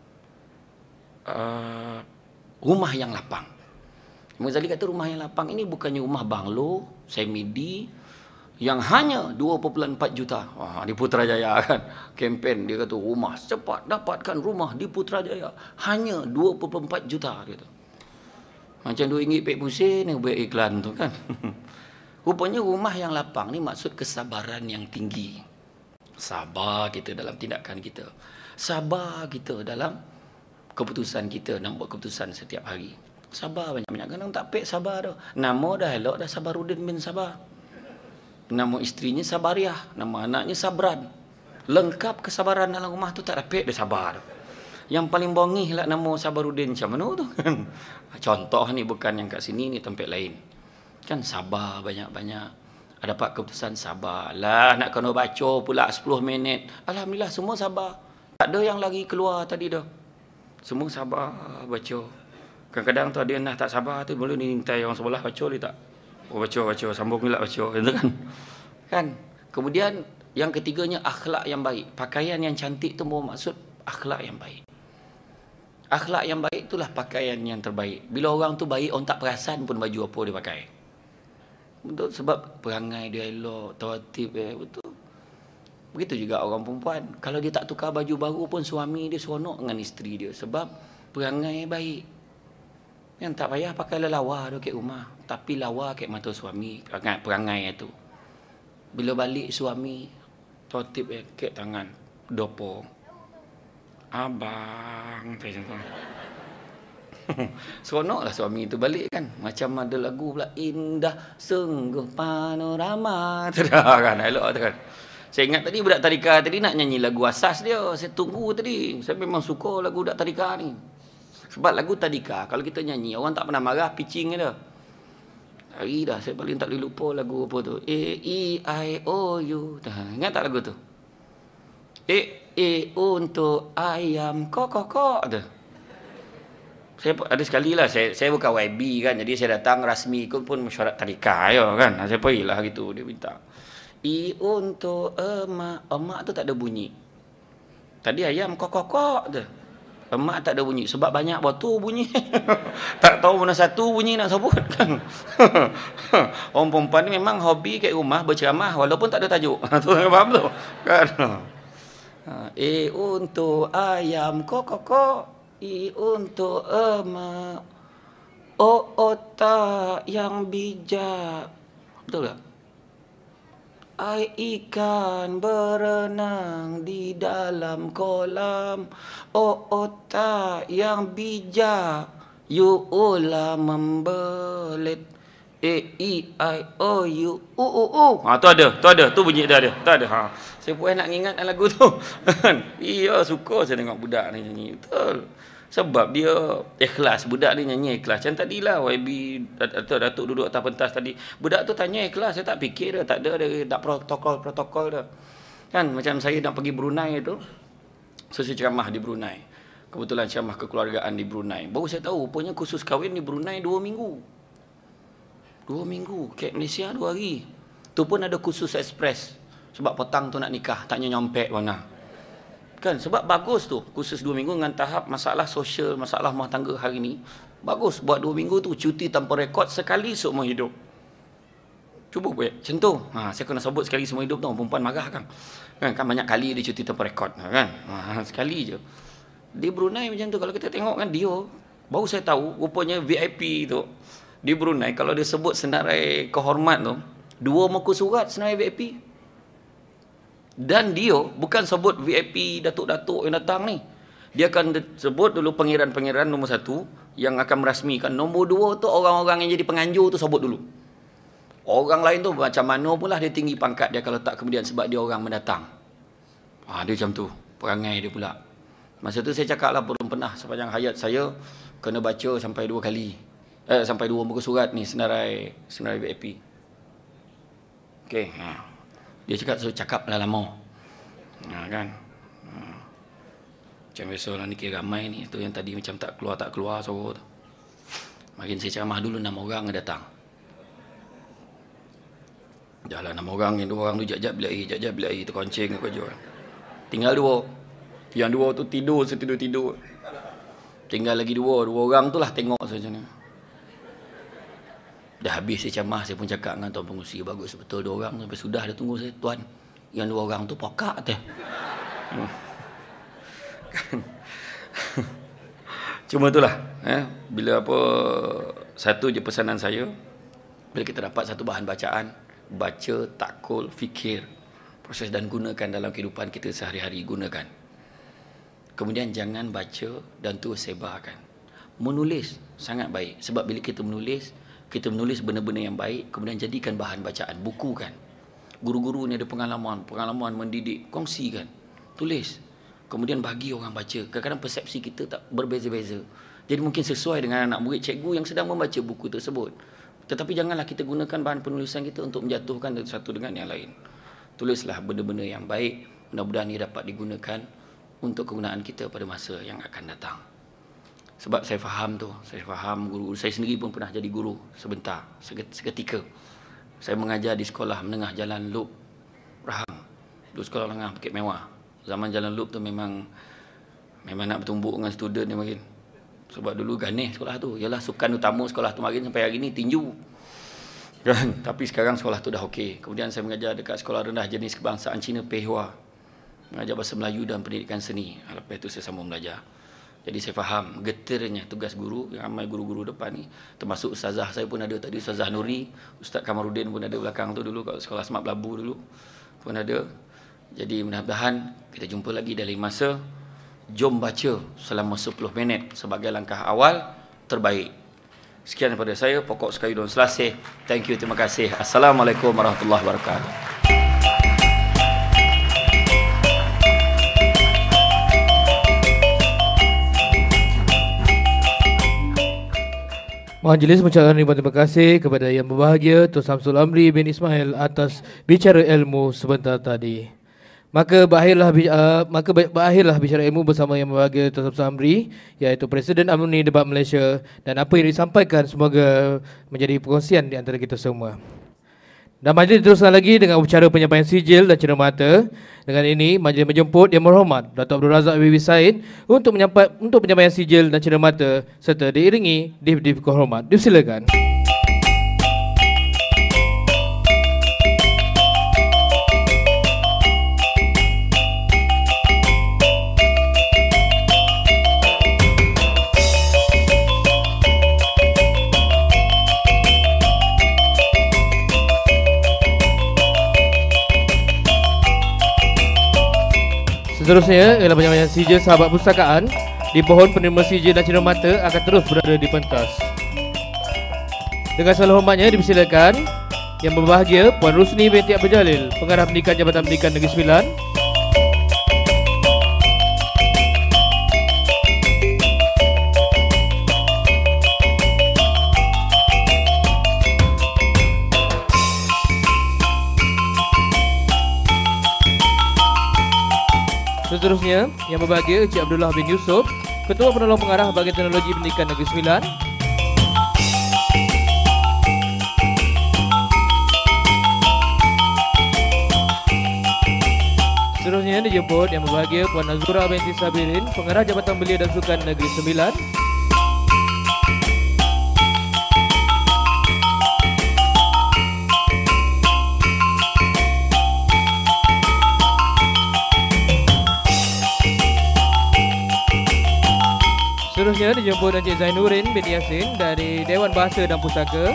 rumah yang lapang. Imam Ghazali kata rumah yang lapang ini bukannya rumah banglo, semidi yang hanya 2.4 juta. Di Putrajaya kan. Kempen dia kata rumah cepat dapatkan rumah di Putrajaya hanya 2.4 juta dia kata. Macam RM2 pek pusing ni buat iklan tu kan. Rupanya rumah yang lapang ni maksud kesabaran yang tinggi. Sabar kita dalam tindakan kita. Sabar kita dalam keputusan kita nak buat keputusan setiap hari. Sabar banyak-banyak. Kadang tak pek sabar dah. Nama dah elok dah Sabaruddin bin Sabar. Nama isterinya Sabariah. Nama anaknya Sabran. Lengkap kesabaran dalam rumah tu tak pek dia sabar. Yang paling bongih lah nama Sabaruddin macam mana tu kan. Contoh ni bukan yang kat sini ni tempat lain. Kan sabar banyak-banyak. Dapat keputusan sabar. Lah nak kena baca pula 10 minit. Alhamdulillah semua sabar. Tak ada yang lagi keluar tadi dah. Semua sabar baca. Kadang-kadang tu ada yang tak sabar tu boleh nintai orang sebelah baca dia tak. Baca sambung pula baca gitu kan. Kan? Kemudian yang ketiganya akhlak yang baik. Pakaian yang cantik tu bermaksud akhlak yang baik. Akhlak yang baik itulah pakaian yang terbaik. Bila orang tu baik, orang tak perasan pun baju apa dia pakai. Betul, sebab perangai dia elok, tertib betul. Begitu juga orang perempuan. Kalau dia tak tukar baju baru pun suami dia seronok dengan isteri dia. Sebab perangai baik. Yang tak payah pakai lawa tu kat rumah. Tapi lawa kat mata suami. Perangai itu. Bila balik suami, tertib kat tangan. Dopo. Abang. Seronoklah suami itu balik kan. Macam ada lagu pula, indah sungguh panorama. Dah kan, elok tu kan. Saya ingat tadi budak tadika tadi nak nyanyi lagu asas dia. Saya tunggu tadi. Saya memang suka lagu budak tadika ni. Sebab lagu tadika kalau kita nyanyi orang tak pernah marah, pitching dia. Hari dah saya paling tak boleh lupa lagu apa tu. A E I O U. Ingat tak lagu tu? Untuk ayam kok tu. Saya ada sekali lah, saya bukan YB kan, jadi saya datang rasmi ikut pun mesyuarat tadika ya kan. Saya pergilah gitu, dia minta. Untuk emak tu tak ada bunyi. Tadi ayam kok tu. Emak tak ada bunyi sebab banyak batu bunyi. Tak tahu mana satu bunyi nak sebut kan. Orang perempuan ni memang hobi kat rumah berceramah walaupun tak ada tajuk. Tu faham tu kan. Untuk ayam kok. Untuk emak. Otak yang bijak. Betul tak? Ikan berenang di dalam kolam. Otak yang bijak. You ulah membelit. E-I-O-U. Tu bunyi dia ada. Tu ada. Saya pun nak ingat lagu tu. Iya, suka saya tengok budak ni nyanyi. Betul. Sebab dia ikhlas. Budak ni nyanyi ikhlas. Macam tadilah YB Datuk duduk atas pentas tadi. Budak tu tanya ikhlas. Saya tak fikir dia. Tak ada protokol dia. Kan macam saya nak pergi Brunei tu. So, saya ceramah di Brunei. Kebetulan ceramah kekeluargaan di Brunei. Baru saya tahu rupanya khusus kahwin di Brunei 2 minggu. 2 minggu. Kat Malaysia 2 hari. Tu pun ada khusus ekspres. Sebab petang tu nak nikah. Taknya nyompet mana. Kan sebab bagus tu khusus 2 minggu dengan tahap masalah sosial, masalah rumah tangga hari ni. Bagus buat 2 minggu tu cuti tanpa rekod sekali seumur hidup. Cuba buat macam tu. Saya kena sebut sekali seumur hidup tu, perempuan marah kan. Kan banyak kali dia cuti tanpa rekod kan. Sekali je. Di Brunei macam tu kalau kita tengok kan dia baru saya tahu rupanya VIP tu di Brunei kalau dia sebut senarai kehormat tu 2 muka surat senarai VIP. Dan dia bukan sebut VIP datuk-datuk yang datang ni. Dia akan sebut dulu pangeran-pangeran nombor 1 yang akan merasmikan. Nombor 2 tu orang-orang yang jadi penganjur tu sebut dulu. Orang lain tu macam mana pun lah dia tinggi pangkat dia kalau tak kemudian sebab dia orang mendatang. Dia macam tu. Perangai dia pula. Masa tu saya cakap lah belum pernah sepanjang hayat saya kena baca sampai 2 kali. Sampai 2 muka surat ni senarai VIP. Okey. Dia cakap lah lama. Kan. Macam biasalah ni kira ramai ni. Tu yang tadi macam tak keluar suara tu. Makin saya ceramah dulu 6 orang yang datang. Dah lah 6 orang. Yang 2 orang tu jap-jap bilik air. Terkonceng ke kerja. Tinggal 2. Yang 2 tu tidur. Saya tidur. Tinggal lagi 2 orang tu lah tengok saja ni. Dah habis saya ceramah, saya pun cakap dengan tuan pengurusi, bagus betul 2 orang sampai sudah dia tunggu saya, tuan. Yang 2 orang tu pokak teh. Cuma itulah, bila apa satu je pesanan saya, bila kita dapat satu bahan bacaan, baca, takul, fikir, proses dan gunakan dalam kehidupan kita sehari-hari, gunakan. Kemudian jangan baca dan terus sebarkan. Menulis sangat baik sebab bila kita menulis benda-benda yang baik, kemudian jadikan bahan bacaan, bukukan. Guru-guru ni ada pengalaman mendidik, kongsikan, tulis. Kemudian bagi orang baca. Kadang-kadang persepsi kita tak berbeza-beza. Jadi mungkin sesuai dengan anak murid cikgu yang sedang membaca buku tersebut. Tetapi janganlah kita gunakan bahan penulisan kita untuk menjatuhkan satu dengan yang lain. Tulislah benda-benda yang baik, mudah-mudahan ia dapat digunakan untuk kegunaan kita pada masa yang akan datang. Sebab saya faham guru saya sendiri pun pernah jadi guru sebentar, seketika. Saya mengajar di sekolah menengah Jalan Loop Rahang. Dulu sekolah menengah Bukit Mewah. Zaman Jalan Loop tu memang nak bertumbuk dengan student ni makin. Sebab dulu ganih sekolah tu. Yalah sukan utama sekolah tu makin sampai hari ni tinju. Kan? Tapi sekarang sekolah tu dah okey. Kemudian saya mengajar dekat Sekolah Rendah Jenis Kebangsaan Cina Pei Hua. Mengajar bahasa Melayu dan pendidikan seni. Lepas itu saya sambung belajar. Jadi saya faham getirnya tugas guru, yang ramai guru-guru depan ni. Termasuk ustazah saya pun ada tadi, Ustazah Nuri, Ustaz Kamarudin pun ada belakang tu dulu kat Sekolah Semak Belabu dulu pun ada. Jadi mudah-mudahan kita jumpa lagi dalam masa Jom Baca selama 10 minit sebagai langkah awal terbaik. Sekian daripada saya, Pokok Sekayu Daun Selasih. Thank you, terima kasih. Assalamualaikum warahmatullahi wabarakatuh.
Majlis mengucapkan ribuan terima kasih kepada Yang Berbahagia Tuan Samsul Amri bin Ismail atas bicara ilmu sebentar tadi. Maka berakhirlah bicara ilmu bersama Yang Berbahagia Tuan Samsul Amri, iaitu Presiden Alumni Debat Malaysia, dan apa yang disampaikan semoga menjadi perkongsian di antara kita semua. Dan majlis diteruskan lagi dengan upacara penyampaian sijil dan cenderamata. Dengan ini majlis menjemput Yang Berhormat Dato' Abdul Razak Bibi Said untuk penyampaian sijil dan cenderamata serta diiringi div-div kehormat. Dipersilakan. Seterusnya ialah penyampaian sijil sahabat pustakaan. Di pohon penerima sijil dan cenderamata akan terus berada di pentas. Dengan segala hormatnya dipersilakan Yang Berbahagia Puan Rusni binti Abdul Jalil, Pengarah Pendidikan Jabatan Pendidikan Negeri Sembilan. Seterusnya, Yang Berbahagia Encik Abdullah bin Yusuf, Ketua Penolong Pengarah Bahagian Teknologi Pendidikan Negeri Sembilan. Seterusnya dijemput Yang Berbahagia Puan Nazura binti Sabirin, Pengarah Jabatan Belia dan Sukan Negeri Sembilan. Seterusnya dijemput Encik Zainurin binti Yasin dari Dewan Bahasa dan Pustaka.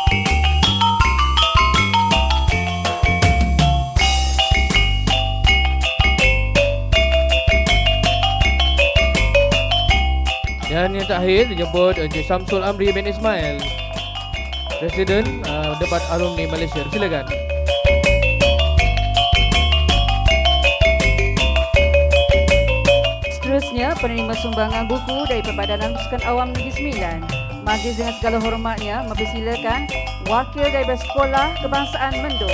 Dan yang terakhir dijemput Encik Samsul Amri bin Ismail, Presiden Debat Alumni Malaysia. Silakan.
Seterusnya, penerima sumbangan buku dari Perbadanan Pusukan Awam Negeri Sembilan. Majlis dengan segala hormatnya mempersilakan wakil dari Sekolah Kebangsaan Mendung.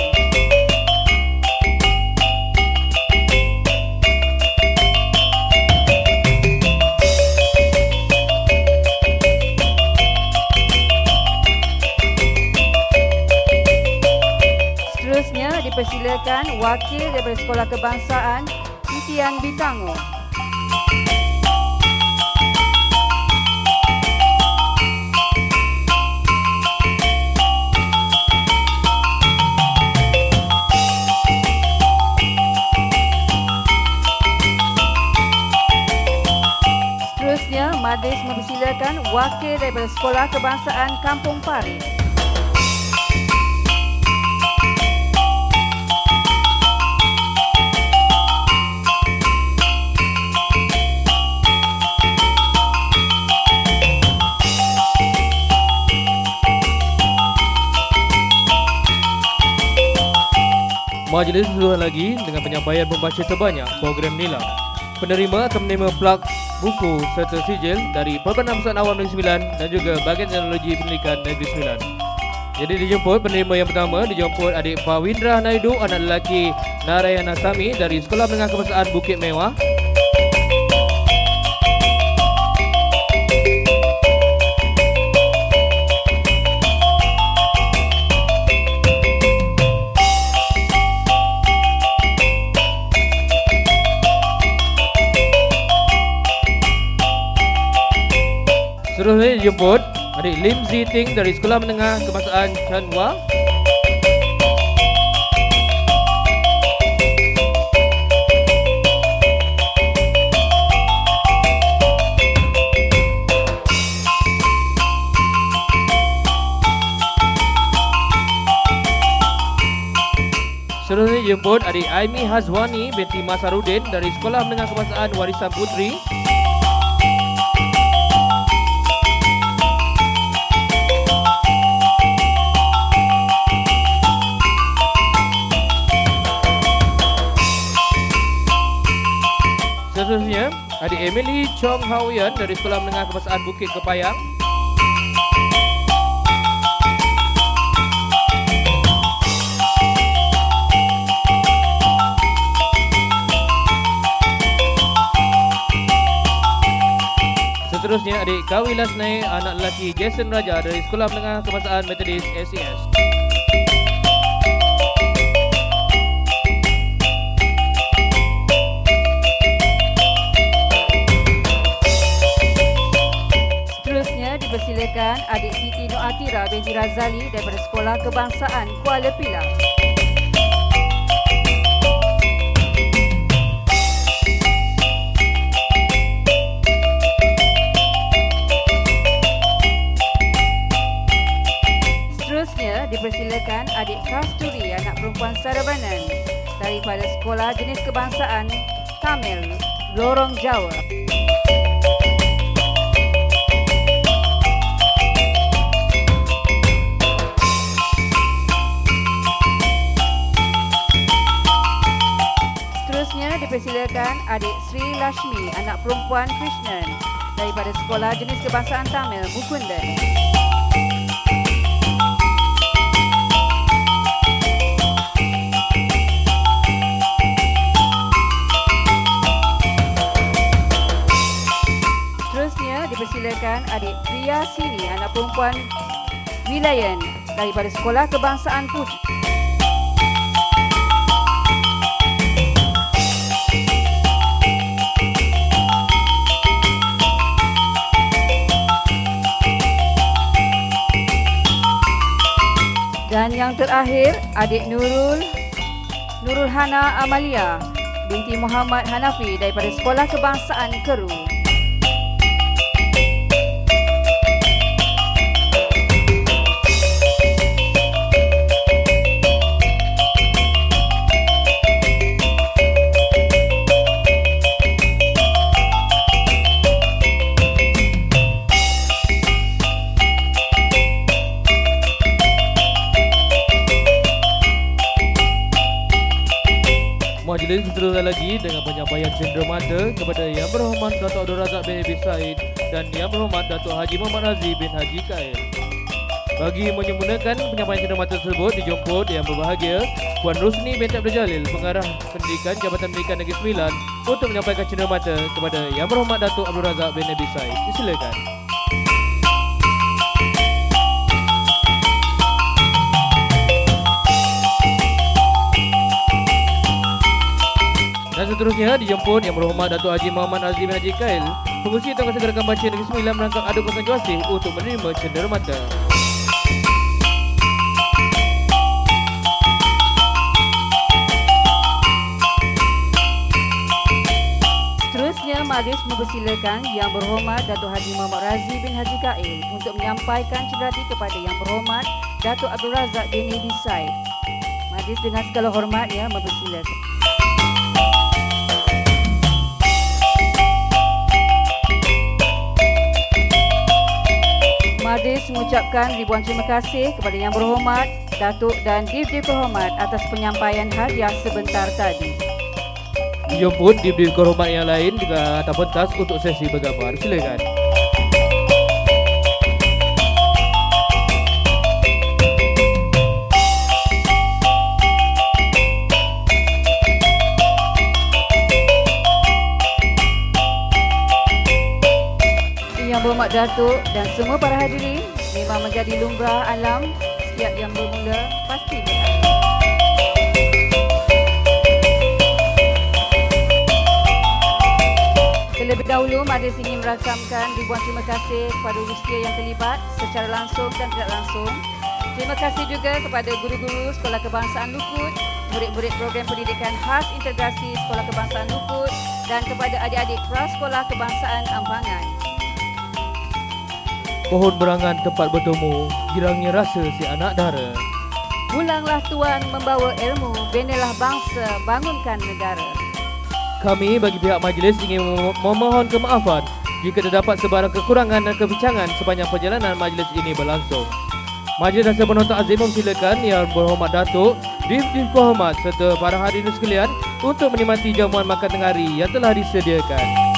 Seterusnya dipersilakan wakil dari Sekolah Kebangsaan Titian Bitango. Majlis mempersilakan wakil daripada Sekolah Kebangsaan Kampung Paris.
Majlis disuruh lagi dengan penyampaian pembaca terbanyak program nilam. Penerima akan menerima plak buku serta sijil dari Perbadanan Pusukan Awam Negeri Sembilan dan juga Bahagian Teknologi Pendidikan Negeri Sembilan. Jadi dijemput penerima yang pertama, dijemput adik Fawindra Naidu, anak lelaki Narayana Sami dari Sekolah Menengah Kebangsaan Bukit Mewah. Seterusnya dijemput adik Lim Ziting dari Sekolah Menengah Kebangsaan Chanwa. Seterusnya jemput adik Aimi Hazwani binti Masarudin dari Sekolah Menengah Kebangsaan Warisan Puteri. Seterusnya adik Emily Chong Haoyan dari Sekolah Menengah Kebangsaan Bukit Kepayang. Seterusnya adik Kawi Lasnai anak lelaki Jason Raja dari Sekolah Menengah Kebangsaan Methodist SES.
Seterusnya dipersilakan adik Siti Noatira binti Razali daripada Sekolah Kebangsaan Kuala Pilah. Seterusnya dipersilakan adik Kasturi anak perempuan Sarabanan daripada Sekolah Jenis Kebangsaan Tamil Lorong Jawa. Seterusnya dipersilakan adik Sri Lashmi anak perempuan Krishnan daripada Sekolah Jenis Kebangsaan Tamil Mukundan. Dipersilakan adik Priya Sini anak perempuan Wilayan daripada Sekolah Kebangsaan Putih. Dan yang terakhir adik Nurul Hana Amalia binti Muhammad Hanafi daripada Sekolah Kebangsaan Keru.
Majlis diteruskan lagi dengan penyampaian cenderamata kepada Yang Berhormat Datuk Abdul Razak bin Abi Said dan Yang Berhormat Datuk Haji Muhammad Razif bin Haji Kail. Bagi menyempurnakan penyampaian cenderamata tersebut dijemput Yang Berbahagia Puan Rusni binti Abdul Jalil, Pengarah Pendidikan Jabatan Pendidikan Negeri Sembilan untuk menyampaikan cenderamata kepada Yang Berhormat Datuk Abdul Razak bin Abi Said. Disilakan. Dan seterusnya dijemput Yang Berhormat Datuk Haji Muhammad Azim bin Haji Kail, Pengerusi Tongkat Segerakan Baca Negeri Sembilan merangkap adu konsentrasi untuk menerima cenderamata.
Seterusnya majlis mempersilakan Yang Berhormat Datuk Haji Muhammad Razif bin Haji Kail untuk menyampaikan cenderamata kepada Yang Berhormat Datuk Abdul Razak bin Abi Said. Majlis dengan segala hormatnya mempersilakan. Majlis mengucapkan ribuan terima kasih kepada Yang Berhormat Datuk dan Div-Div Berhormat atas penyampaian hadiah sebentar tadi.
Dijemput Div-Div Berhormat yang lain juga atas pentas untuk sesi bergambar. Silakan.
Yang Berhormat Datuk dan semua para hadirin, memang menjadi lumrah alam setiap yang bermula pasti berakhir. Terlebih dahulu, majlis ingin merakamkan ribuan terima kasih kepada usia yang terlibat secara langsung dan tidak langsung. Terima kasih juga kepada guru-guru Sekolah Kebangsaan Lukut, murid-murid program pendidikan khas integrasi Sekolah Kebangsaan Lukut dan kepada adik-adik Prasekolah Kebangsaan Ambangan.
Pohon berangan tempat bertemu, girangnya rasa si anak dara.
Pulanglah Tuan membawa ilmu, binalah bangsa, bangunkan negara.
Kami bagi pihak majlis ingin memohon kemaafan jika terdapat sebarang kekurangan dan kebincangan sepanjang perjalanan majlis ini berlangsung. Majlis dan penonton azim memsilakan Yang Berhormat Datuk, Dif Kuahmat serta para hadirin sekalian untuk menikmati jamuan makan tengah hari yang telah disediakan.